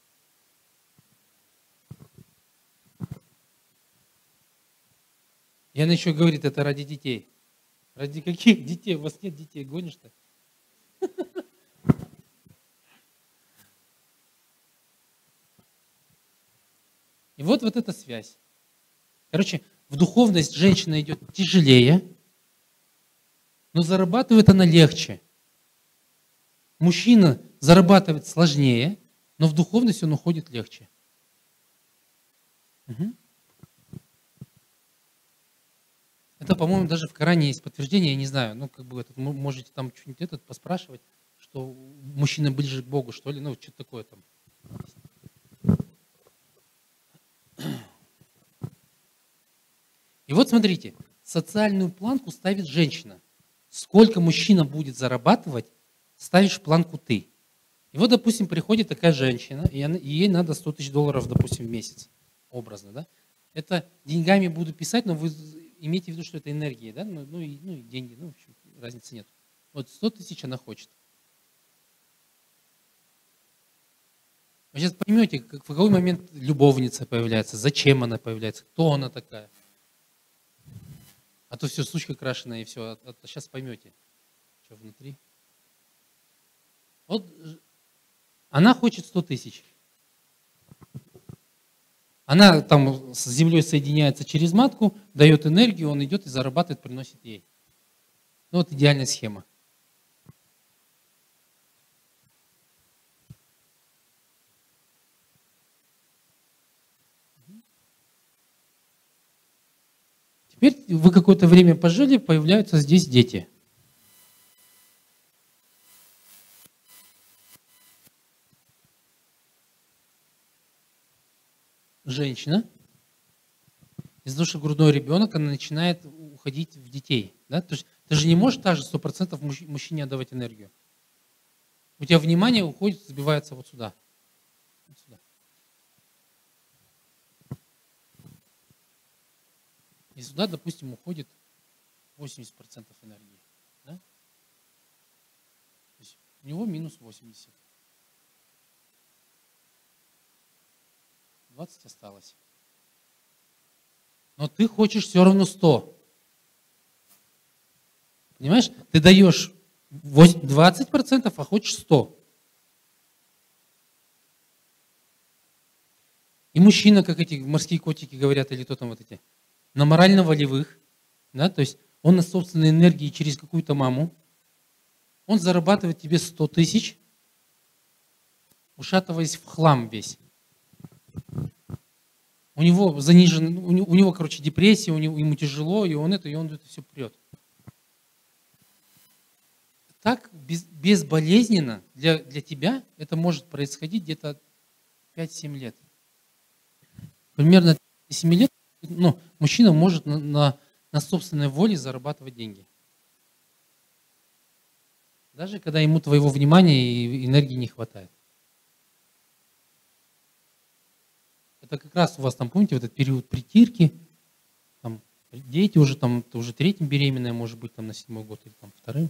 И она еще говорит, это ради детей. Ради каких детей? У вас нет детей, гонишь-то? И вот, вот эта связь. Короче, в духовность женщина идет тяжелее, но зарабатывает она легче. Мужчина зарабатывает сложнее, но в духовность он уходит легче. Угу. Это, по-моему, даже в Коране есть подтверждение, я не знаю, ну, как бы этот, можете там что-нибудь этот поспрашивать, что мужчина ближе к Богу, что ли, ну, что-то такое там. И вот смотрите, социальную планку ставит женщина. Сколько мужчина будет зарабатывать, ставишь планку ты. И вот, допустим, приходит такая женщина, и, она, и ей надо сто тысяч долларов, допустим, в месяц. Образно, да? Это деньгами буду писать, но вы имейте в виду, что это энергия, да? Ну, ну, и, ну и деньги, ну, в общем, разницы нет. Вот сто тысяч она хочет. Вы сейчас поймете, как, в какой момент любовница появляется, зачем она появляется, кто она такая. А то все сучка крашеная и все. А, а сейчас поймете, что внутри. Вот она хочет сто тысяч. Она там с землей соединяется через матку, дает энергию, он идет и зарабатывает, приносит ей. Ну вот идеальная схема. Теперь вы какое-то время пожили, появляются здесь дети. Женщина, из-за того, что грудной ребенок, она начинает уходить в детей. Да? То есть ты же не можешь также сто процентов мужчине отдавать энергию. У тебя внимание уходит, сбивается вот сюда. Вот сюда. И сюда, допустим, уходит восемьдесят процентов энергии. Да? То есть у него минус восемьдесят. двадцать осталось. Но ты хочешь все равно сто. Понимаешь? Ты даешь двадцать процентов, а хочешь сто. И мужчина, как эти морские котики говорят, или кто там вот эти, на морально-волевых, да, то есть он на собственной энергии через какую-то маму, он зарабатывает тебе сто тысяч, ушатываясь в хлам весь. У него занижен, у него, у него, короче, депрессия, у него, ему тяжело, и он это, и он это все прет. так без, безболезненно для, для тебя это может происходить где-то пять-семь лет. Примерно семь лет ну, мужчина может на, на, на собственной воле зарабатывать деньги. Даже когда ему твоего внимания и энергии не хватает. Это как раз у вас там, помните, вот этот период притирки, там, дети уже там, ты уже третьим беременная, может быть, там на седьмой год или там вторым.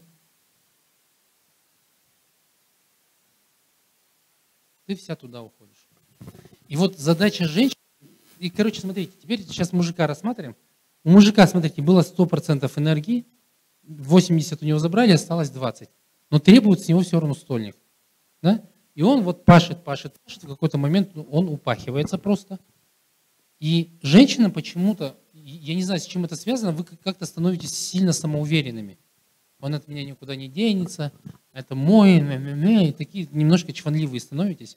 Ты вся туда уходишь. И вот задача женщины, и, короче, смотрите, теперь сейчас мужика рассматриваем. У мужика, смотрите, было сто процентов энергии, восемьдесят у него забрали, осталось двадцать. Но требует с него все равно стольник. Да? И он вот пашет, пашет, пашет, в какой-то момент он упахивается просто. И женщина почему-то, я не знаю, с чем это связано, вы как-то становитесь сильно самоуверенными. Он от меня никуда не денется, это мой, мя -мя -мя, и такие немножко чванливые становитесь.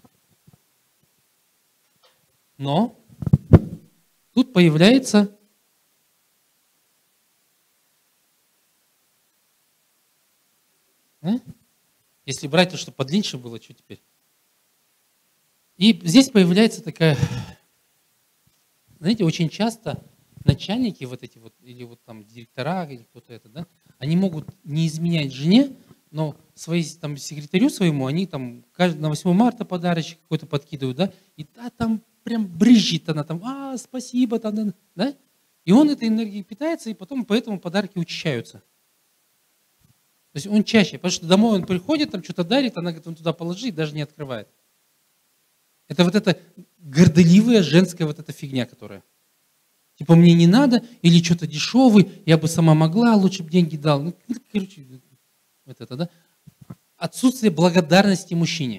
Но тут появляется а? Если брать то, что подлиннее было, что теперь? И здесь появляется такая, знаете, очень часто начальники вот эти вот, или вот там директора, или кто-то это, да, они могут не изменять жене, но своей, там, секретарю своему, они там на восьмое марта подарочек какой-то подкидывают, да, и та там прям брызжет она там, а, спасибо, там, да, и он этой энергией питается, и потом поэтому подарки учащаются. То есть он чаще, потому что домой он приходит, там что-то дарит, она говорит, он туда положи и даже не открывает. Это вот эта горделивая женская вот эта фигня, которая. Типа мне не надо, или что-то дешевый, я бы сама могла, лучше бы деньги дал. Ну, короче, вот это, да. Отсутствие благодарности мужчине.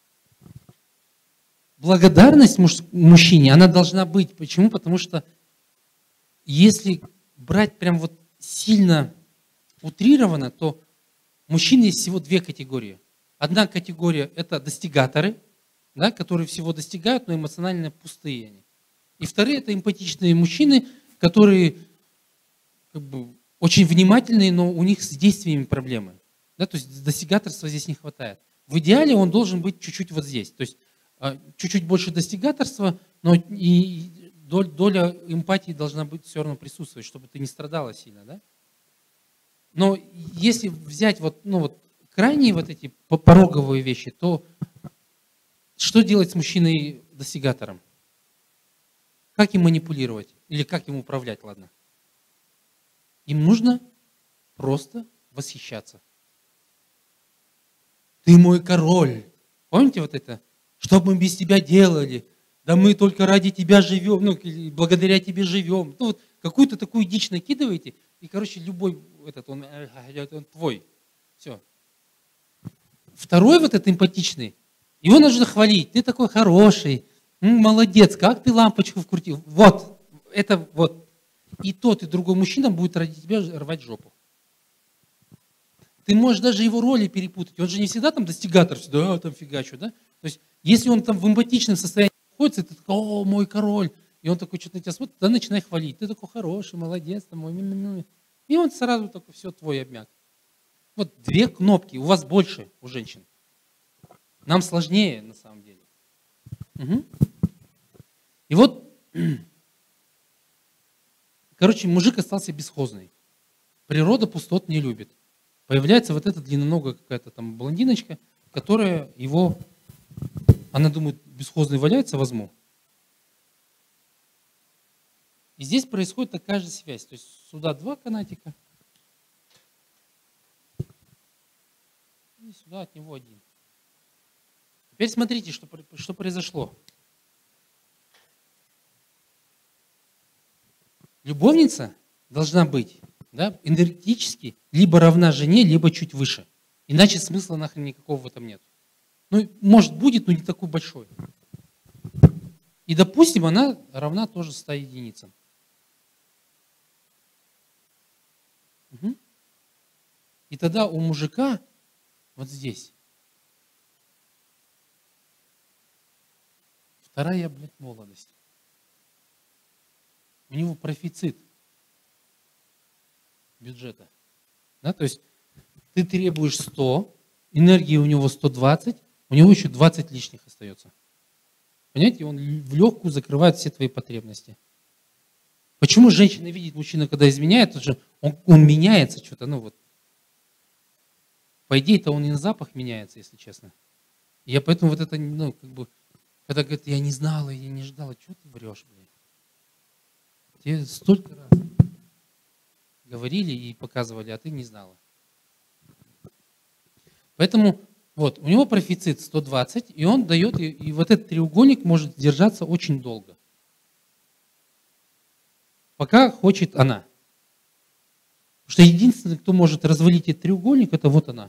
Благодарность муж, мужчине, она должна быть. Почему? Потому что если брать прям вот сильно утрированно, то мужчин есть всего две категории. Одна категория – это достигаторы, да, которые всего достигают, но эмоционально пустые они. И вторые – это эмпатичные мужчины, которые как бы, очень внимательные, но у них с действиями проблемы. Да, то есть достигаторства здесь не хватает. В идеале он должен быть чуть-чуть вот здесь. То есть чуть-чуть больше достигаторства, но и доля эмпатии должна быть все равно присутствовать, чтобы ты не страдала сильно. Да? Но если взять вот, ну вот, крайние вот эти пороговые вещи, то что делать с мужчиной-достигатором? Как им манипулировать? Или как им управлять, ладно? Им нужно просто восхищаться. Ты мой король. Помните вот это? Что бы мы без тебя делали? Да мы только ради тебя живем, ну, благодаря тебе живем. Ну, вот какую-то такую дичь накидываете, и, короче, любой этот, он, он твой. Все. Второй вот этот эмпатичный, его нужно хвалить. Ты такой хороший, молодец, как ты лампочку вкрутил. Вот, это вот. И тот, и другой мужчина будет ради тебя рвать жопу. Ты можешь даже его роли перепутать. Он же не всегда там достигатор, да, там фигачу, да? То есть, если он там в эмпатичном состоянии находится, ты такой, о, мой король. И он такой что-то на тебя смотрит, да, начинай хвалить. Ты такой хороший, молодец, там, мой. И он сразу такой, все, твой обмяк. Вот две кнопки, у вас больше, у женщин. Нам сложнее, на самом деле. Угу. И вот, короче, мужик остался бесхозный. Природа пустот не любит. Появляется вот эта длинноногая какая-то там блондиночка, которая его, она думает, бесхозный валяется, возьму. И здесь происходит такая же связь. То есть сюда два канатика, и сюда от него один. Теперь смотрите, что, что произошло. Любовница должна быть, да, энергетически либо равна жене, либо чуть выше. Иначе смысла нахрен никакого в этом нет. Ну, может, будет, но не такой большой. И, допустим, она равна тоже ста единицам. Угу. И тогда у мужика вот здесь вторая, блядь, молодость. У него профицит бюджета. Да, то есть ты требуешь сто, энергии у него сто двадцать, у него еще двадцать лишних остается. Понимаете, он в легкую закрывает все твои потребности. Почему женщина видит мужчину, когда изменяет, он, он, он меняется что-то, ну вот. По идее-то он и на запах меняется, если честно. И я поэтому вот это, ну, как бы, когда говорит, я не знала, я не ждала, что ты врешь, блин? Тебе столько раз говорили и показывали, а ты не знала. Поэтому вот, у него профицит сто двадцать, и он дает, и, и вот этот треугольник может держаться очень долго. Пока хочет она. Потому что единственный, кто может развалить этот треугольник, это вот она.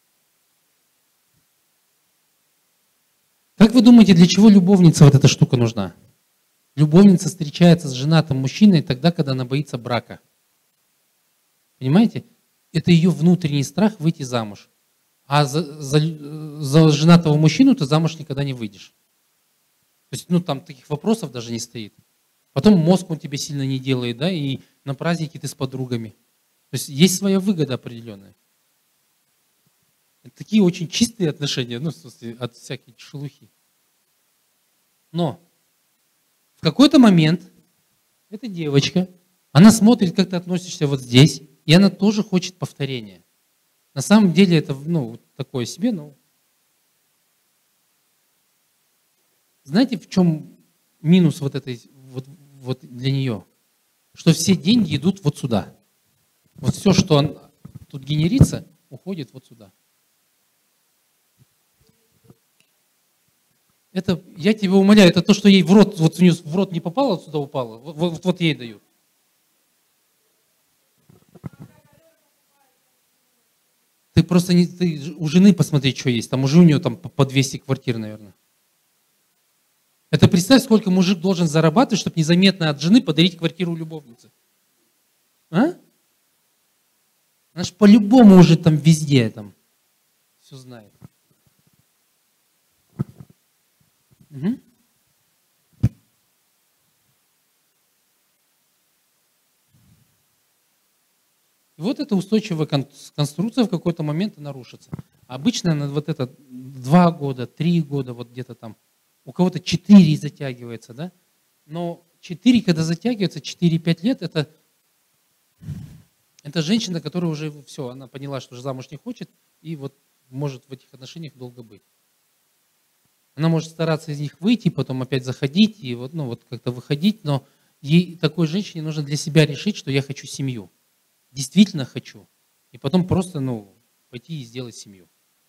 Как вы думаете, для чего любовница вот эта штука нужна? Любовница встречается с женатым мужчиной тогда, когда она боится брака. Понимаете? Это ее внутренний страх выйти замуж. А за, за, за женатого мужчину ты замуж никогда не выйдешь. То есть, ну, там таких вопросов даже не стоит. Потом мозг он тебе сильно не делает, да, и на празднике ты с подругами. То есть, есть своя выгода определенная. Это такие очень чистые отношения, ну, в смысле, от всякой шелухи. Но в какой-то момент эта девочка, она смотрит, как ты относишься вот здесь, и она тоже хочет повторения. На самом деле это, ну, такое себе, но... Знаете, в чем минус вот этой, вот, вот для нее? Что все деньги идут вот сюда. Вот все, что он, тут генерится, уходит вот сюда. Это, я тебя умоляю, это то, что ей в рот, вот у нее в рот не попало, вот сюда упало, вот, вот, вот ей дают. Ты просто не, ты у жены посмотри, что есть. Там уже у нее там по двести квартир, наверное. Это представь, сколько мужик должен зарабатывать, чтобы незаметно от жены подарить квартиру любовнице. А? Она же по-любому уже там везде там все знает. Угу. И вот эта устойчивая конструкция в какой-то момент нарушится. Обычно на вот это два года, три года, вот где-то там, у кого-то четыре затягивается, да? Но четыре, когда затягивается, четыре-пять лет, это, это женщина, которая уже все, она поняла, что замуж не хочет, и вот может в этих отношениях долго быть. Она может стараться из них выйти, потом опять заходить, и вот, ну, вот как-то выходить, но ей, такой женщине нужно для себя решить, что я хочу семью. Действительно хочу. И потом просто, ну, пойти и сделать семью.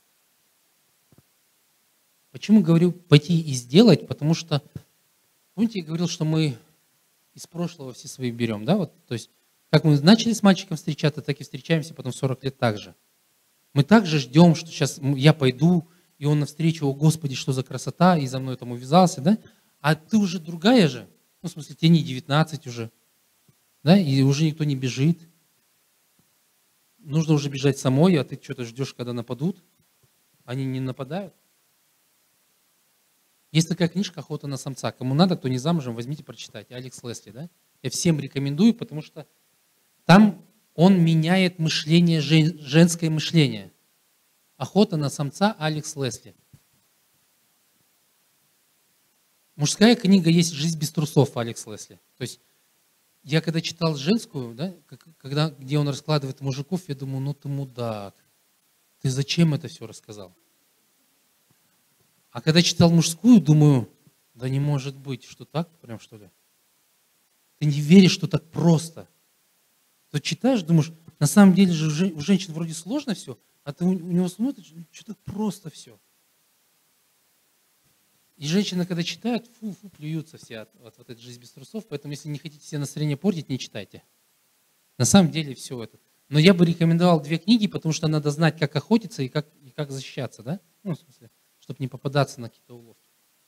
Почему говорю пойти и сделать? Потому что, помните, я говорил, что мы из прошлого все свои берем, да? Вот, то есть, как мы начали с мальчиком встречаться, так и встречаемся потом сорок лет так же. Мы также ждем, что сейчас я пойду, и он навстречу, о Господи, что за красота, и за мной там увязался, да? А ты уже другая же. Ну, в смысле, тебе не девятнадцать уже, да? И уже никто не бежит. Нужно уже бежать самой, а ты что-то ждешь, когда нападут. Они не нападают. Есть такая книжка «Охота на самца». Кому надо, кто не замужем, возьмите, прочитайте. Алекс Лесли, да? Я всем рекомендую, потому что там он меняет мышление, женское мышление. «Охота на самца» Алекс Лесли. Мужская книга есть «Жизнь без трусов» Алекс Лесли. То есть я когда читал женскую, да, когда, где он раскладывает мужиков, я думаю, ну ты мудак. Ты зачем это все рассказал? А когда читал мужскую, думаю, да не может быть, что так прям что ли? Ты не веришь, что так просто. Ты читаешь, думаешь, на самом деле же у женщин вроде сложно все, а ты у него смотришь, что так просто все. И женщины, когда читают, фу-фу, плюются все от, от, от этой жизни без трусов. Поэтому, если не хотите себе настроение портить, не читайте. На самом деле все это. Но я бы рекомендовал две книги, потому что надо знать, как охотиться и как, и как защищаться, да? Ну, в смысле, чтобы не попадаться на какие-то уловки.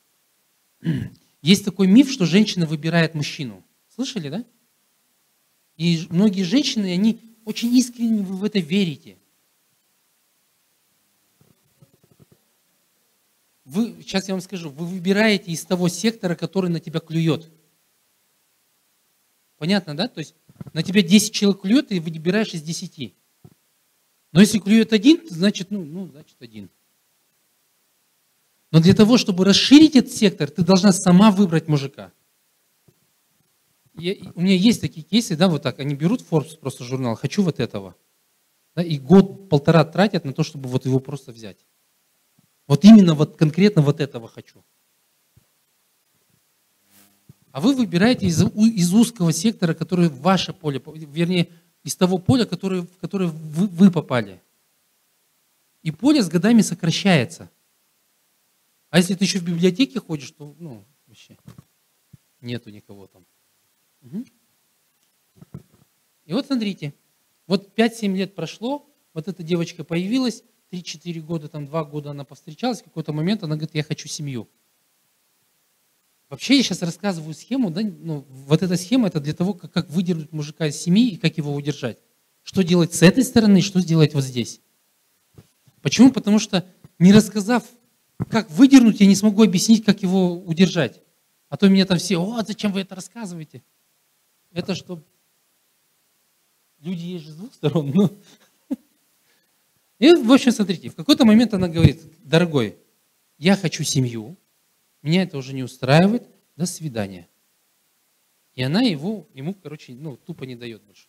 Есть такой миф, что женщина выбирает мужчину. Слышали, да? И многие женщины, они очень искренне в это верите. Вы, сейчас я вам скажу, вы выбираете из того сектора, который на тебя клюет. Понятно, да? То есть на тебя десять человек клюет, и выбираешь из десяти. Но если клюет один, значит, ну, ну, значит один. Но для того, чтобы расширить этот сектор, ты должна сама выбрать мужика. Я, у меня есть такие кейсы, да, вот так, они берут Forbes просто журнал, хочу вот этого. Да, и год-полтора тратят на то, чтобы вот его просто взять. Вот именно вот конкретно вот этого хочу. А вы выбираете из, из узкого сектора, который в ваше поле, вернее, из того поля, который, в которое вы, вы попали. И поле с годами сокращается. А если ты еще в библиотеке ходишь, то ну, вообще нету никого там. Угу. И вот смотрите, вот пять-семь лет прошло, вот эта девочка появилась, три-четыре года, там два года она повстречалась, в какой-то момент она говорит, я хочу семью. Вообще я сейчас рассказываю схему, да, ну, вот эта схема это для того, как, как выдернуть мужика из семьи и как его удержать. Что делать с этой стороны, что сделать вот здесь. Почему? Потому что не рассказав, как выдернуть, я не смогу объяснить, как его удержать. А то меня там все, о, зачем вы это рассказываете? Это что, люди есть же с двух сторон. Ну. И, в общем, смотрите, в какой-то момент она говорит, дорогой, я хочу семью, меня это уже не устраивает, до свидания. И она его, ему, короче, ну, тупо не дает больше.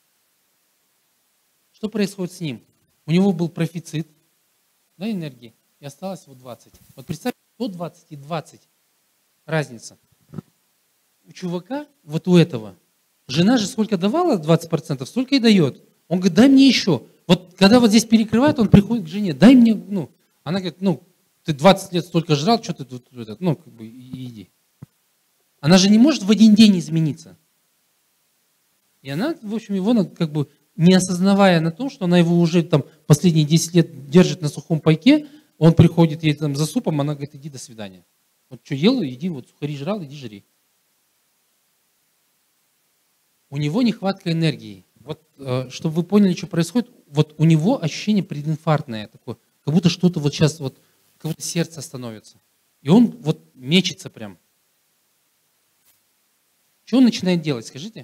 Что происходит с ним? У него был профицит, да, энергии, и осталось вот двадцать. Вот представьте, сто двадцать и двадцать разница. У чувака, вот у этого, жена же сколько давала, двадцать процентов, столько и дает. Он говорит, дай мне еще. Вот когда вот здесь перекрывает, он приходит к жене, дай мне, ну, она говорит, ну, ты двадцать лет столько жрал, что ты тут, ну, как бы, иди. Она же не может в один день измениться. И она, в общем, его, как бы, не осознавая на том, что она его уже там последние десять лет держит на сухом пайке, он приходит ей там за супом, она говорит, иди, до свидания. Вот что ел, иди, вот сухари жрал, иди жри. У него нехватка энергии. Вот, чтобы вы поняли, что происходит, вот у него ощущение прединфарктное такое, как будто что-то вот сейчас, вот, как будто сердце остановится. И он вот мечется прям. Что он начинает делать, скажите?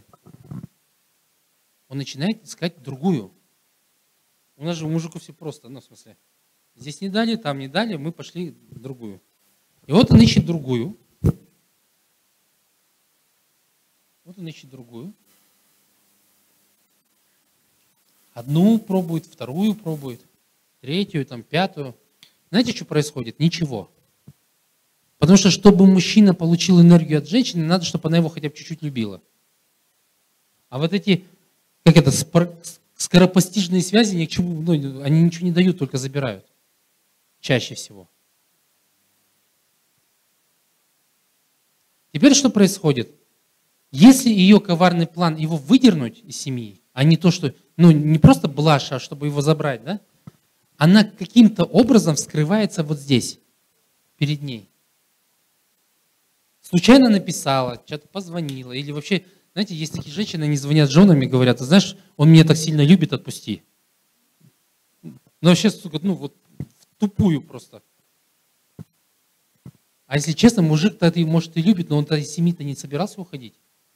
Он начинает искать другую. У нас же у мужиков все просто, ну, в смысле, здесь не дали, там не дали, мы пошли в другую. И вот он ищет другую. Вот он ищет другую. Одну пробует, вторую пробует, третью, там, пятую. Знаете, что происходит? Ничего. Потому что, чтобы мужчина получил энергию от женщины, надо, чтобы она его хотя бы чуть-чуть любила. А вот эти, как это, скоропостижные связи, ни к чему, ну, они ничего не дают, только забирают. Чаще всего. Теперь что происходит? Если ее коварный план, его выдернуть из семьи, а не то, что, ну, не просто блажь, а чтобы его забрать, да? Она каким-то образом вскрывается вот здесь, перед ней. Случайно написала, что-то позвонила, или вообще, знаете, есть такие женщины, они звонят женам и говорят, знаешь, он меня так сильно любит, отпусти. Ну, вообще, сука, ну, вот в тупую просто. А если честно, мужик-то, может, и любит, но он-то из семьи-то не собирался уходить.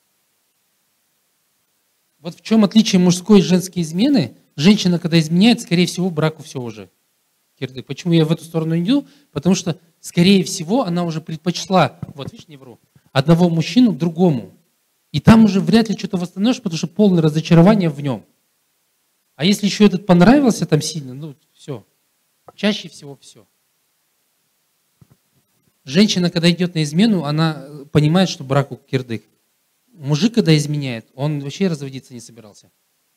Вот в чем отличие мужской и женской измены? Женщина, когда изменяет, скорее всего, браку все уже. Кирдык. Почему я в эту сторону иду? Потому что, скорее всего, она уже предпочла, вот видишь, не вру, одного мужчину другому. И там уже вряд ли что-то восстановишь, потому что полное разочарование в нем. А если еще этот понравился там сильно, ну все. Чаще всего все. Женщина, когда идет на измену, она понимает, что браку кирдык. Мужик, когда изменяет, он вообще разводиться не собирался.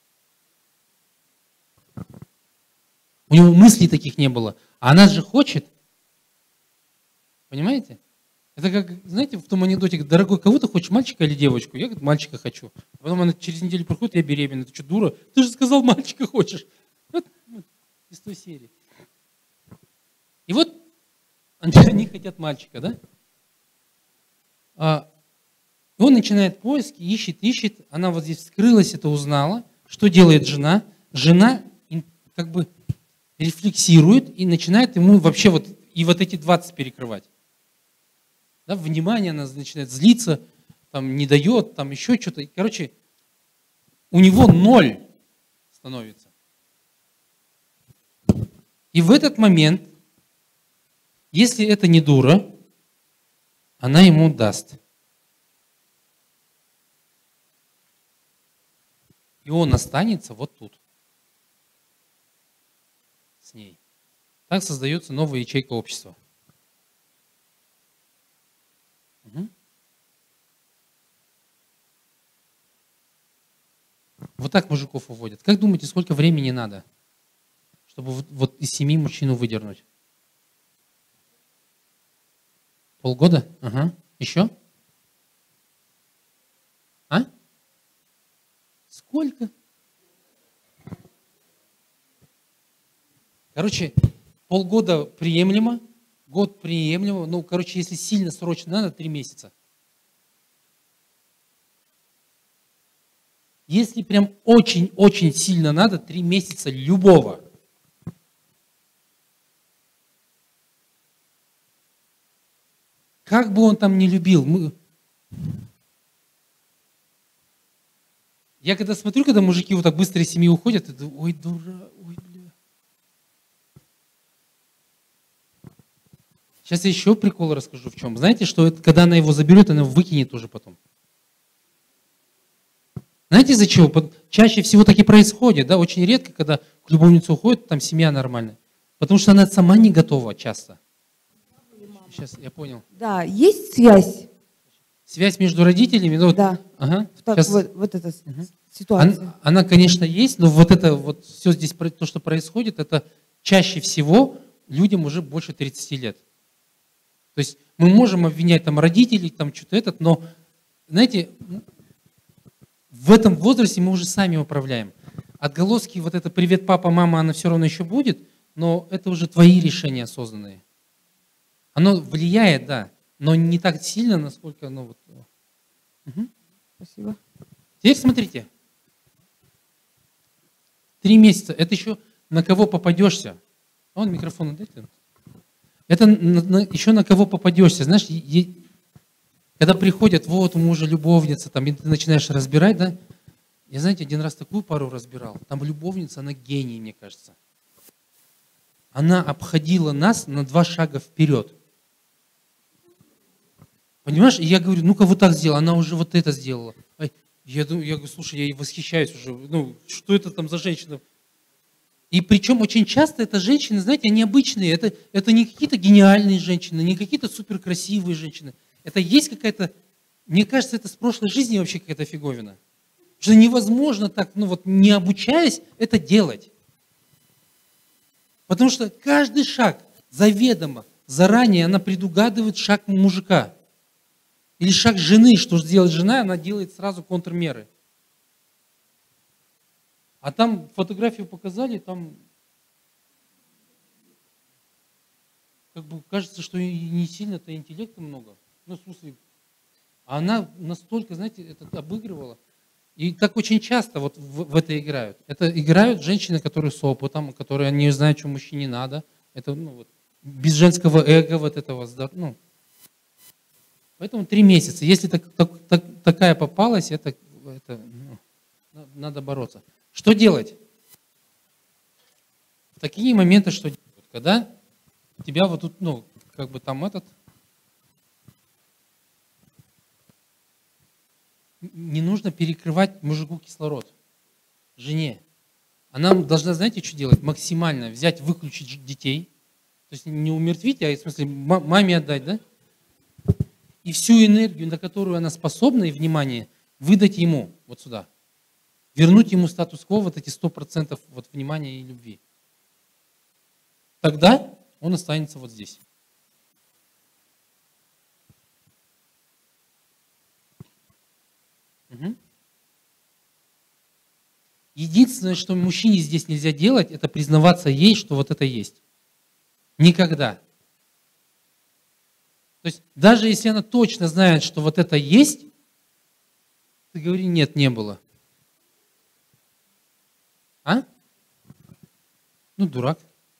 У него мыслей таких не было. А она же хочет. Понимаете? Это как, знаете, в том анекдоте, дорогой, кого ты хочешь, мальчика или девочку? Я, говорит, мальчика хочу. Потом она через неделю приходит, я беременна. Ты что, дура? Ты же сказал, мальчика хочешь. Вот, вот, из той серии. И вот они хотят мальчика, да? А он начинает поиски, ищет, ищет. Она вот здесь вскрылась, это узнала. Что делает жена? Жена как бы рефлексирует и начинает ему вообще вот и вот эти двадцать перекрывать. Да, внимание, она начинает злиться, там не дает, там еще что-то. Короче, у него ноль становится. И в этот момент, если это не дура, она ему даст. И он останется вот тут с ней. Так создается новая ячейка общества. Угу. Вот так мужиков уводят. Как думаете, сколько времени надо, чтобы вот, вот из семи мужчину выдернуть? Полгода? Ага. Еще? А? Сколько? Короче, полгода приемлемо, год приемлемо. Ну, короче, если сильно срочно надо, три месяца. Если прям очень-очень сильно надо, три месяца любого. Как бы он там не любил. Мы... Я когда смотрю, когда мужики вот так быстро из семьи уходят, я думаю, ой, дура, ой, бля. Сейчас я еще прикол расскажу в чем. Знаете, что это, когда она его заберет, она его выкинет тоже потом. Знаете, из-за чего? Чаще всего так и происходит, да, очень редко, когда к любовнице уходит, там семья нормальная. Потому что она сама не готова часто. Сейчас, я понял. Да, есть связь. Связь между родителями? Ну, да. Ага. Так, Сейчас... вот, вот эта угу. ситуация. Она, она, конечно, есть, но вот это вот все здесь, то, что происходит, это чаще всего людям уже больше тридцати лет. То есть мы можем обвинять там родителей, там что-то этот, но, знаете, в этом возрасте мы уже сами управляем. Отголоски, вот это «привет, папа, мама», она все равно еще будет, но это уже твои решения осознанные. Оно влияет, да, но не так сильно, насколько оно вот... Угу. Спасибо. Теперь смотрите. Три месяца. Это еще на кого попадешься. Вон микрофон отдайте. Это на, на, еще на кого попадешься. Знаешь, е, когда приходят, вот у мужа любовница, там, и ты начинаешь разбирать, да? Я, знаете, один раз такую пару разбирал. Там любовница, она гений, мне кажется. Она обходила нас на два шага вперед. Понимаешь? И я говорю, ну-ка вот так сделала, она уже вот это сделала. Я думаю, я говорю, слушай, я ей восхищаюсь уже. Ну, что это там за женщина? И причем очень часто это женщины, знаете, они обычные. Это, это не какие-то гениальные женщины, не какие-то суперкрасивые женщины. Это есть какая-то, мне кажется, это с прошлой жизни вообще какая-то фиговина. Что невозможно так, ну вот не обучаясь, это делать. Потому что каждый шаг заведомо, заранее она предугадывает шаг мужика. Или шаг жены, что же делает жена, она делает сразу контрмеры. А там фотографию показали, там как бы кажется, что и не сильно-то интеллекта много. Ну, в смысле, а она настолько, знаете, это обыгрывала. И так очень часто вот в, в это играют. Это играют женщины, которые с опытом, которые не знают, что мужчине надо. Это ну, вот, без женского эго вот этого. Ну. Поэтому три месяца. Если так, так, так, такая попалась, это, это ну, надо бороться. Что делать? В такие моменты что делать? Когда тебя вот тут, ну, как бы там этот... Не нужно перекрывать мужику кислород, жене. Она должна, знаете, что делать? Максимально взять, выключить детей. То есть не умертвить, а в смысле маме отдать, да? И всю энергию, на которую она способна, и внимание, выдать ему вот сюда. Вернуть ему статус-кво, вот эти сто процентов вот внимания и любви. Тогда он останется вот здесь. Угу. Единственное, что мужчине здесь нельзя делать, это признаваться ей, что вот это есть. Никогда. То есть даже если она точно знает, что вот это есть, ты говори, нет, не было. А? Ну, дурак.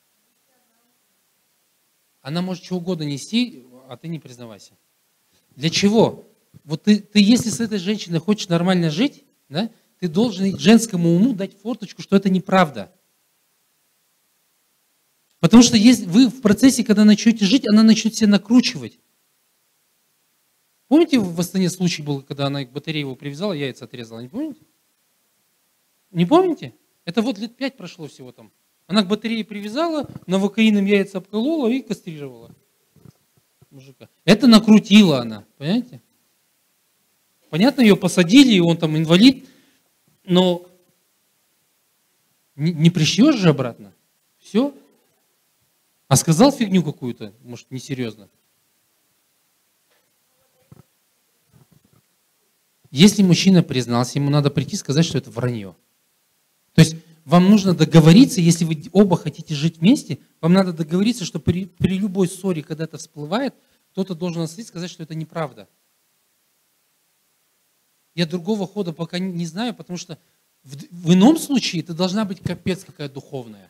Она может чего угодно нести, а ты не признавайся. Для чего? Вот ты, ты если с этой женщиной хочешь нормально жить, да, ты должен женскому уму дать форточку, что это неправда. Потому что если вы в процессе, когда начнете жить, она начнет себя накручивать. Помните, в Астане случай был, когда она к батарее его привязала, яйца отрезала, не помните? Не помните? Это вот лет пять прошло всего там. Она к батарее привязала, новокаином яйца обколола и кастрировала мужика. Это накрутила она, понимаете? Понятно, ее посадили, и он там инвалид, но не, не пришьешь же обратно. Все. А сказал фигню какую-то, может, несерьезно. Если мужчина признался, ему надо прийти и сказать, что это вранье. То есть вам нужно договориться, если вы оба хотите жить вместе, вам надо договориться, что при, при любой ссоре, когда это всплывает, кто-то должен отстоять, сказать, что это неправда. Я другого хода пока не, не знаю, потому что в, в ином случае это должна быть капец какая духовная.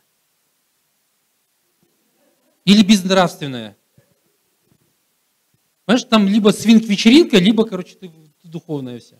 Или безнравственная. Понимаешь, там либо свинг-вечеринка, либо, короче, ты, ты духовная вся.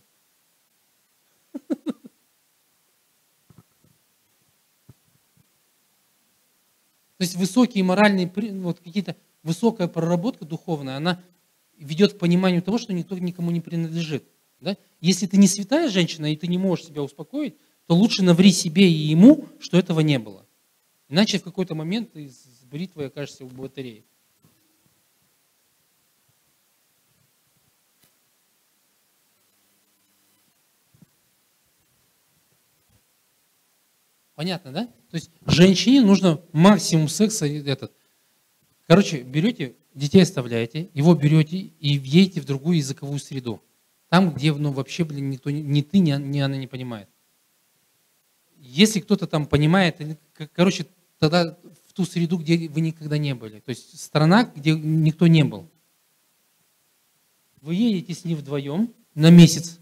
То есть высокие моральные, вот какие-то, высокая проработка духовная, она ведет к пониманию того, что никто никому не принадлежит. Да? Если ты не святая женщина, и ты не можешь себя успокоить, то лучше наври себе и ему, что этого не было. Иначе в какой-то момент ты с бритвой окажешься в батарее. Понятно, да? То есть женщине нужно максимум секса. Этот. Короче, берете, детей оставляете, его берете и едете в другую языковую среду. Там, где ну, вообще, блин, никто, ни ты, ни, ни она не понимает. Если кто-то там понимает, короче, тогда в ту среду, где вы никогда не были. То есть страна, где никто не был. Вы едете с ней вдвоем на месяц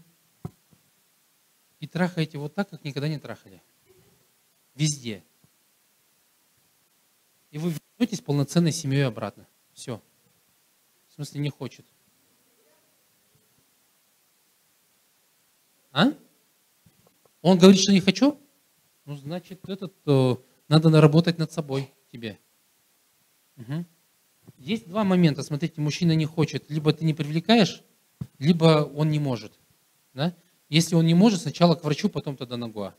и трахаете вот так, как никогда не трахали. Везде. И вы вернетесь полноценной семьей обратно. Все. В смысле, не хочет. А? Он говорит, что не хочу? Ну, значит, этот, э, надо наработать над собой тебе. Угу. Есть два момента. Смотрите, мужчина не хочет. Либо ты не привлекаешь, либо он не может. Да? Если он не может, сначала к врачу, потом тогда на ГУА.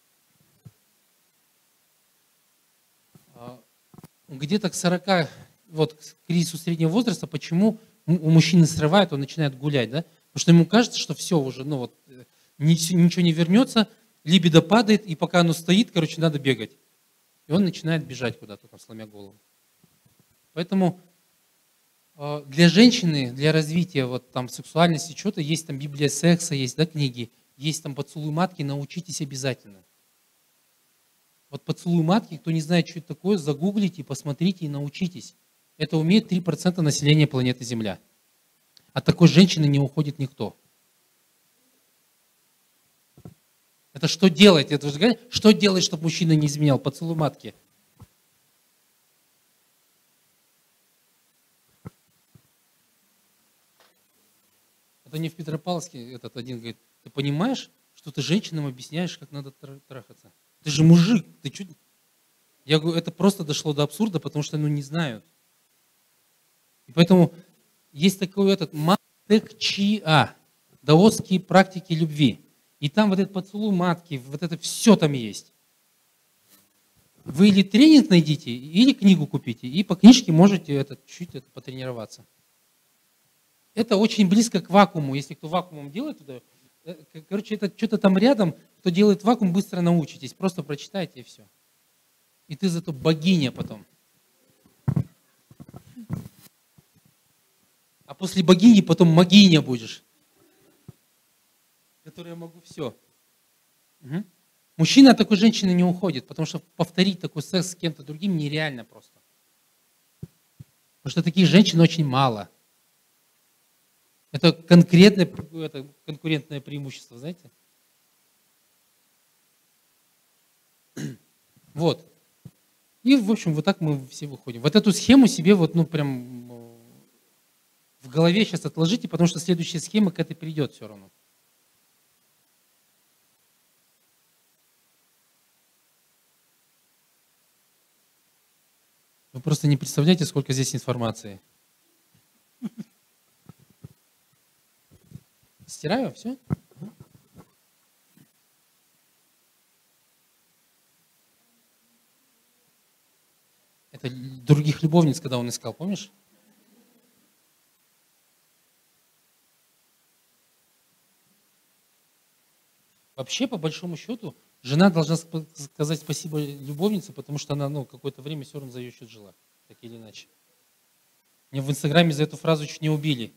Где-то к сорока, вот к кризису среднего возраста, почему у мужчины срывает, он начинает гулять, да? Потому что ему кажется, что все уже, ну вот, ничего не вернется, либидо падает, и пока оно стоит, короче, надо бегать. И он начинает бежать куда-то, там, сломя голову. Поэтому для женщины, для развития вот там сексуальности, что-то есть там Библия секса, есть, да, книги, есть там поцелуй матки, научитесь обязательно. Вот поцелуй матки, кто не знает, что это такое, загуглите, посмотрите и научитесь. Это умеет три процента населения планеты Земля. От такой женщины не уходит никто. Это что делать? Это же, что делать, чтобы мужчина не изменял? Поцелуй матки. Это не в Петропавловске этот один говорит, ты понимаешь, что ты женщинам объясняешь, как надо трахаться? Ты же мужик, ты что? Я говорю, это просто дошло до абсурда, потому что ну, не знают. И поэтому есть такой этот матекчиа, даосские практики любви. И там вот этот поцелуй матки, вот это все там есть. Вы или тренинг найдите, или книгу купите, и по книжке можете это, чуть-чуть это, потренироваться. Это очень близко к вакууму. Если кто вакуумом делает туда, короче, это что-то там рядом, кто делает вакуум, быстро научитесь. Просто прочитайте и все. И ты зато богиня потом. А после богини потом могиня будешь. Которая могу все. Угу. Мужчина от такой женщины не уходит, потому что повторить такой секс с кем-то другим нереально просто. Потому что таких женщин очень мало. Это конкретное, это конкурентное преимущество, знаете? Вот. И, в общем, вот так мы все выходим. Вот эту схему себе вот, ну, прям в голове сейчас отложите, потому что следующая схема к этой придет все равно. Вы просто не представляете, сколько здесь информации. Стираю, все? Это других любовниц, когда он искал, помнишь? Вообще, по большому счету, жена должна сказать спасибо любовнице, потому что она ну, какое-то время все равно за ее счет жила, так или иначе. Мне в Инстаграме за эту фразу чуть не убили.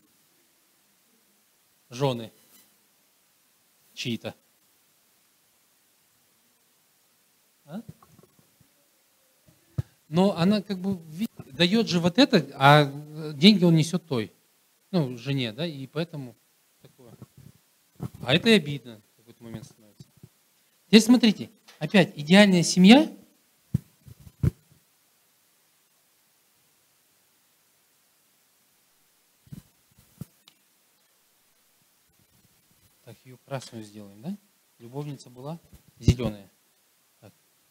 Жены чьи-то. А? Но она как бы дает же вот это, а деньги он несет той, ну, жене, да, и поэтому такое. А это и обидно в какой-то момент становится. Теперь смотрите, опять идеальная семья. Так, ее красную сделаем, да? Любовница была зеленая. Так.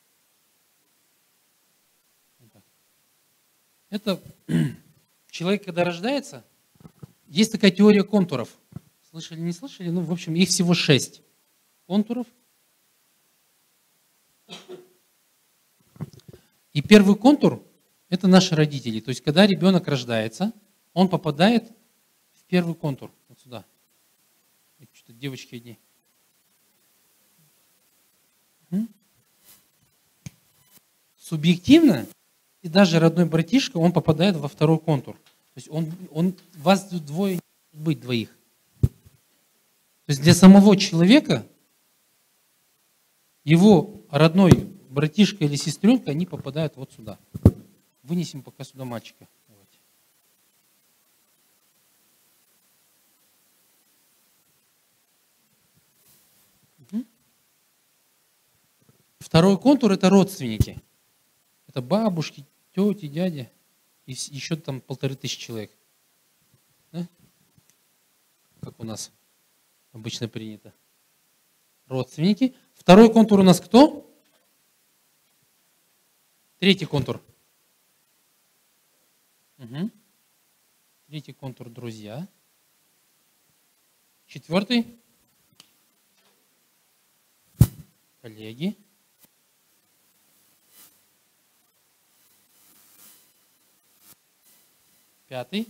Вот так. Это человек, когда рождается, есть такая теория контуров. Слышали, не слышали? Ну, в общем, их всего шесть контуров. И первый контур – это наши родители. То есть, когда ребенок рождается, он попадает в первый контур, вот сюда. Что-то девочки одни. Субъективно, и даже родной братишка, он попадает во второй контур. То есть, он, он, вас двое не может быть двоих. То есть, для самого человека его родной братишка или сестренка, они попадают вот сюда. Вынесем пока сюда мальчика. Давайте. Угу. Второй контур – это родственники. Это бабушки, тети, дяди и еще там полторы тысячи человек. Да? Как у нас обычно принято. Родственники. Второй контур у нас кто? Третий контур. Угу. Третий контур – друзья. Четвертый – коллеги. Пятый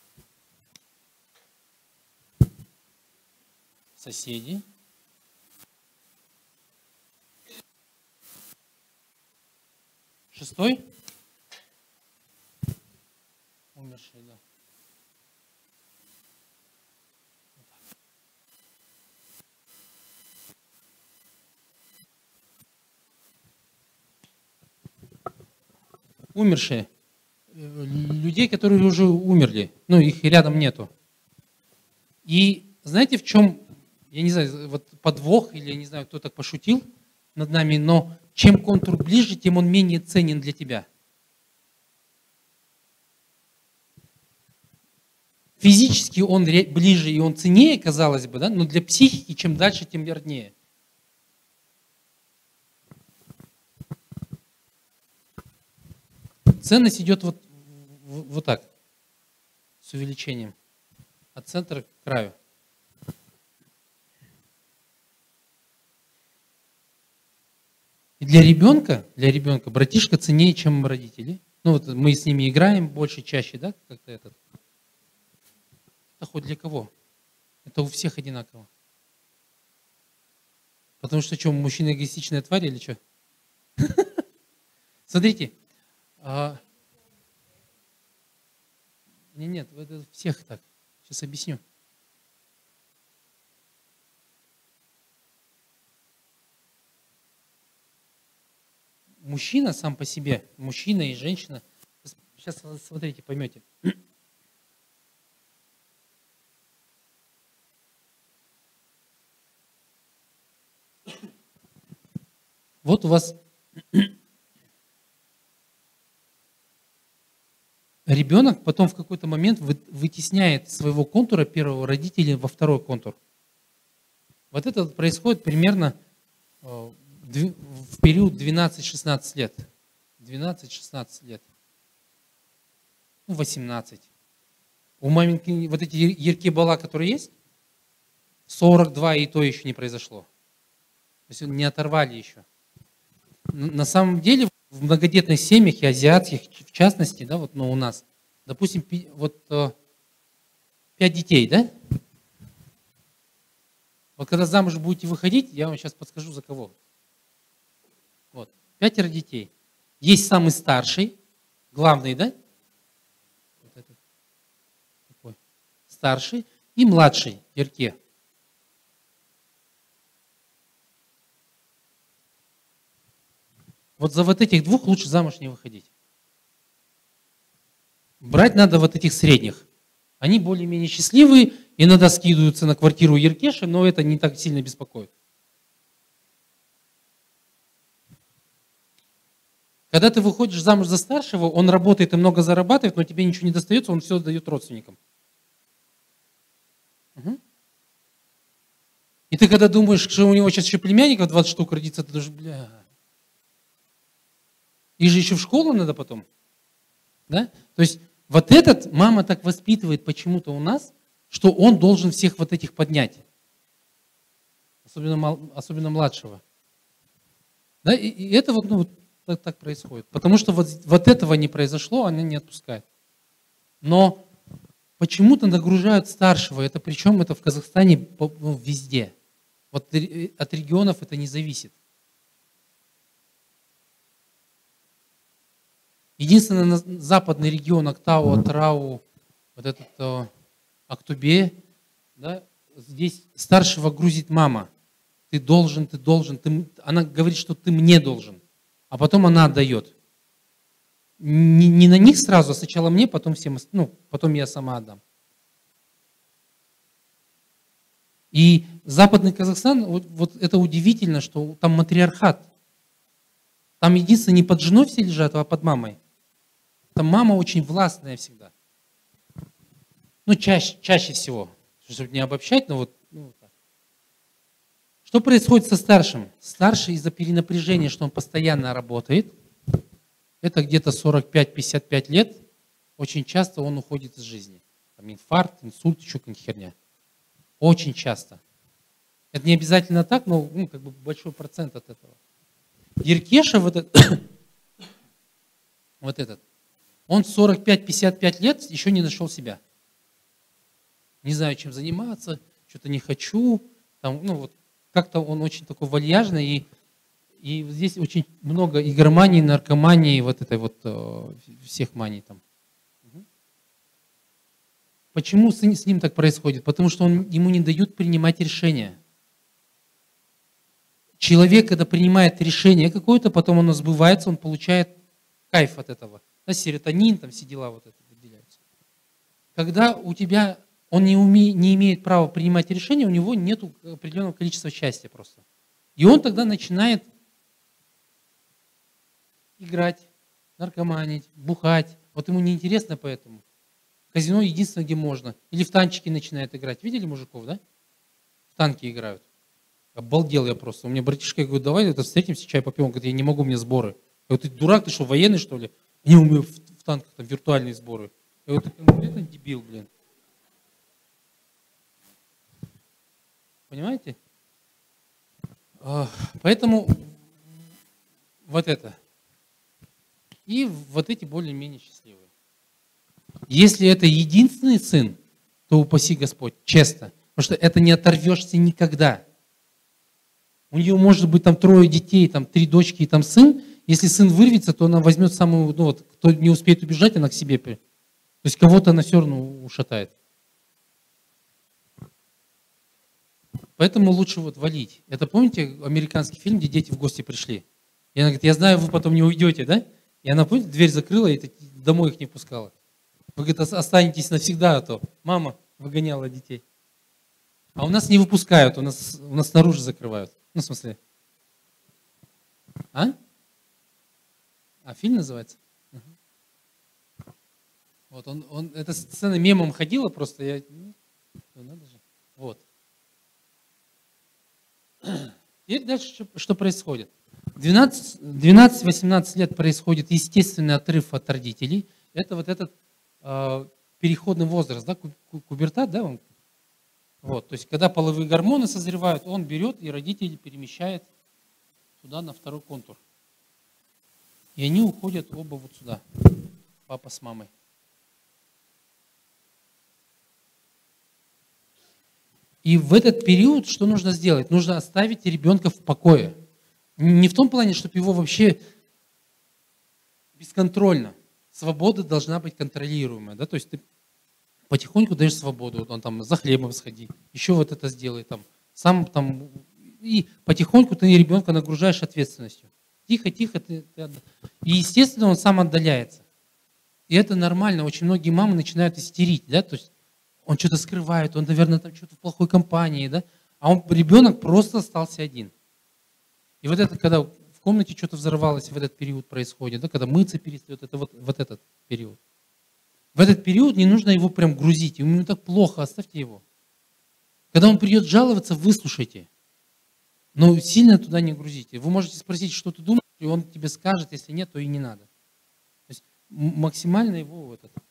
– соседи. Шестой – умершие, да. Вот так. Умершие. Людей, которые уже умерли. Ну, их рядом нету. И знаете, в чем, я не знаю, вот подвох, или я не знаю, кто так пошутил над нами, но чем контур ближе, тем он менее ценен для тебя. Физически он ближе и он ценнее, казалось бы, да? Но для психики чем дальше, тем вернее. Ценность идет вот, вот так, с увеличением, от центра к краю. И для ребенка, для ребенка братишка ценнее, чем родители. Ну вот мы с ними играем больше, чаще, да, как-то этот. Это хоть для кого? Это у всех одинаково. Потому что что, мужчина эгоистичная тварь или что? Смотрите. А... Нет, нет, это всех так. Сейчас объясню. Мужчина сам по себе, мужчина и женщина, сейчас смотрите, поймете. Вот у вас ребенок потом в какой-то момент вытесняет своего контура первого родителя во второй контур. Вот это происходит примерно в период двенадцать-шестнадцать лет. двенадцать-шестнадцать лет. ну, восемнадцать. У маменьки вот эти Ерке-Бала, которые есть, сорок два, и то еще не произошло. То есть не оторвали еще. На самом деле в многодетных семьях и азиатских, в частности, да, вот, ну, у нас, допустим, вот пять детей, да? Вот когда замуж будете выходить, я вам сейчас подскажу, за кого. Вот, пятеро детей. Есть самый старший, главный, да? Вот этот, такой, старший и младший, Ерке. Вот за вот этих двух лучше замуж не выходить. Брать надо вот этих средних. Они более-менее счастливые, иногда скидываются на квартиру Еркеши, но это не так сильно беспокоит. Когда ты выходишь замуж за старшего, он работает и много зарабатывает, но тебе ничего не достается, он все дает родственникам. Угу. И ты когда думаешь, что у него сейчас еще племянников двадцать штук родится, ты думаешь, бля... И же еще в школу надо потом. Да? То есть вот этот мама так воспитывает почему-то у нас, что он должен всех вот этих поднять. Особенно, особенно младшего. Да? И, и это вот, ну, вот так, так происходит. Потому что вот, вот этого не произошло, она не отпускает. Но почему-то нагружают старшего. Это причем это в Казахстане, ну, везде. Вот от регионов это не зависит. Единственное, западный регион Актау, Атырау, вот этот э, Актубе, да, здесь старшего грузит мама. Ты должен, ты должен. Ты, она говорит, что ты мне должен. А потом она отдает. Не, не на них сразу, а сначала мне, потом всем, ну, потом я сама отдам. И западный Казахстан, вот, вот это удивительно, что там матриархат. Там единственное, не под женой все лежат, а под мамой. Там мама очень властная всегда. Ну, чаще, чаще всего. Чтобы не обобщать, но вот, ну, вот так. Что происходит со старшим? Старший из-за перенапряжения, что он постоянно работает, это где-то сорок пять - пятьдесят пять лет, очень часто он уходит из жизни. Там инфаркт, инсульт, еще какая-нибудь херня. Очень часто. Это не обязательно так, но, ну, как бы большой процент от этого. Еркеша, вот этот, вот этот, он сорок пять - пятьдесят пять лет еще не нашел себя. Не знаю, чем заниматься, что-то не хочу. Там, ну, вот, как-то он очень такой вальяжный, и, и здесь очень много игромании, наркомании, вот этой вот, э, всех маний там. Почему с, с ним так происходит? Потому что он, ему не дают принимать решения. Человек, когда принимает решение какое-то, потом оно сбывается, он получает кайф от этого. Да, серотонин, там все дела вот это выделяются. Когда у тебя он не, уме, не имеет права принимать решения, у него нет определенного количества счастья просто. И он тогда начинает играть, наркоманить, бухать. Вот ему неинтересно поэтому. Казино единственное, где можно. Или в танчики начинает играть. Видели мужиков, да? В танки играют. Обалдел я просто. У меня братишка говорит, давай это встретимся, чай попьем. Он говорит, я не могу, у меня сборы. Я говорю, ты дурак, ты что, военный, что ли? Не, у меня в, в танках там виртуальные сборы. Я говорю, ну, это дебил, блин. Понимаете? Поэтому вот это. И вот эти более-менее счастливые. Если это единственный сын, то упаси Господь, честно. Потому что это не оторвешься никогда. У нее может быть там трое детей, там три дочки и там сын. Если сын вырвется, то она возьмет самую, ну вот, кто не успеет убежать, она к себе. То есть кого-то она все равно ушатает. Поэтому лучше вот валить. Это помните американский фильм, где дети в гости пришли? И она говорит, я знаю, вы потом не уйдете, да? И она, помните, дверь закрыла и домой их не пускала. Вы, говорит, останетесь навсегда, а то мама выгоняла детей. А у нас не выпускают, у нас, у нас снаружи закрывают. Ну, в смысле. А? А фильм называется? Угу. Вот, он, он, эта сцена мемом ходила просто, я... Ну, надо же. Вот. Теперь дальше что, что происходит? двенадцать-восемнадцать лет происходит естественный отрыв от родителей. Это вот этот э, переходный возраст, да, пубертат, да, он? Вот, то есть, когда половые гормоны созревают, он берет и родителей перемещает туда, на второй контур. И они уходят оба вот сюда, папа с мамой. И в этот период что нужно сделать? Нужно оставить ребенка в покое. Не в том плане, чтобы его вообще бесконтрольно. Свобода должна быть контролируемая. Да? То есть ты потихоньку даешь свободу. Он там за хлебом сходи, еще вот это сделай. Там, сам, там, и потихоньку ты ребенка нагружаешь ответственностью. Тихо, тихо. Ты, ты и естественно он сам отдаляется. И это нормально. Очень многие мамы начинают истерить. Да? То есть он что-то скрывает, он, наверное, там что-то в плохой компании, да? А он, ребенок просто остался один. И вот это, когда в комнате что-то взорвалось, в этот период происходит, да? Когда мыться перестает, это вот, вот этот период. В этот период не нужно его прям грузить, ему так плохо, оставьте его. Когда он придет жаловаться, выслушайте. Но сильно туда не грузите. Вы можете спросить, что ты думаешь, и он тебе скажет, если нет, то и не надо. То есть максимально его вот это.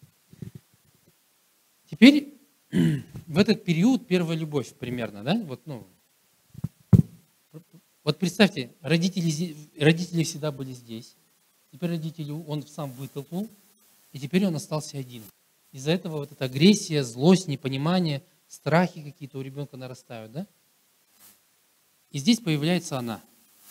Теперь в этот период первая любовь примерно, да? Вот, ну, вот представьте, родители, родители всегда были здесь. Теперь родители он сам вытолкнул, и теперь он остался один. Из-за этого вот эта агрессия, злость, непонимание, страхи какие-то у ребенка нарастают, да? И здесь появляется она.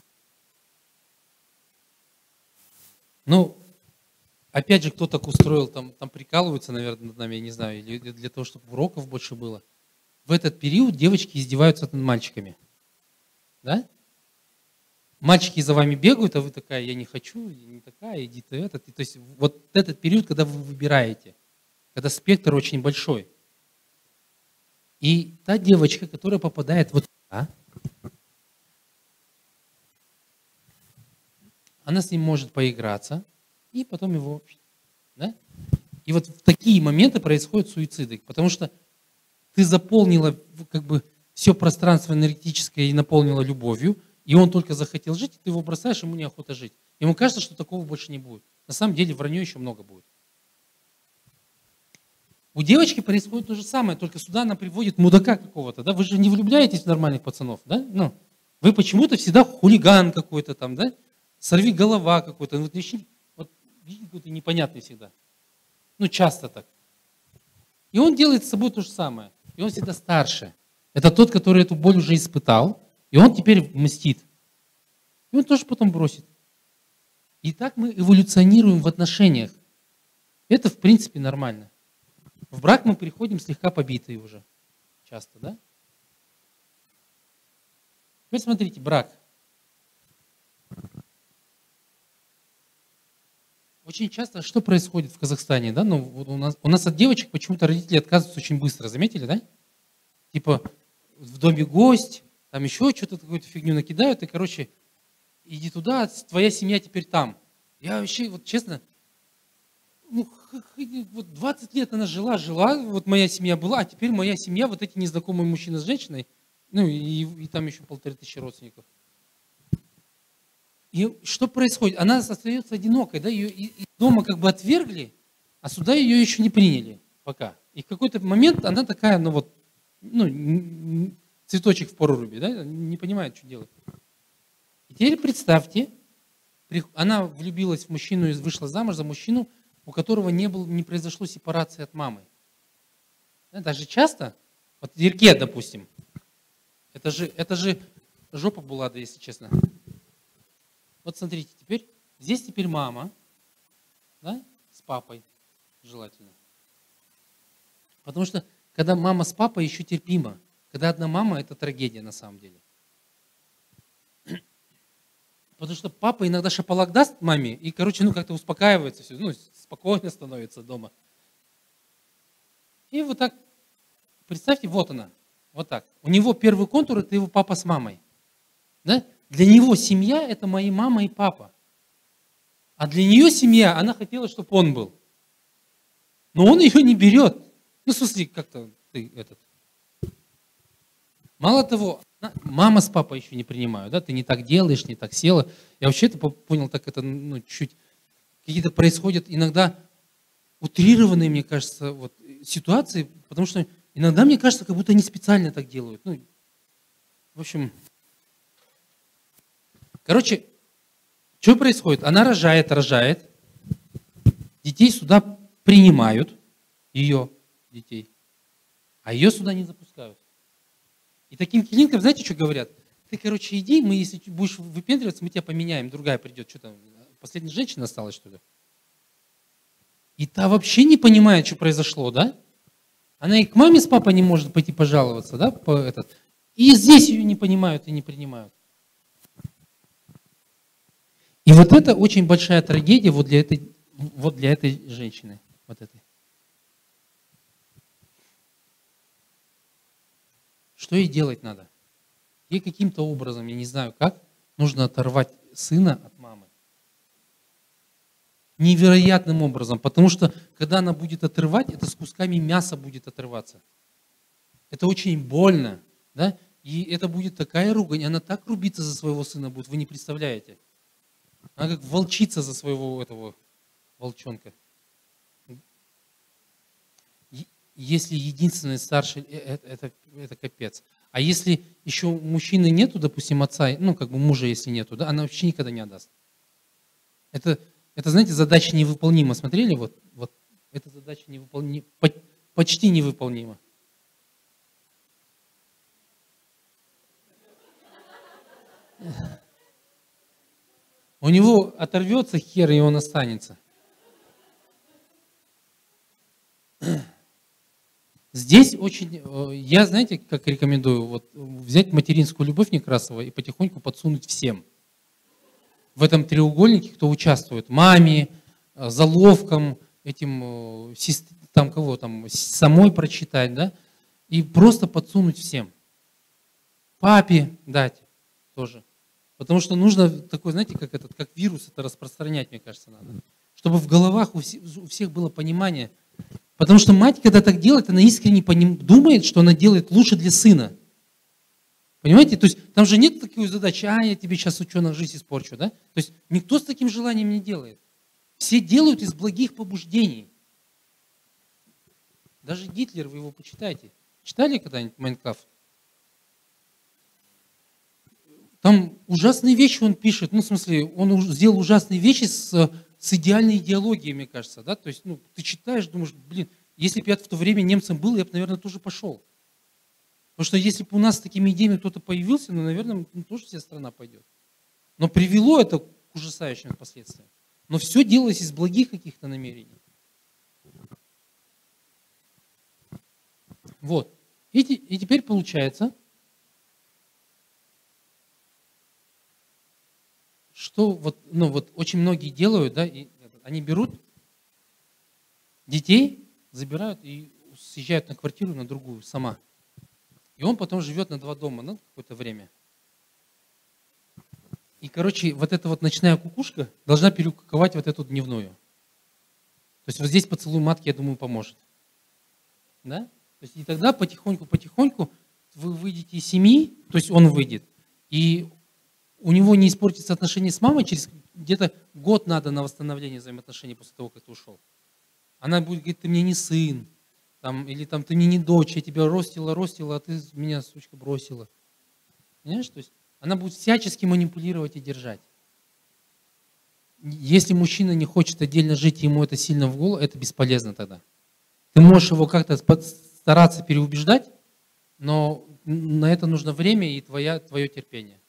Ну, опять же, кто так устроил, там, там прикалываются, наверное, над нами, я не знаю, или для того, чтобы уроков больше было. В этот период девочки издеваются над мальчиками. Да? Мальчики за вами бегают, а вы такая, я не хочу, я не такая, иди ты этот. И, то есть вот этот период, когда вы выбираете, когда спектр очень большой. И та девочка, которая попадает вот сюда, она с ним может поиграться, и потом его... Да? И вот в такие моменты происходят суициды, потому что ты заполнила как бы все пространство энергетическое и наполнила любовью, и он только захотел жить, и ты его бросаешь, ему неохота жить. Ему кажется, что такого больше не будет. На самом деле вранье еще много будет. У девочки происходит то же самое, только сюда она приводит мудака какого-то. Да? Вы же не влюбляетесь в нормальных пацанов. Да? Ну, вы почему-то всегда хулиган какой-то там, да? Сорви голова какой-то. Вот, вот видите, какой-то непонятный всегда. Ну, часто так. И он делает с собой то же самое. И он всегда старше. Это тот, который эту боль уже испытал, и он теперь мстит. И он тоже потом бросит. И так мы эволюционируем в отношениях. Это, в принципе, нормально. В брак мы приходим слегка побитые уже. Часто, да? Теперь смотрите, брак. Очень часто что происходит в Казахстане? Да? Ну, вот у, нас, у нас от девочек почему-то родители отказываются очень быстро. Заметили, да? Типа в доме гость, там еще что-то, какую-то фигню накидают, и, короче, иди туда, твоя семья теперь там. Я вообще, вот честно, ну, вот двадцать лет она жила, жила, вот моя семья была, а теперь моя семья, вот эти незнакомые мужчины с женщиной, ну и, и там еще полторы тысячи родственников. И что происходит? Она остается одинокой, да, ее из дома как бы отвергли, а сюда ее еще не приняли пока. И в какой-то момент она такая, ну вот, ну, цветочек в проруби, да, не понимает, что делать. И теперь представьте, она влюбилась в мужчину и вышла замуж за мужчину, у которого не, было, не произошло сепарации от мамы. Даже часто, вот Ирке, допустим, это же, это же жопа была, да, если честно. Вот смотрите, теперь, здесь теперь мама, да, с папой, желательно. Потому что, когда мама с папой, еще терпимо. Когда одна мама, это трагедия на самом деле. Потому что папа иногда шапалак даст маме, и, короче, ну, как-то успокаивается все, ну, спокойно становится дома. И вот так, представьте, вот она, вот так. У него первый контур, это его папа с мамой. Да? Для него семья – это мои мама и папа. А для нее семья, она хотела, чтобы он был. Но он ее не берет. Ну, в смысле, как-то ты этот. Мало того, мама с папой еще не принимают. Да? Ты не так делаешь, не так села. Я вообще это понял, так это, ну, чуть какие-то происходят иногда утрированные, мне кажется, вот, ситуации, потому что иногда мне кажется, как будто они специально так делают. Ну, в общем, короче, что происходит? Она рожает, рожает, детей сюда принимают, ее детей, а ее сюда не запускают. И таким клиникам, знаете, что говорят? Ты, короче, иди, мы, если будешь выпендриваться, мы тебя поменяем, другая придет. Что там, последняя женщина осталась, что ли? И та вообще не понимает, что произошло, да? Она и к маме с папой не может пойти пожаловаться, да? По этот. И здесь ее не понимают и не принимают. И вот это очень большая трагедия вот для этой, вот для этой женщины. Вот этой. Что ей делать надо? Ей каким-то образом, я не знаю как, нужно оторвать сына от мамы. Невероятным образом, потому что когда она будет отрывать, это с кусками мяса будет отрываться. Это очень больно, да? И это будет такая ругань, она так рубиться за своего сына будет, вы не представляете. Она как волчица за своего этого волчонка. Если единственный старший, это, это, это капец. А если еще у мужчины нету, допустим, отца, ну как бы мужа, если нету, да, она вообще никогда не отдаст. Это, это знаете, задача невыполнима. Смотрели? Вот, вот эта задача невыполнима, почти невыполнима. У него оторвется хер, и он останется. Здесь очень, я, знаете, как рекомендую, вот, взять материнскую любовь Некрасова и потихоньку подсунуть всем. В этом треугольнике, кто участвует, маме, заловкам, этим, там кого там, самой прочитать, да, и просто подсунуть всем. Папе дать тоже. Потому что нужно такой, знаете, как этот, как вирус это распространять, мне кажется, надо. Чтобы в головах у всех было понимание. Потому что мать, когда так делает, она искренне поним, думает, что она делает лучше для сына. Понимаете? То есть там же нет такой задачи, а я тебе сейчас ученых жизнь испорчу, да? То есть никто с таким желанием не делает. Все делают из благих побуждений. Даже Гитлер, вы его почитайте. Читали когда-нибудь «Майн кампф»? Там ужасные вещи он пишет, ну, в смысле, он сделал ужасные вещи с, с идеальной идеологией, мне кажется, да, то есть, ну, ты читаешь, думаешь, блин, если бы я в то время немцем был, я бы, наверное, тоже пошел. Потому что если бы у нас с такими идеями кто-то появился, ну, наверное, ну, тоже вся страна пойдет. Но привело это к ужасающим последствиям. Но все делалось из благих каких-то намерений. Вот. И, и теперь получается, что вот, ну, вот очень многие делают, да, и они берут детей, забирают и съезжают на квартиру на другую сама. И он потом живет на два дома, ну, какое-то время. И, короче, вот эта вот ночная кукушка должна перекуковать вот эту дневную. То есть вот здесь поцелуй матки, я думаю, поможет. Да? То есть и тогда потихоньку-потихоньку вы выйдете из семьи, то есть он выйдет, и у него не испортится отношения с мамой, через где-то год надо на восстановление взаимоотношений после того, как ты ушел. Она будет говорить, ты мне не сын, там, или там, ты мне не дочь, я тебя ростила, ростила, а ты меня, сучка, бросила. Понимаешь? То есть она будет всячески манипулировать и держать. Если мужчина не хочет отдельно жить, ему это сильно в голову, это бесполезно тогда. Ты можешь его как-то стараться переубеждать, но на это нужно время и твоя, твое терпение.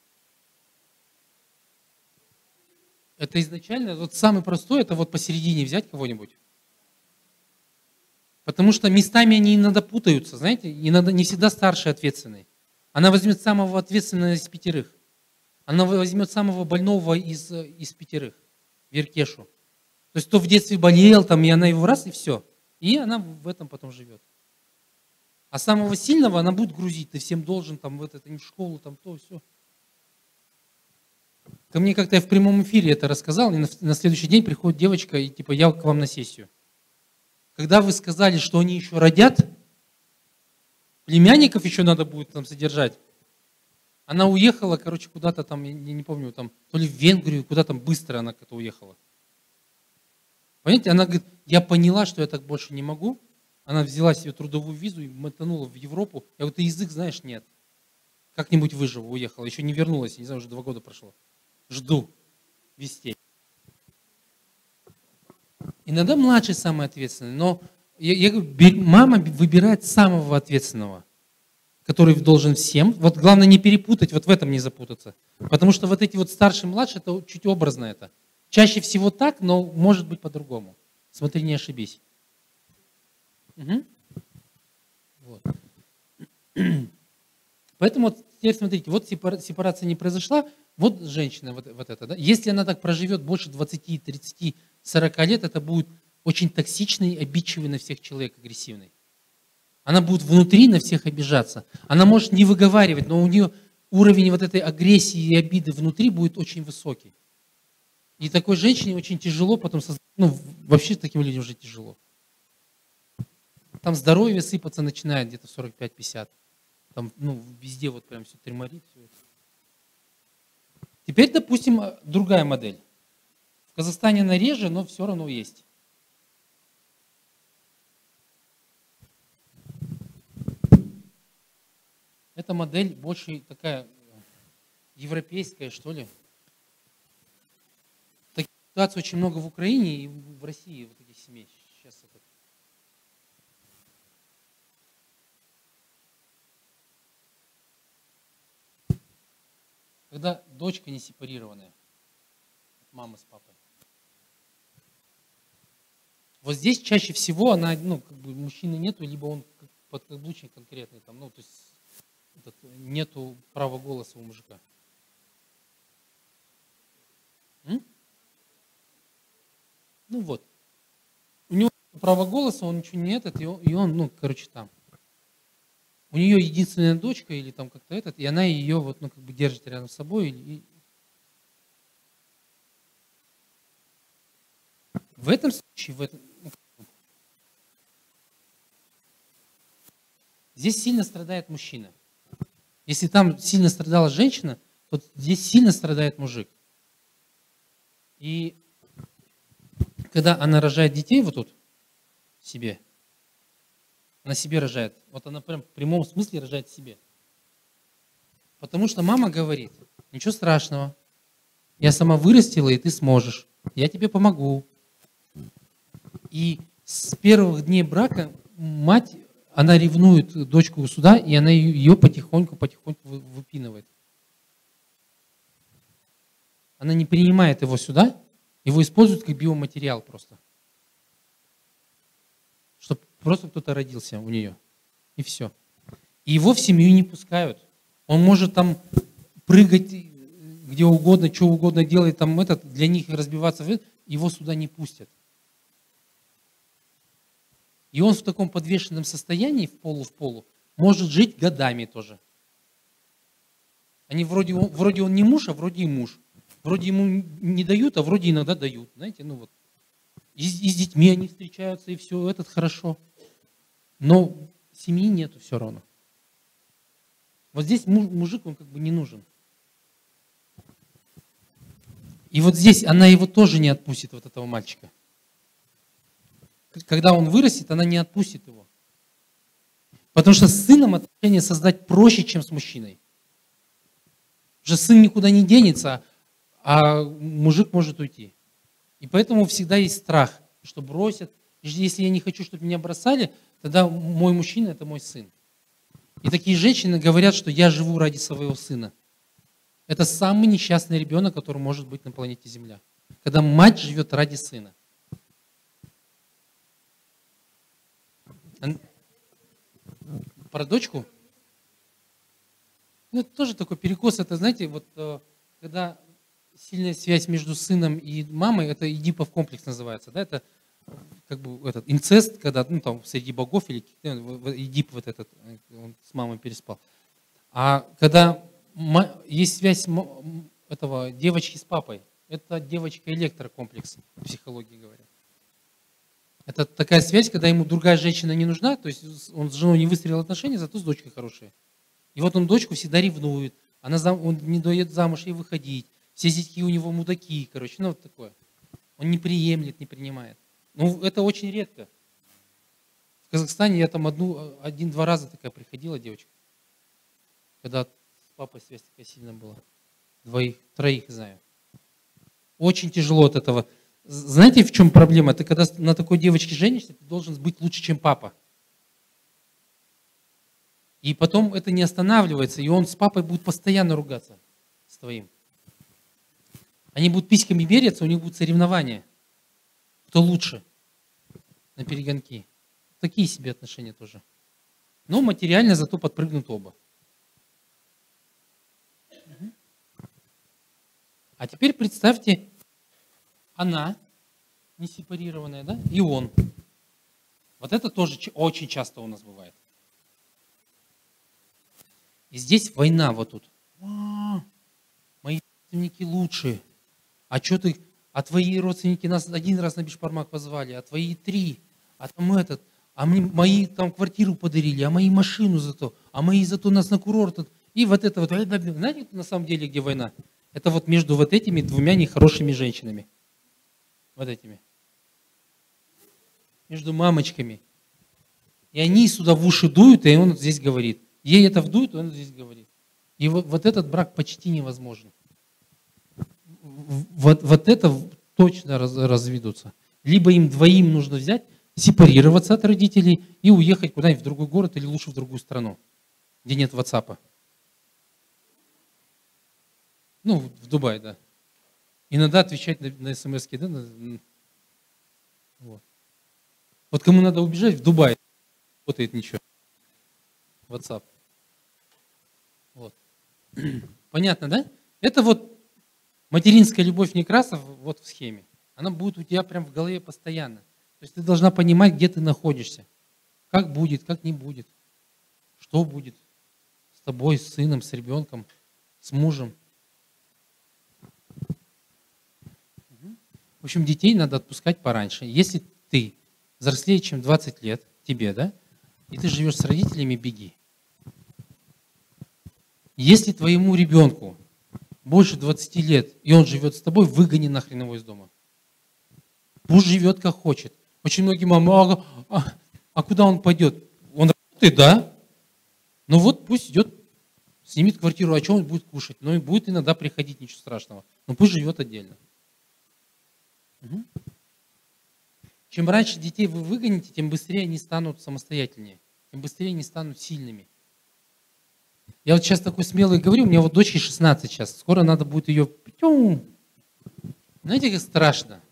Это изначально, вот самый простой, это вот посередине взять кого-нибудь. Потому что местами они иногда путаются, знаете, иногда не всегда старший ответственный. Она возьмет самого ответственного из пятерых. Она возьмет самого больного из, из пятерых, Веркешу. То есть кто в детстве болел, там, и она его раз, и все. И она в этом потом живет. А самого сильного она будет грузить, ты всем должен, там, в, это, в школу, там, то, все. Ко мне как-то я в прямом эфире это рассказал, и на, на следующий день приходит девочка, и типа, я к вам на сессию. Когда вы сказали, что они еще родят, племянников еще надо будет там содержать, она уехала, короче, куда-то там, я не помню, там, то ли в Венгрию, куда там быстро она как-то уехала. Понимаете, она говорит, я поняла, что я так больше не могу. Она взяла себе трудовую визу и мотанула в Европу. Я говорю, ты язык знаешь? Нет. Как-нибудь выживу, уехала. Еще не вернулась, я не знаю, уже два года прошло. Жду вестей. Иногда младший самый ответственный, но я, я говорю, мама выбирает самого ответственного, который должен всем. Вот главное не перепутать, вот в этом не запутаться. Потому что вот эти вот старший и младший, это чуть образно это. Чаще всего так, но может быть по-другому. Смотри, не ошибись. Угу. Вот. Поэтому вот теперь смотрите, вот сепарация не произошла, вот женщина вот, вот эта, да? Если она так проживет больше двадцати, тридцати, сорока лет, это будет очень токсичный, обидчивый на всех человек, агрессивный. Она будет внутри на всех обижаться. Она может не выговаривать, но у нее уровень вот этой агрессии и обиды внутри будет очень высокий. И такой женщине очень тяжело потом, ну вообще таким людям уже тяжело. Там здоровье сыпаться начинает где-то в сорок пять — пятьдесят. Там, ну, везде вот прям все треморит. Все. Теперь, допустим, другая модель. В Казахстане она реже, но все равно есть. Эта модель больше такая европейская, что ли. Таких ситуаций очень много в Украине и в России, вот таких семей. Сейчас это. Когда дочка не сепарированная от мамы с папой. Вот здесь чаще всего она, ну, как бы мужчины нету, либо он подкаблучник конкретный, там, ну, то есть этот, нету права голоса у мужика. М? Ну вот. У него право голоса, он ничего не этот, и он, и он, ну, короче, там. У нее единственная дочка или там как-то этот, и она ее вот, ну, как бы держит рядом с собой. И... В этом случае, в этом... здесь сильно страдает мужчина. Если там сильно страдала женщина, то здесь сильно страдает мужик. И когда она рожает детей вот тут, себе, она себе рожает. Вот она прям в прямом смысле рожает себе. Потому что мама говорит, ничего страшного, я сама вырастила, и ты сможешь. Я тебе помогу. И с первых дней брака мать, она ревнует дочку сюда, и она ее потихоньку-потихоньку выпинывает. Она не принимает его сюда, его используют как биоматериал просто. Чтобы просто кто-то родился у нее. И все. И его в семью не пускают. Он может там прыгать где угодно, что угодно делать, там этот, для них разбиваться, его сюда не пустят. И он в таком подвешенном состоянии, в полу в полу, может жить годами тоже. Они вроде, вроде он не муж, а вроде и муж. Вроде ему не дают, а вроде иногда дают. Знаете, ну вот. И, и с детьми они встречаются, и все, этот хорошо. Но семьи нету все равно. Вот здесь мужик, он как бы не нужен. И вот здесь она его тоже не отпустит, вот этого мальчика. Когда он вырастет, она не отпустит его. Потому что с сыном отношения создать проще, чем с мужчиной. Уже сын никуда не денется, а мужик может уйти. И поэтому всегда есть страх, что бросят. Если я не хочу, чтобы меня бросали, тогда мой мужчина – это мой сын. И такие женщины говорят, что я живу ради своего сына. Это самый несчастный ребенок, который может быть на планете Земля. Когда мать живет ради сына. Про дочку? Ну, это тоже такой перекос. Это, знаете, вот когда сильная связь между сыном и мамой, это Эдипов комплекс называется. Да? Это как бы этот инцест, когда ну, там, среди богов, или Эдип вот этот, он с мамой переспал. А когда есть связь этого девочки с папой, это девочка-электрокомплекс, в психологии говорят. Это такая связь, когда ему другая женщина не нужна, то есть он с женой не выстроил отношения, зато с дочкой хорошие. И вот он дочку всегда ревнует, она зам, он не дает замуж ей выходить, все зятьки у него мудаки, короче, ну вот такое. Он не приемлет, не принимает. Ну, это очень редко. В Казахстане я там одну, один-два раза такая приходила девочка, когда с папой связь такая сильная была. Двоих, троих знаю. Очень тяжело от этого. Знаете, в чем проблема? Ты когда на такой девочке женишься, ты должен быть лучше, чем папа. И потом это не останавливается, и он с папой будет постоянно ругаться с твоим. Они будут письками меряться, у них будут соревнования. Кто лучше на перегонки. Такие себе отношения тоже. Но материально зато подпрыгнут оба. А теперь представьте, она не сепарированная, да, и он. Вот это тоже очень часто у нас бывает. И здесь война вот тут. А, мои родственники лучшие. А что ты, а твои родственники нас один раз на бишбармак позвали, а твои три, а там этот, а мне, мои там квартиру подарили, а мои машину зато, а мои зато нас на курорт. И вот это вот, знаете, на самом деле где война? Это вот между вот этими двумя нехорошими женщинами. Вот этими. Между мамочками. И они сюда в уши дуют, и он здесь говорит. Ей это вдует, он здесь говорит. И вот, вот этот брак почти невозможен. Вот, вот это точно раз, разведутся. Либо им двоим нужно взять, сепарироваться от родителей и уехать куда-нибудь в другой город или лучше в другую страну, где нет ватсапа. Ну, в Дубае, да. Иногда отвечать на, на смс-ки, да? На, вот. Вот кому надо убежать, в Дубае работает ничего. WhatsApp. Вот. Понятно, да? Это вот материнская любовь Некрасов вот в схеме. Она будет у тебя прям в голове постоянно. То есть ты должна понимать, где ты находишься. Как будет, как не будет. Что будет с тобой, с сыном, с ребенком, с мужем. В общем, детей надо отпускать пораньше. Если ты взрослее, чем двадцать лет, тебе, да, и ты живешь с родителями, беги. Если твоему ребенку больше двадцати лет, и он живет с тобой, выгони нахрен его из дома. Пусть живет как хочет. Очень многие мамы, а, а, а куда он пойдет? Он работает, да? Ну вот пусть идет, снимет квартиру, а что он будет кушать? Ну и будет иногда приходить, ничего страшного. Но пусть живет отдельно. Угу. Чем раньше детей вы выгоните, тем быстрее они станут самостоятельнее, тем быстрее они станут сильными. Я вот сейчас такой смелый говорю, у меня вот дочке шестнадцать сейчас, скоро надо будет ее... Знаете, как страшно?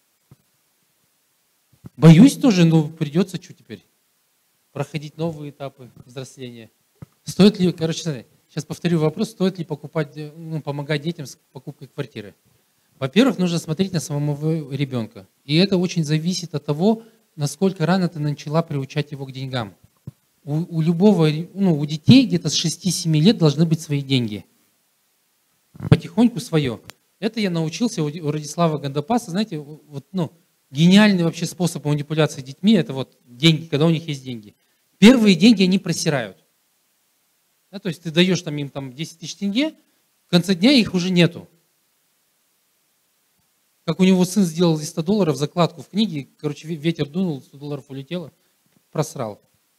Боюсь тоже, но придется что теперь? Проходить новые этапы взросления. Стоит ли, короче, сейчас повторю вопрос, стоит ли покупать, ну, помогать детям с покупкой квартиры? Во-первых, нужно смотреть на самого ребенка. И это очень зависит от того, насколько рано ты начала приучать его к деньгам. У, у любого, ну, у детей где-то с шести-семи лет должны быть свои деньги. Потихоньку свое. Это я научился у, у Радислава Гандапаса, знаете, вот, ну, гениальный вообще способ манипуляции детьми, это вот деньги, когда у них есть деньги. Первые деньги они просирают. Да, то есть ты даешь там, им там, десять тысяч тенге, в конце дня их уже нету. Как у него сын сделал из ста долларов закладку в книге, короче, ветер дунул, сто долларов улетело, просрал.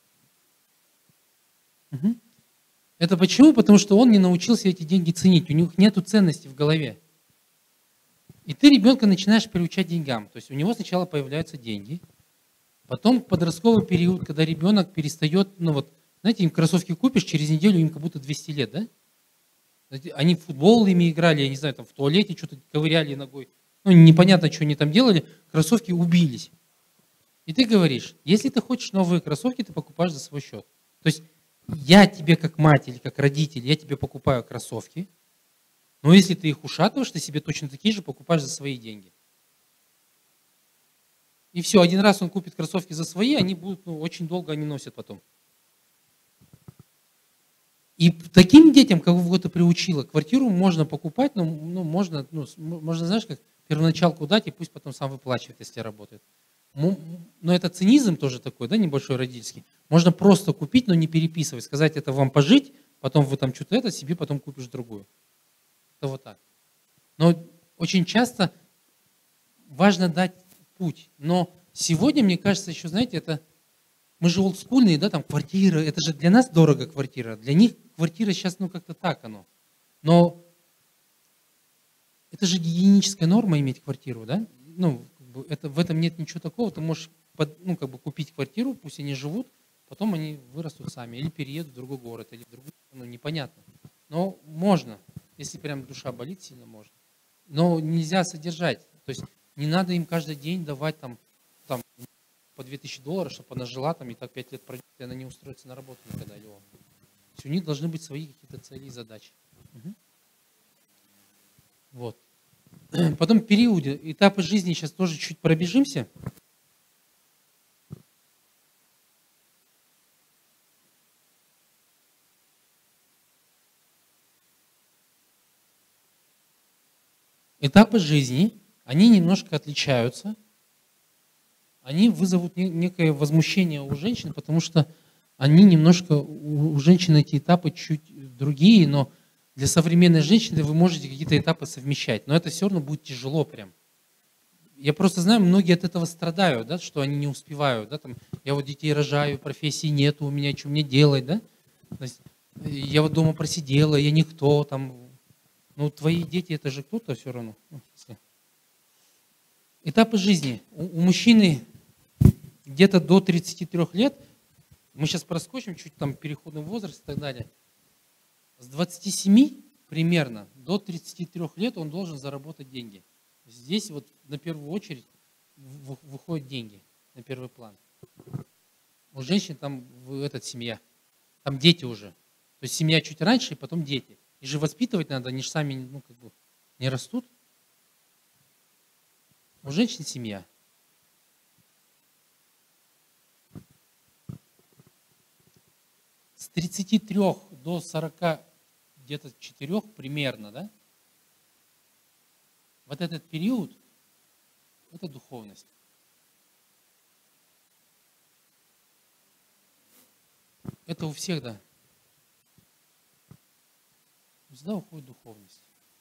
Угу. Это почему? Потому что он не научился эти деньги ценить, у них нету ценности в голове. И ты ребенка начинаешь приучать деньгам. То есть у него сначала появляются деньги, потом подростковый период, когда ребенок перестает, ну вот, знаете, им кроссовки купишь, через неделю им как будто двести лет, да? Они в футбол ими играли, я не знаю, там в туалете что-то ковыряли ногой. Ну, непонятно, что они там делали, кроссовки убились. И ты говоришь, если ты хочешь новые кроссовки, ты покупаешь за свой счет. То есть я тебе как мать или как родитель, я тебе покупаю кроссовки, но если ты их ушатываешь, ты себе точно такие же покупаешь за свои деньги. И все, один раз он купит кроссовки за свои, они будут, ну, очень долго они носят потом. И таким детям, кого ты приучила, квартиру можно покупать, но ну, можно, ну, можно, знаешь, как первоначалку дать, и пусть потом сам выплачивает, если работает. Но это цинизм тоже такой, да, небольшой родительский. Можно просто купить, но не переписывать, сказать, это вам пожить, потом вы там что-то это, себе потом купишь другую. Это вот так. Но очень часто важно дать путь, но сегодня, мне кажется, еще, знаете, это мы же олдскульные, да, там квартира, это же для нас дорого квартира, для них квартира сейчас, ну, как-то так оно. Но это же гигиеническая норма иметь квартиру, да? Ну, как бы это, в этом нет ничего такого, ты можешь под, ну, как бы купить квартиру, пусть они живут, потом они вырастут сами, или переедут в другой город, или в другую страну, непонятно. Но можно, если прям душа болит сильно, можно. Но нельзя содержать, то есть не надо им каждый день давать там, там по две тысячи долларов, чтобы она жила там и так пять лет пройдет, и она не устроится на работу никогда, или он. То есть у них должны быть свои какие-то цели и задачи. Угу. Вот. Потом периоды, этапы жизни, сейчас тоже чуть пробежимся. Этапы жизни, они немножко отличаются. Они вызовут некое возмущение у женщин, потому что они немножко, у женщин эти этапы чуть другие, но для современной женщины вы можете какие-то этапы совмещать, но это все равно будет тяжело прям. Я просто знаю, многие от этого страдают, да, что они не успевают. Да, там, я вот детей рожаю, профессии нету, у меня что мне делать, да? То есть, я вот дома просидела, я никто, там, ну твои дети это же кто-то все равно. Этапы жизни. У, у мужчины где-то до тридцати трёх лет, мы сейчас проскочим чуть там переходный возраст и так далее, с двадцати семи примерно до тридцати трёх лет он должен заработать деньги. Здесь вот на первую очередь выходят деньги на первый план. У женщин там этот, семья, там дети уже. То есть семья чуть раньше, и потом дети. И же воспитывать надо, они же сами ну, как бы не растут. У женщин семья. С тридцати трёх до сорока где-то четырёх примерно, да? Вот этот период – это духовность. Это у всех, да. Сюда уходит духовность.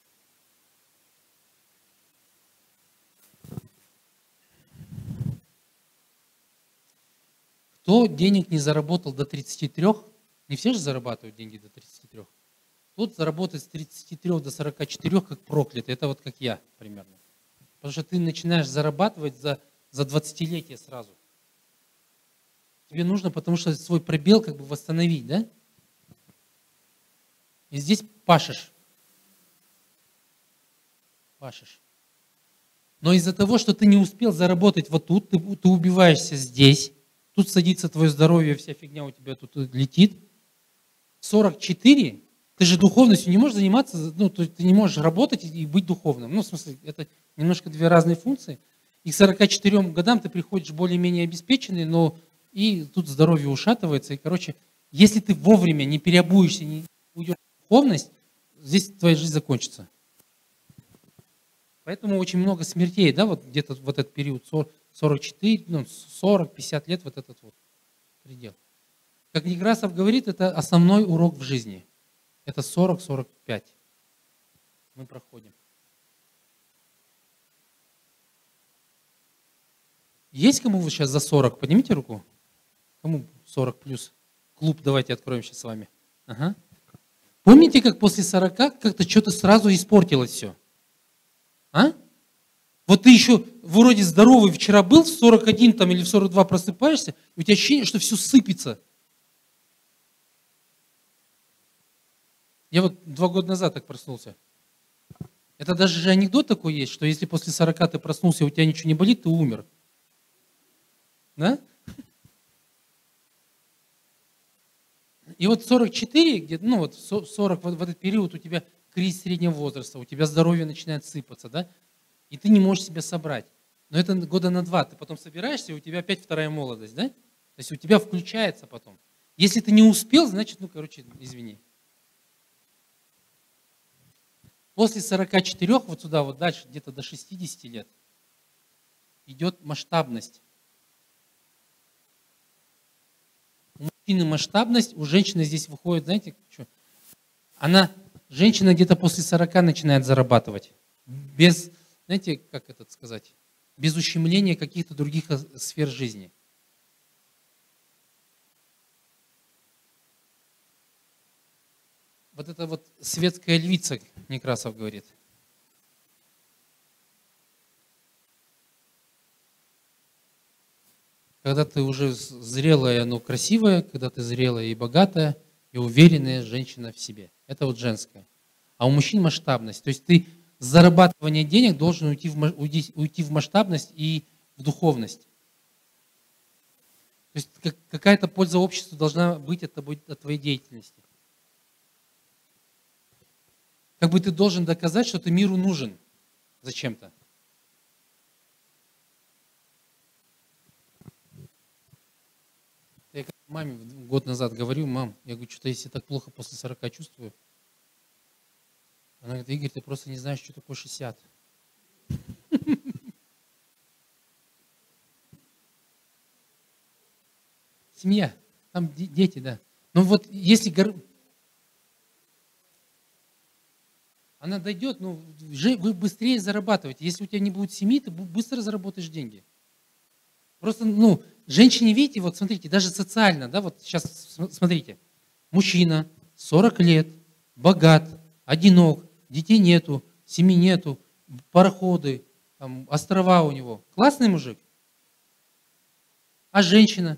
Кто денег не заработал до тридцати трёх, не все же зарабатывают деньги до тридцати трёх, тот заработает с тридцати трёх до сорока четырёх как проклятый. Это вот как я примерно. Потому что ты начинаешь зарабатывать за, за двадцатилетие сразу. Тебе нужно, потому что свой пробел как бы восстановить, да? И здесь пашешь. Пашешь. Но из-за того, что ты не успел заработать вот тут, ты, ты убиваешься здесь, тут садится твое здоровье, вся фигня у тебя тут летит. сорок четыре, ты же духовностью не можешь заниматься, ну, ты не можешь работать и быть духовным. Ну, в смысле, это немножко две разные функции. И к сорока четырём годам ты приходишь более-менее обеспеченный, но и тут здоровье ушатывается. И, короче, если ты вовремя не переобуешься, не уйдешь в духовность, здесь твоя жизнь закончится. Поэтому очень много смертей, да, вот где-то в этот период сорок четыре, ну, сорок, пятьдесят лет, вот этот вот предел. Как Некрасов говорит, это основной урок в жизни. Это сорок — сорок пять. Мы проходим. Есть кому вы сейчас за сорок? Поднимите руку. Кому сорок плюс? Клуб давайте откроем сейчас с вами. Ага. Помните, как после сорока как-то что-то сразу испортилось все? А? Вот ты еще вроде здоровый вчера был, в сорок один там, или в сорок два просыпаешься, и у тебя ощущение, что все сыпется. Я вот два года назад так проснулся. Это даже же анекдот такой есть, что если после сорока ты проснулся, и у тебя ничего не болит, ты умер. Да? И вот сорок четыре, где-то, ну вот сорок, вот в этот период у тебя кризис среднего возраста, у тебя здоровье начинает сыпаться, да? И ты не можешь себя собрать. Но это года на два, ты потом собираешься, и у тебя опять вторая молодость, да? То есть у тебя включается потом. Если ты не успел, значит, ну, короче, извини. После сорока четырёх, вот сюда, вот дальше, где-то до шестидесяти лет, идет масштабность. У мужчины масштабность, у женщины здесь выходит, знаете, что? Она, женщина где-то после сорока начинает зарабатывать. Без, знаете, как это сказать? без ущемления каких-то других сфер жизни. Вот это вот светская львица, Некрасов говорит. Когда ты уже зрелая, но красивая, когда ты зрелая и богатая, и уверенная женщина в себе. Это вот женское. А у мужчин масштабность. То есть ты с зарабатывания денег должен уйти в, уйти, уйти в масштабность и в духовность. То есть как, какая-то польза обществу должна быть от, тобой, от твоей деятельности. Как бы ты должен доказать, что ты миру нужен зачем-то. Я маме год назад говорю: мам, я говорю, что-то я себя так плохо после сорока чувствую. Она говорит: Игорь, ты просто не знаешь, что такое шестьдесят. Семья, там дети, да. Но вот если она дойдет, ну, вы быстрее зарабатываете. Если у тебя не будет семьи, ты быстро заработаешь деньги. Просто, ну, женщине, видите, вот смотрите, даже социально, да, вот сейчас смотрите, мужчина, сорок лет, богат, одинок, детей нету, семьи нету, пароходы, там, острова у него. Классный мужик. А женщина?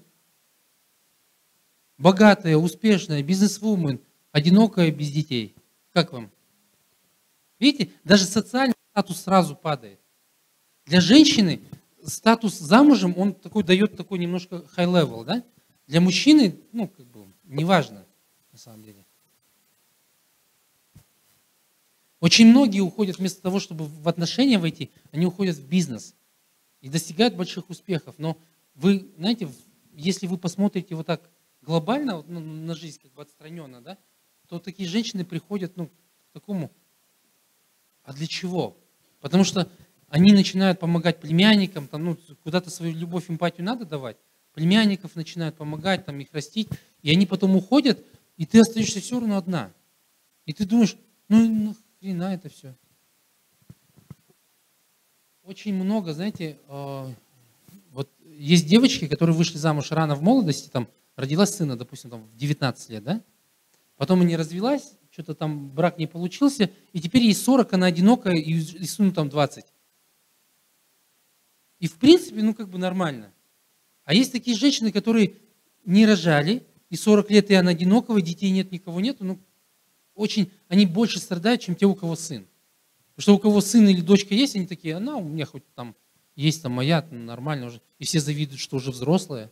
Богатая, успешная, бизнесвумен, одинокая, без детей. Как вам? Видите, даже социальный статус сразу падает. Для женщины статус замужем, он такой дает такой немножко high level, да? Для мужчины, ну, как бы, неважно, на самом деле. Очень многие уходят вместо того, чтобы в отношения войти, они уходят в бизнес и достигают больших успехов. Но вы, знаете, если вы посмотрите вот так глобально, ну, на жизнь как бы отстраненно, да, то такие женщины приходят, ну, к такому, а для чего? Потому что они начинают помогать племянникам, там, ну, куда-то свою любовь, эмпатию надо давать, племянников начинают помогать, там, их растить, и они потом уходят, и ты остаешься все равно одна. И ты думаешь, ну, нахрена это все? Очень много, знаете, э, вот есть девочки, которые вышли замуж рано в молодости, там, родилась сына, допустим, там, в девятнадцать лет, да? Потом она развелась, что-то там брак не получился, и теперь ей сорок, она одинокая, и, и сыну там двадцать. И в принципе, ну как бы нормально. А есть такие женщины, которые не рожали, и сорок лет, и она одинокая, детей нет, никого нету, ну очень, они больше страдают, чем те, у кого сын. Потому что у кого сын или дочка есть, они такие, она у меня хоть там есть, там моя, нормально уже. И все завидуют, что уже взрослая.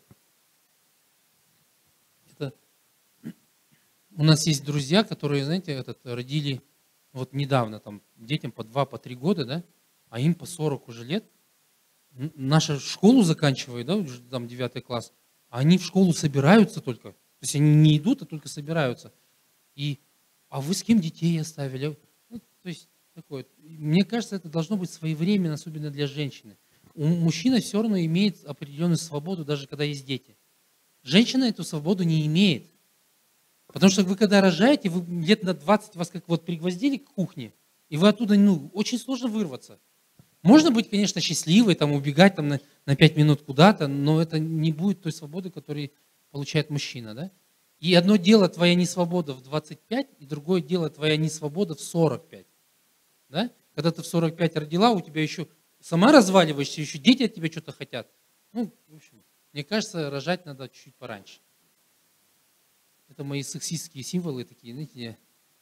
Это... У нас есть друзья, которые, знаете, этот, родили вот недавно, там, детям по два, по три года, да, а им по сорок уже лет. Наша школу заканчивает, да, уже там девятый класс, а они в школу собираются только. То есть они не идут, а только собираются. И, а вы с кем детей оставили? Ну, то есть такое. Мне кажется, это должно быть своевременно, особенно для женщины. У мужчины все равно имеет определенную свободу, даже когда есть дети. Женщина эту свободу не имеет. Потому что вы когда рожаете, вы лет на двадцать вас как вот пригвоздили к кухне, и вы оттуда, ну, очень сложно вырваться. Можно быть, конечно, счастливой, там, убегать там, на, на пять минут куда-то, но это не будет той свободы, которую получает мужчина. Да? И одно дело твоя несвобода в двадцать пять, и другое дело твоя несвобода в сорок пять. Да? Когда ты в сорок пять родила, у тебя еще сама разваливаешься, еще дети от тебя что-то хотят. Ну, в общем, мне кажется, рожать надо чуть-чуть пораньше. Это мои сексистские символы такие, знаете, я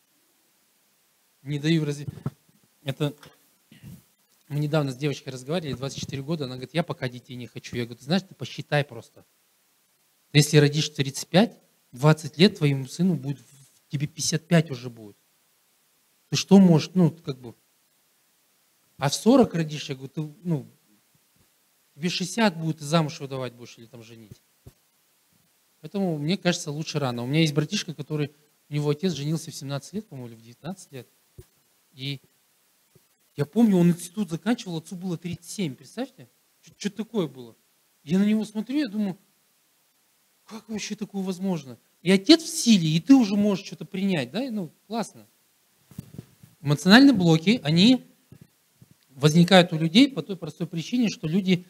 не даю разве... Это... Мы недавно с девочкой разговаривали, двадцать четыре года, она говорит, я пока детей не хочу. Я говорю, ты знаешь, ты посчитай просто. Если родишь в тридцать пять, двадцать лет твоему сыну будет, тебе пятьдесят пять уже будет. Ты что можешь, ну, как бы... А в сорок родишь, я говорю, ты, ну, тебе шестьдесят будет, и замуж выдавать будешь или там женить. Поэтому, мне кажется, лучше рано. У меня есть братишка, который, у него отец женился в семнадцать лет, по-моему, или в девятнадцать лет. И я помню, он институт заканчивал, отцу было тридцать семь, представьте? Что-то такое было. Я на него смотрю, я думаю, как вообще такое возможно? И отец в силе, и ты уже можешь что-то принять, да? Ну, классно. Эмоциональные блоки, они возникают у людей по той простой причине, что люди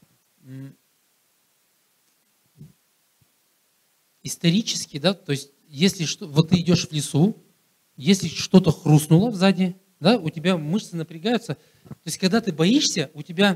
исторически, да, то есть если что, вот ты идешь в лесу, если что-то хрустнуло сзади, да, у тебя мышцы напрягаются. То есть когда ты боишься, у тебя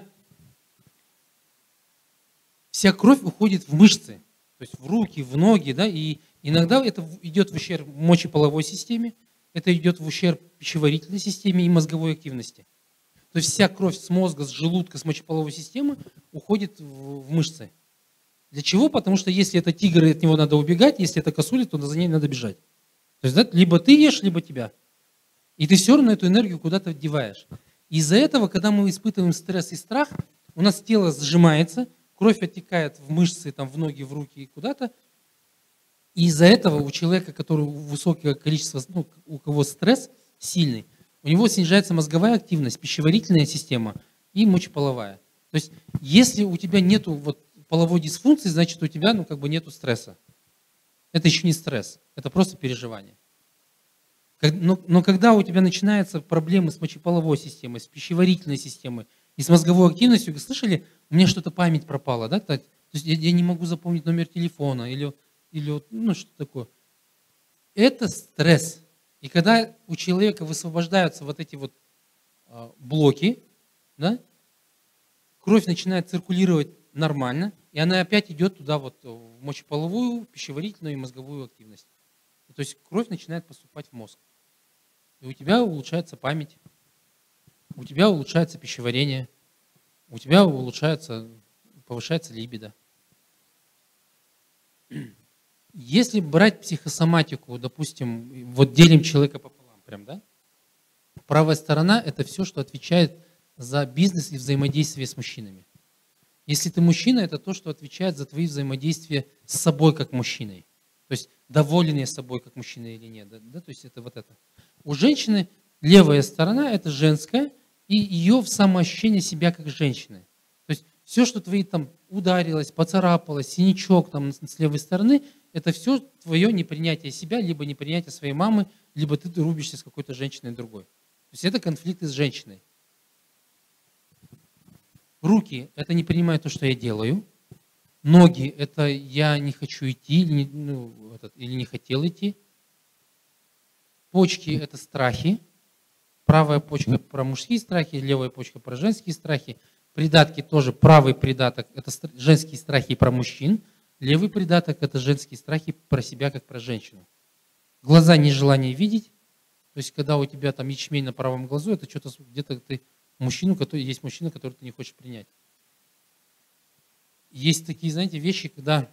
вся кровь уходит в мышцы, то есть в руки, в ноги, да, и иногда это идет в ущерб мочеполовой системе, это идет в ущерб пищеварительной системе и мозговой активности. То есть вся кровь с мозга, с желудка, с мочеполовой системы уходит в, в мышцы. Для чего? Потому что если это тигр, и от него надо убегать, если это косуля, то за ней надо бежать. То есть да, либо ты ешь, либо тебя. И ты все равно эту энергию куда-то деваешь. Из-за этого, когда мы испытываем стресс и страх, у нас тело сжимается, кровь оттекает в мышцы, там, в ноги, в руки и куда-то. И из-за этого у человека, который высокое количество, ну, у кого стресс сильный, у него снижается мозговая активность, пищеварительная система и мочеполовая. То есть если у тебя нету вот половой дисфункции, значит у тебя ну, как бы нету стресса. Это еще не стресс, это просто переживание. Но, но когда у тебя начинаются проблемы с мочеполовой системой, с пищеварительной системой и с мозговой активностью, вы слышали, у меня что-то память пропала, да? То есть я, я не могу запомнить номер телефона или, или ну, что такое. Это стресс. И когда у человека высвобождаются вот эти вот э, блоки, да, кровь начинает циркулировать нормально, и она опять идет туда вот в мочеполовую, пищеварительную и мозговую активность. То есть кровь начинает поступать в мозг. И у тебя улучшается память, у тебя улучшается пищеварение, у тебя улучшается, повышается либидо. Если брать психосоматику, допустим, вот делим человека пополам, прям, да? Правая сторона – это все, что отвечает за бизнес и взаимодействие с мужчинами. Если ты мужчина, это то, что отвечает за твои взаимодействия с собой как мужчиной. То есть доволен я собой как мужчина или нет. Да? Да? То есть это вот это. У женщины левая сторона – это женская, и ее самоощущение себя как женщины. То есть все, что твои там ударилось, поцарапалось, синячок там с левой стороны, это все твое непринятие себя, либо непринятие своей мамы, либо ты, ты рубишься с какой-то женщиной другой. То есть это конфликты с женщиной. Руки – это не принимаю то, что я делаю. Ноги – это я не хочу идти или не, ну, этот, или не хотел идти. Почки – это страхи. Правая почка про мужские страхи, левая почка про женские страхи. Придатки тоже правый придаток – это женские страхи про мужчин. Левый придаток – это женские страхи про себя, как про женщину. Глаза – нежелание видеть. То есть, когда у тебя там ячмень на правом глазу, это что-то где-то ты мужчину, который, есть мужчина, который ты не хочешь принять. Есть такие, знаете, вещи, когда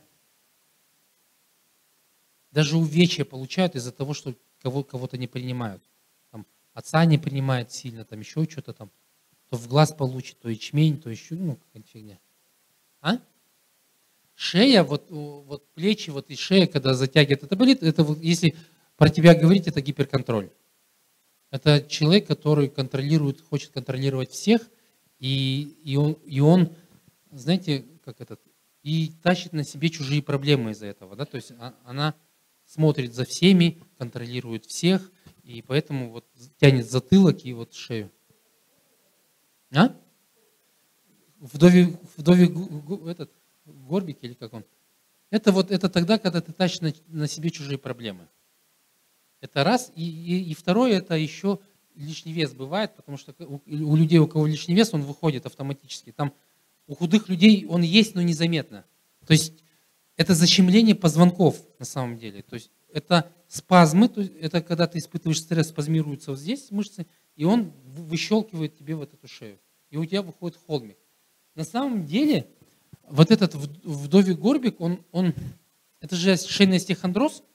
даже увечья получают из-за того, что кого, кого-то не принимают. Там, отца не принимает сильно, там еще что-то там. То в глаз получит, то ячмень, то еще, ну, какая-то фигня. А? Шея, вот, вот плечи, вот и шея, когда затягивает, это болит, это вот, если про тебя говорить, это гиперконтроль. Это человек, который контролирует, хочет контролировать всех, и, и, он, и он, знаете, как этот, и тащит на себе чужие проблемы из-за этого. Да? То есть она смотрит за всеми, контролирует всех, и поэтому вот тянет затылок и вот шею. А? Вдове, вдове этот, Горбик или как он? Это вот это тогда, когда ты тащишь на, на себе чужие проблемы. Это раз. И, и, и второе, это еще лишний вес бывает, потому что у, у людей, у кого лишний вес, он выходит автоматически. Там у худых людей он есть, но незаметно. То есть это защемление позвонков на самом деле. То есть это спазмы, то есть это когда ты испытываешь стресс, спазмируются вот здесь мышцы, и он выщелкивает тебе вот эту шею. И у тебя выходит холмик. На самом деле вот этот вдовий горбик, он, он, это же шейный остеохондроз.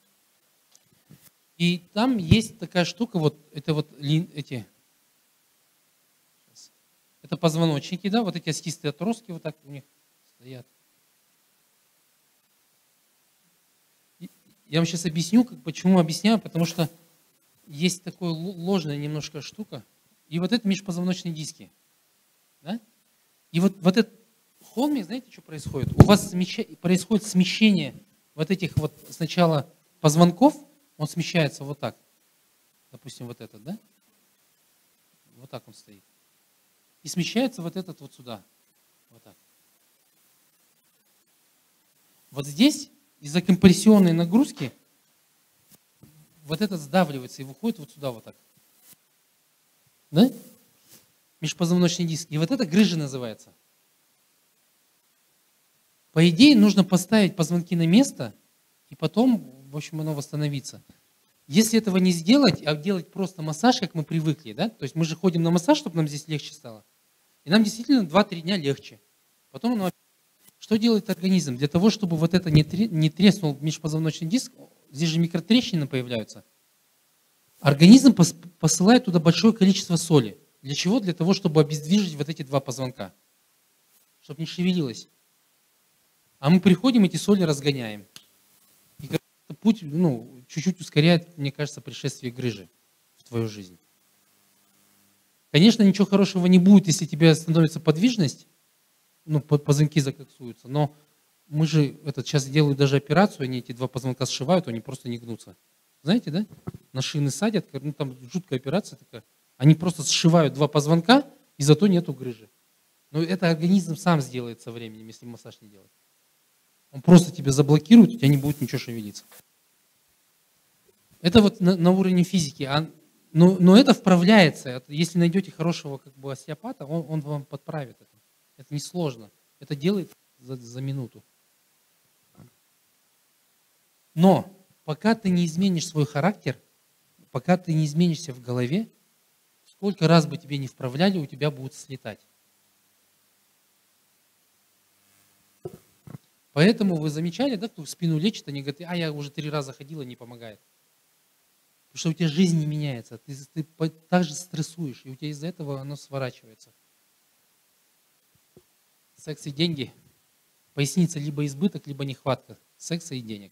И там есть такая штука, вот это вот эти, это позвоночники, да, вот эти остистые отростки вот так у них стоят. И я вам сейчас объясню, как, почему объясняю, потому что есть такая ложная немножко штука. И вот это межпозвоночные диски. Да? И вот, вот этот холмик, знаете, что происходит? У вас смещ... происходит смещение вот этих вот сначала позвонков, он смещается вот так. Допустим, вот этот, да? Вот так он стоит. и смещается вот этот вот сюда. Вот так. Вот здесь из-за компрессионной нагрузки вот этот сдавливается и выходит вот сюда вот так. Да? Межпозвоночный диск. И вот это грыжа называется. По идее, нужно поставить позвонки на место, и потом, в общем, оно восстановится. Если этого не сделать, а делать просто массаж, как мы привыкли, да? То есть мы же ходим на массаж, чтобы нам здесь легче стало. И нам действительно два-три дня легче. Потом оно... Что делает организм? Для того, чтобы вот это не, тре... не треснул межпозвоночный диск, здесь же микротрещины появляются. Организм пос... посылает туда большое количество соли. Для чего? Для того, чтобы обездвижить вот эти два позвонка. Чтобы не шевелилось. А мы приходим, эти соли разгоняем. И этот путь, ну, чуть-чуть ускоряет, мне кажется, пришествие грыжи в твою жизнь. Конечно, ничего хорошего не будет, если у тебя становится подвижность, ну, позвонки закоксуются, но мы же, этот, сейчас делают даже операцию, они эти два позвонка сшивают, они просто не гнутся. Знаете, да? На шины садят, ну, там жуткая операция такая. Они просто сшивают два позвонка, и зато нету грыжи. Но это организм сам сделает со временем, если массаж не делать. Он просто тебя заблокирует, у тебя не будет ничего шевелиться. Это вот на, на уровне физики. А, но, но это вправляется. Если найдете хорошего как бы остеопата, он, он вам подправит это. Это несложно. Это делает за, за минуту. Но пока ты не изменишь свой характер, пока ты не изменишься в голове, сколько раз бы тебе не вправляли, у тебя будут слетать. Поэтому вы замечали, да, кто в спину лечит, они говорят, а я уже три раза ходила, не помогает. Потому что у тебя жизнь не меняется, ты, ты так же стрессуешь, и у тебя из-за этого оно сворачивается. Секс и деньги. Поясница либо избыток, либо нехватка секса и денег.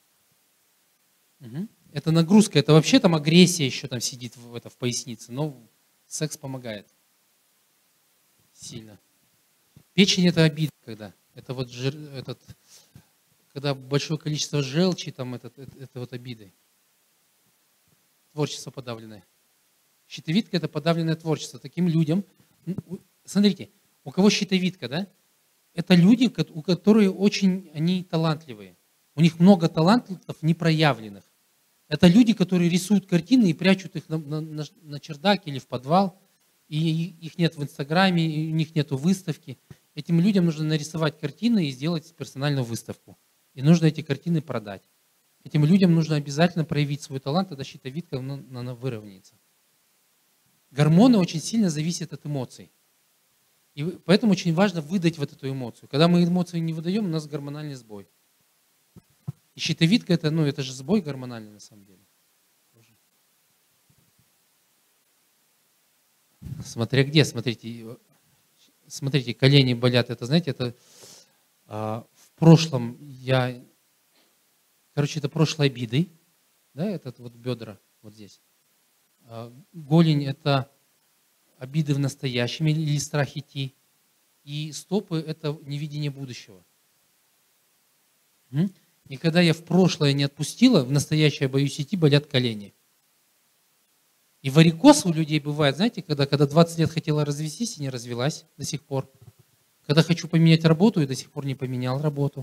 Угу. Это нагрузка, это вообще там агрессия еще там сидит в, это, в пояснице, но секс помогает сильно. Печень это обида, когда. Это вот жир, этот, когда большое количество желчи, там это, это, это вот обиды. Творчество подавленное. Щитовидка это подавленное творчество. Таким людям, смотрите, у кого щитовидка, да? Это люди, у которых очень, они талантливые. У них много талантов непроявленных. Это люди, которые рисуют картины и прячут их на, на, на, на чердак или в подвал. И их нет в Инстаграме, и у них нет выставки. Этим людям нужно нарисовать картины и сделать персональную выставку. И нужно эти картины продать. Этим людям нужно обязательно проявить свой талант, тогда щитовидка она, она выровняется. Гормоны очень сильно зависят от эмоций. И поэтому очень важно выдать вот эту эмоцию. Когда мы эмоцию не выдаем, у нас гормональный сбой. И щитовидка это, ну, это же сбой гормональный на самом деле. Смотря где, смотрите, смотрите, колени болят, это, знаете, это а, в прошлом я, короче, это прошлой обидой, да, этот вот бедра вот здесь. А, голень это обиды в настоящем или страх идти, и стопы это невидение будущего. И когда я в прошлое не отпустила, в настоящее боюсь идти, болят колени. И варикоз у людей бывает, знаете, когда, когда двадцать лет хотела развестись и не развелась до сих пор. Когда хочу поменять работу и до сих пор не поменял работу.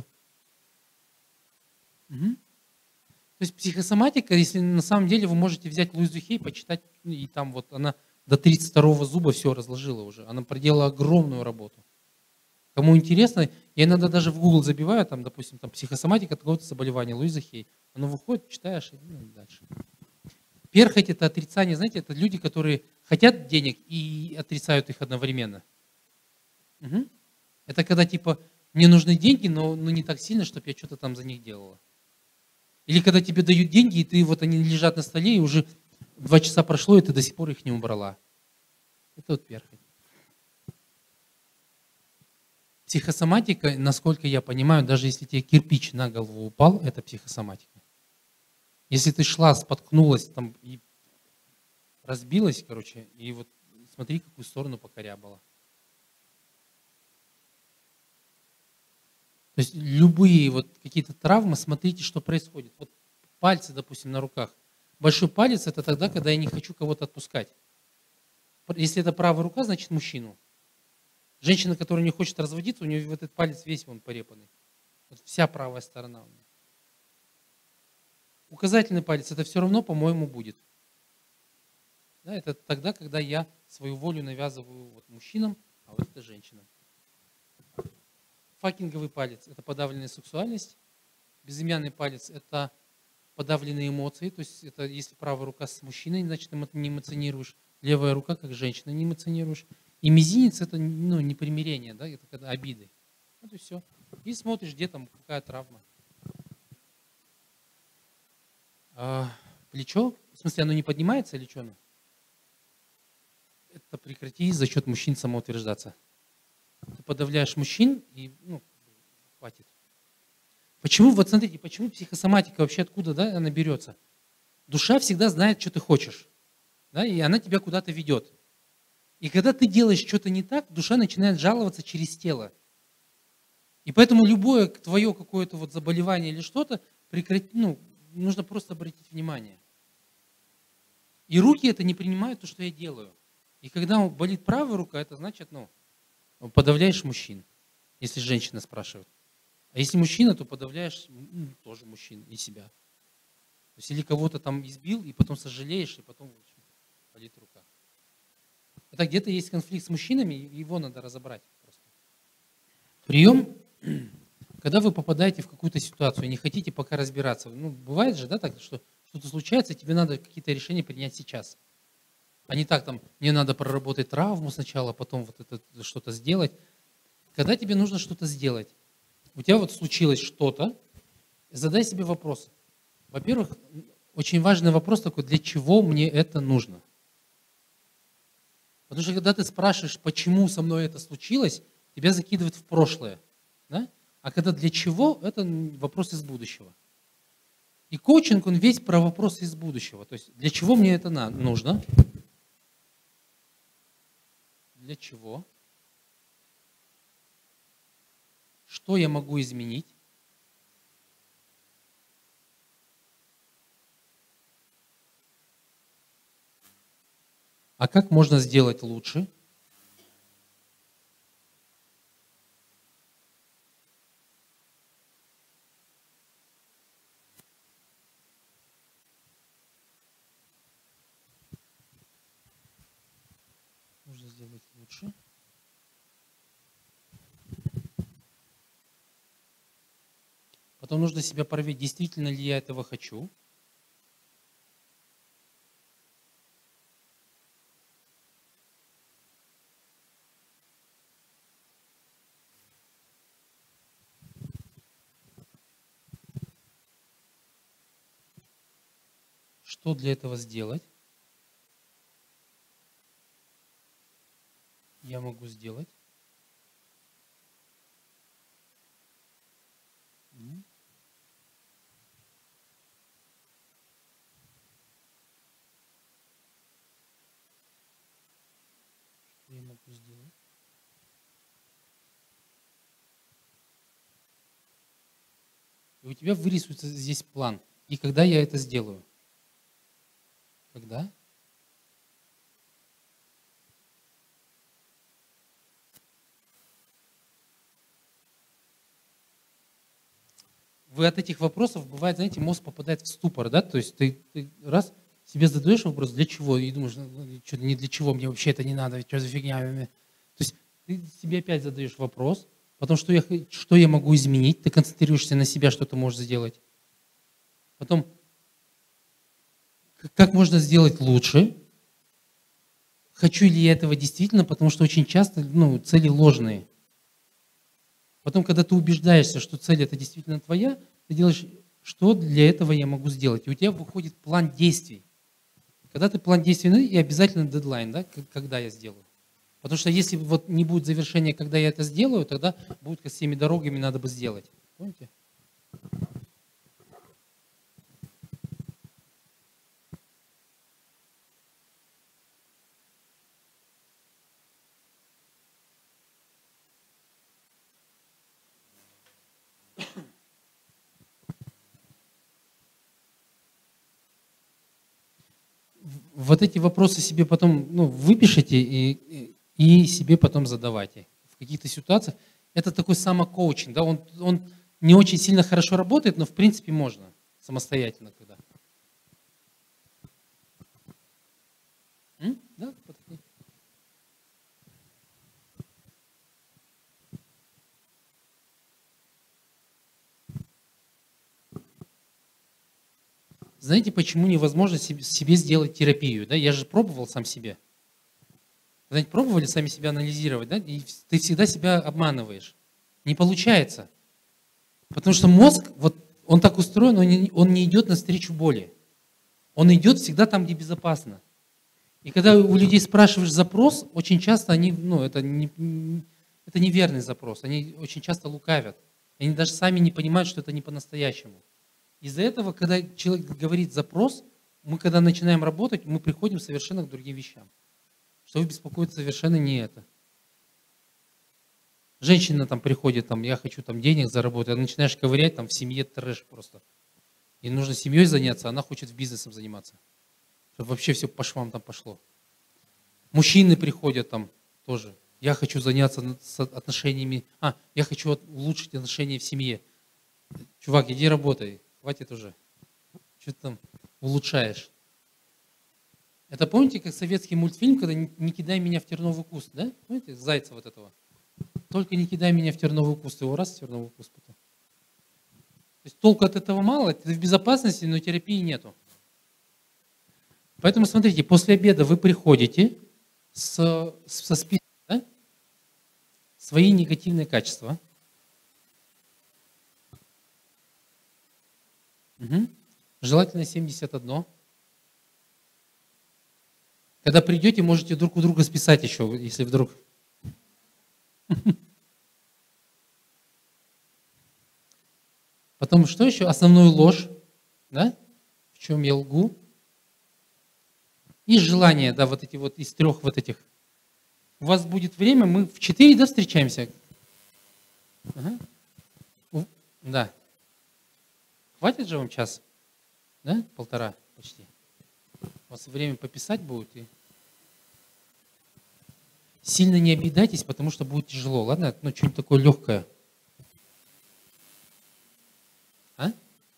Угу. То есть психосоматика, если на самом деле вы можете взять Луизу Хей, почитать, и там вот она до тридцать второго зуба все разложила уже. Она проделала огромную работу. Кому интересно, я иногда даже в Google забиваю, там, допустим, там психосоматика такого-то заболевания, Луиза Хей. Оно выходит, читаешь и ну, дальше. Перхоть – это отрицание, знаете, это люди, которые хотят денег и отрицают их одновременно. Угу. Это когда типа мне нужны деньги, но, но не так сильно, чтобы я что-то там за них делала. Или когда тебе дают деньги, и ты вот они лежат на столе, и уже два часа прошло, и ты до сих пор их не убрала. Это вот перхоть. Психосоматика, насколько я понимаю, даже если тебе кирпич на голову упал, это психосоматика. Если ты шла, споткнулась там и разбилась, короче, и вот смотри, какую сторону покорябала. То есть любые вот какие-то травмы, смотрите, что происходит. Вот пальцы, допустим, на руках. Большой палец – это тогда, когда я не хочу кого-то отпускать. Если это правая рука, значит мужчину. Женщина, которая не хочет разводиться, у нее вот этот палец весь он порепанный. Вот вся правая сторона у нее. Указательный палец это все равно, по-моему, будет. Да, это тогда, когда я свою волю навязываю вот мужчинам, а вот это женщинам. Факинговый палец – это подавленная сексуальность. Безымянный палец – это подавленные эмоции. То есть это если правая рука с мужчиной, значит не эмоционируешь. Левая рука, как женщина, не эмоционируешь. И мизинец – это ну, непримирение, да, это когда обиды. Вот и все. И смотришь, где там какая травма. А, плечо, в смысле оно не поднимается или что оно? Это прекрати за счет мужчин самоутверждаться. Ты подавляешь мужчин и ну, хватит. Почему, вот смотрите, почему психосоматика вообще откуда да, она берется? Душа всегда знает, что ты хочешь. Да, и она тебя куда-то ведет. И когда ты делаешь что-то не так, душа начинает жаловаться через тело. И поэтому любое твое какое-то вот заболевание или что-то, прекрати, ну, нужно просто обратить внимание. И руки это не принимают то, что я делаю. И когда болит правая рука, это значит, ну, подавляешь мужчин, если женщина спрашивает. А если мужчина, то подавляешь ну, тоже мужчин и себя. То есть или кого-то там избил, и потом сожалеешь, и потом в общем, болит рука. Это где-то есть конфликт с мужчинами, его надо разобрать просто. Прием, когда вы попадаете в какую-то ситуацию и не хотите пока разбираться. Ну, бывает же, да, так, что что-то случается, тебе надо какие-то решения принять сейчас. А не так, там, мне надо проработать травму сначала, потом вот это что-то сделать. Когда тебе нужно что-то сделать, у тебя вот случилось что-то, задай себе вопрос. Во-первых, очень важный вопрос такой, для чего мне это нужно? Потому что когда ты спрашиваешь, почему со мной это случилось, тебя закидывают в прошлое. Да? А когда для чего, это вопрос из будущего. И коучинг, он весь про вопросы из будущего. То есть, для чего мне это нужно? Для чего? Что я могу изменить? А как можно сделать лучше? Можно сделать лучше. Потом нужно себя проверить, действительно ли я этого хочу. Что для этого сделать? Я могу сделать. Что я могу сделать? И у тебя вырисуется здесь план. И когда я это сделаю? Когда? Вы от этих вопросов, бывает, знаете, мозг попадает в ступор, да? То есть ты, ты раз себе задаешь вопрос, для чего? И думаешь, ну, что-то не для чего, мне вообще это не надо, что за фигня? То есть ты себе опять задаешь вопрос, потом, что я, что я могу изменить, ты концентрируешься на себя, что ты можешь сделать. Потом, как можно сделать лучше? Хочу ли я этого действительно, потому что очень часто ну, цели ложные. Потом, когда ты убеждаешься, что цель это действительно твоя, ты делаешь, что для этого я могу сделать. И у тебя выходит план действий. Когда ты план действий, ну и обязательно дедлайн, да, когда я сделаю. Потому что если вот не будет завершения, когда я это сделаю, тогда будет как с теми дорогами надо бы сделать. Помните? Вот эти вопросы себе потом ну, выпишите и, и себе потом задавайте. в каких-то ситуациях. Это такой самокоучинг, да, он, он не очень сильно хорошо работает, но в принципе можно самостоятельно когда. М? Да, подходи. Знаете, почему невозможно себе сделать терапию? Да? Я же пробовал сам себе. Знаете, пробовали сами себя анализировать, да? И ты всегда себя обманываешь. Не получается. Потому что мозг, вот он так устроен, он не, он не идет навстречу боли. Он идет всегда там, где безопасно. И когда у людей спрашиваешь запрос, очень часто они, ну, это, не, это неверный запрос. Они очень часто лукавят. Они даже сами не понимают, что это не по-настоящему. Из-за этого, когда человек говорит запрос, мы когда начинаем работать, мы приходим совершенно к другим вещам. Что беспокоит совершенно не это. Женщина там приходит, там, я хочу там денег заработать, а начинаешь ковырять, там в семье трэш просто. И нужно семьей заняться, она хочет бизнесом заниматься. Чтобы вообще все по швам там пошло. Мужчины приходят там тоже. Я хочу заняться отношениями, а, я хочу улучшить отношения в семье. Чувак, иди работай. Хватит уже. Что ты там улучшаешь? Это помните, как советский мультфильм, когда «Не кидай меня в терновый куст», да? Помните, зайца вот этого? Только не кидай меня в терновый куст, его раз в терновый куст потом. То есть толку от этого мало, ты в безопасности, но терапии нету. Поэтому смотрите, после обеда вы приходите с, со списком, да? Свои негативные качества. Угу. Желательно семьдесят один. Когда придете, можете друг у друга списать еще, если вдруг. Потом что еще? Основную ложь, да? В чем я лгу. И желание, да, вот эти вот из трех вот этих. У вас будет время, мы в четыре, да, встречаемся? Ага. Да. Хватит же вам час? Да? Полтора почти. У вас время пописать будет. И... Сильно не обидайтесь, потому что будет тяжело. Ладно? Ну, что-нибудь такое легкое. А?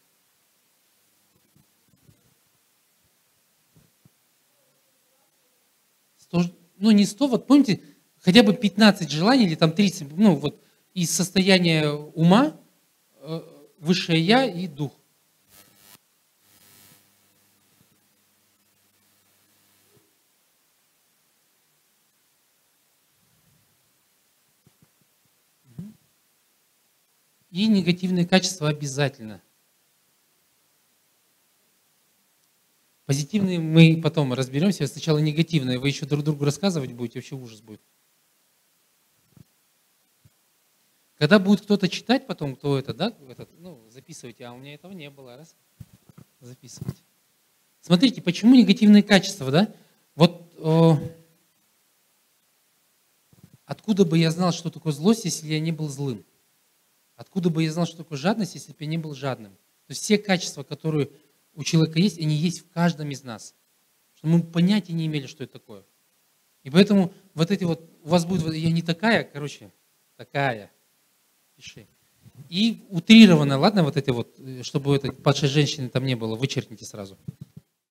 сто, ну, не сто, вот помните, хотя бы пятнадцать желаний или там тридцать, ну, вот из состояния ума, высшее я и дух. И негативные качества обязательно. Позитивные мы потом разберемся. Сначала негативные. Вы еще друг другу рассказывать будете, вообще ужас будет. Когда будет кто-то читать потом, кто это, да, этот, ну, записывайте, а у меня этого не было, раз, записывайте. Смотрите, почему негативные качества, да? Вот о, откуда бы я знал, что такое злость, если я не был злым? Откуда бы я знал, что такое жадность, если бы я не был жадным? То есть все качества, которые у человека есть, они есть в каждом из нас. Что мы понятия не имели, что это такое. И поэтому вот эти вот, у вас будет, я не такая, короче, такая. Пиши. И утрированно, ладно, вот эти вот, чтобы этой падшей женщины там не было, вычеркните сразу.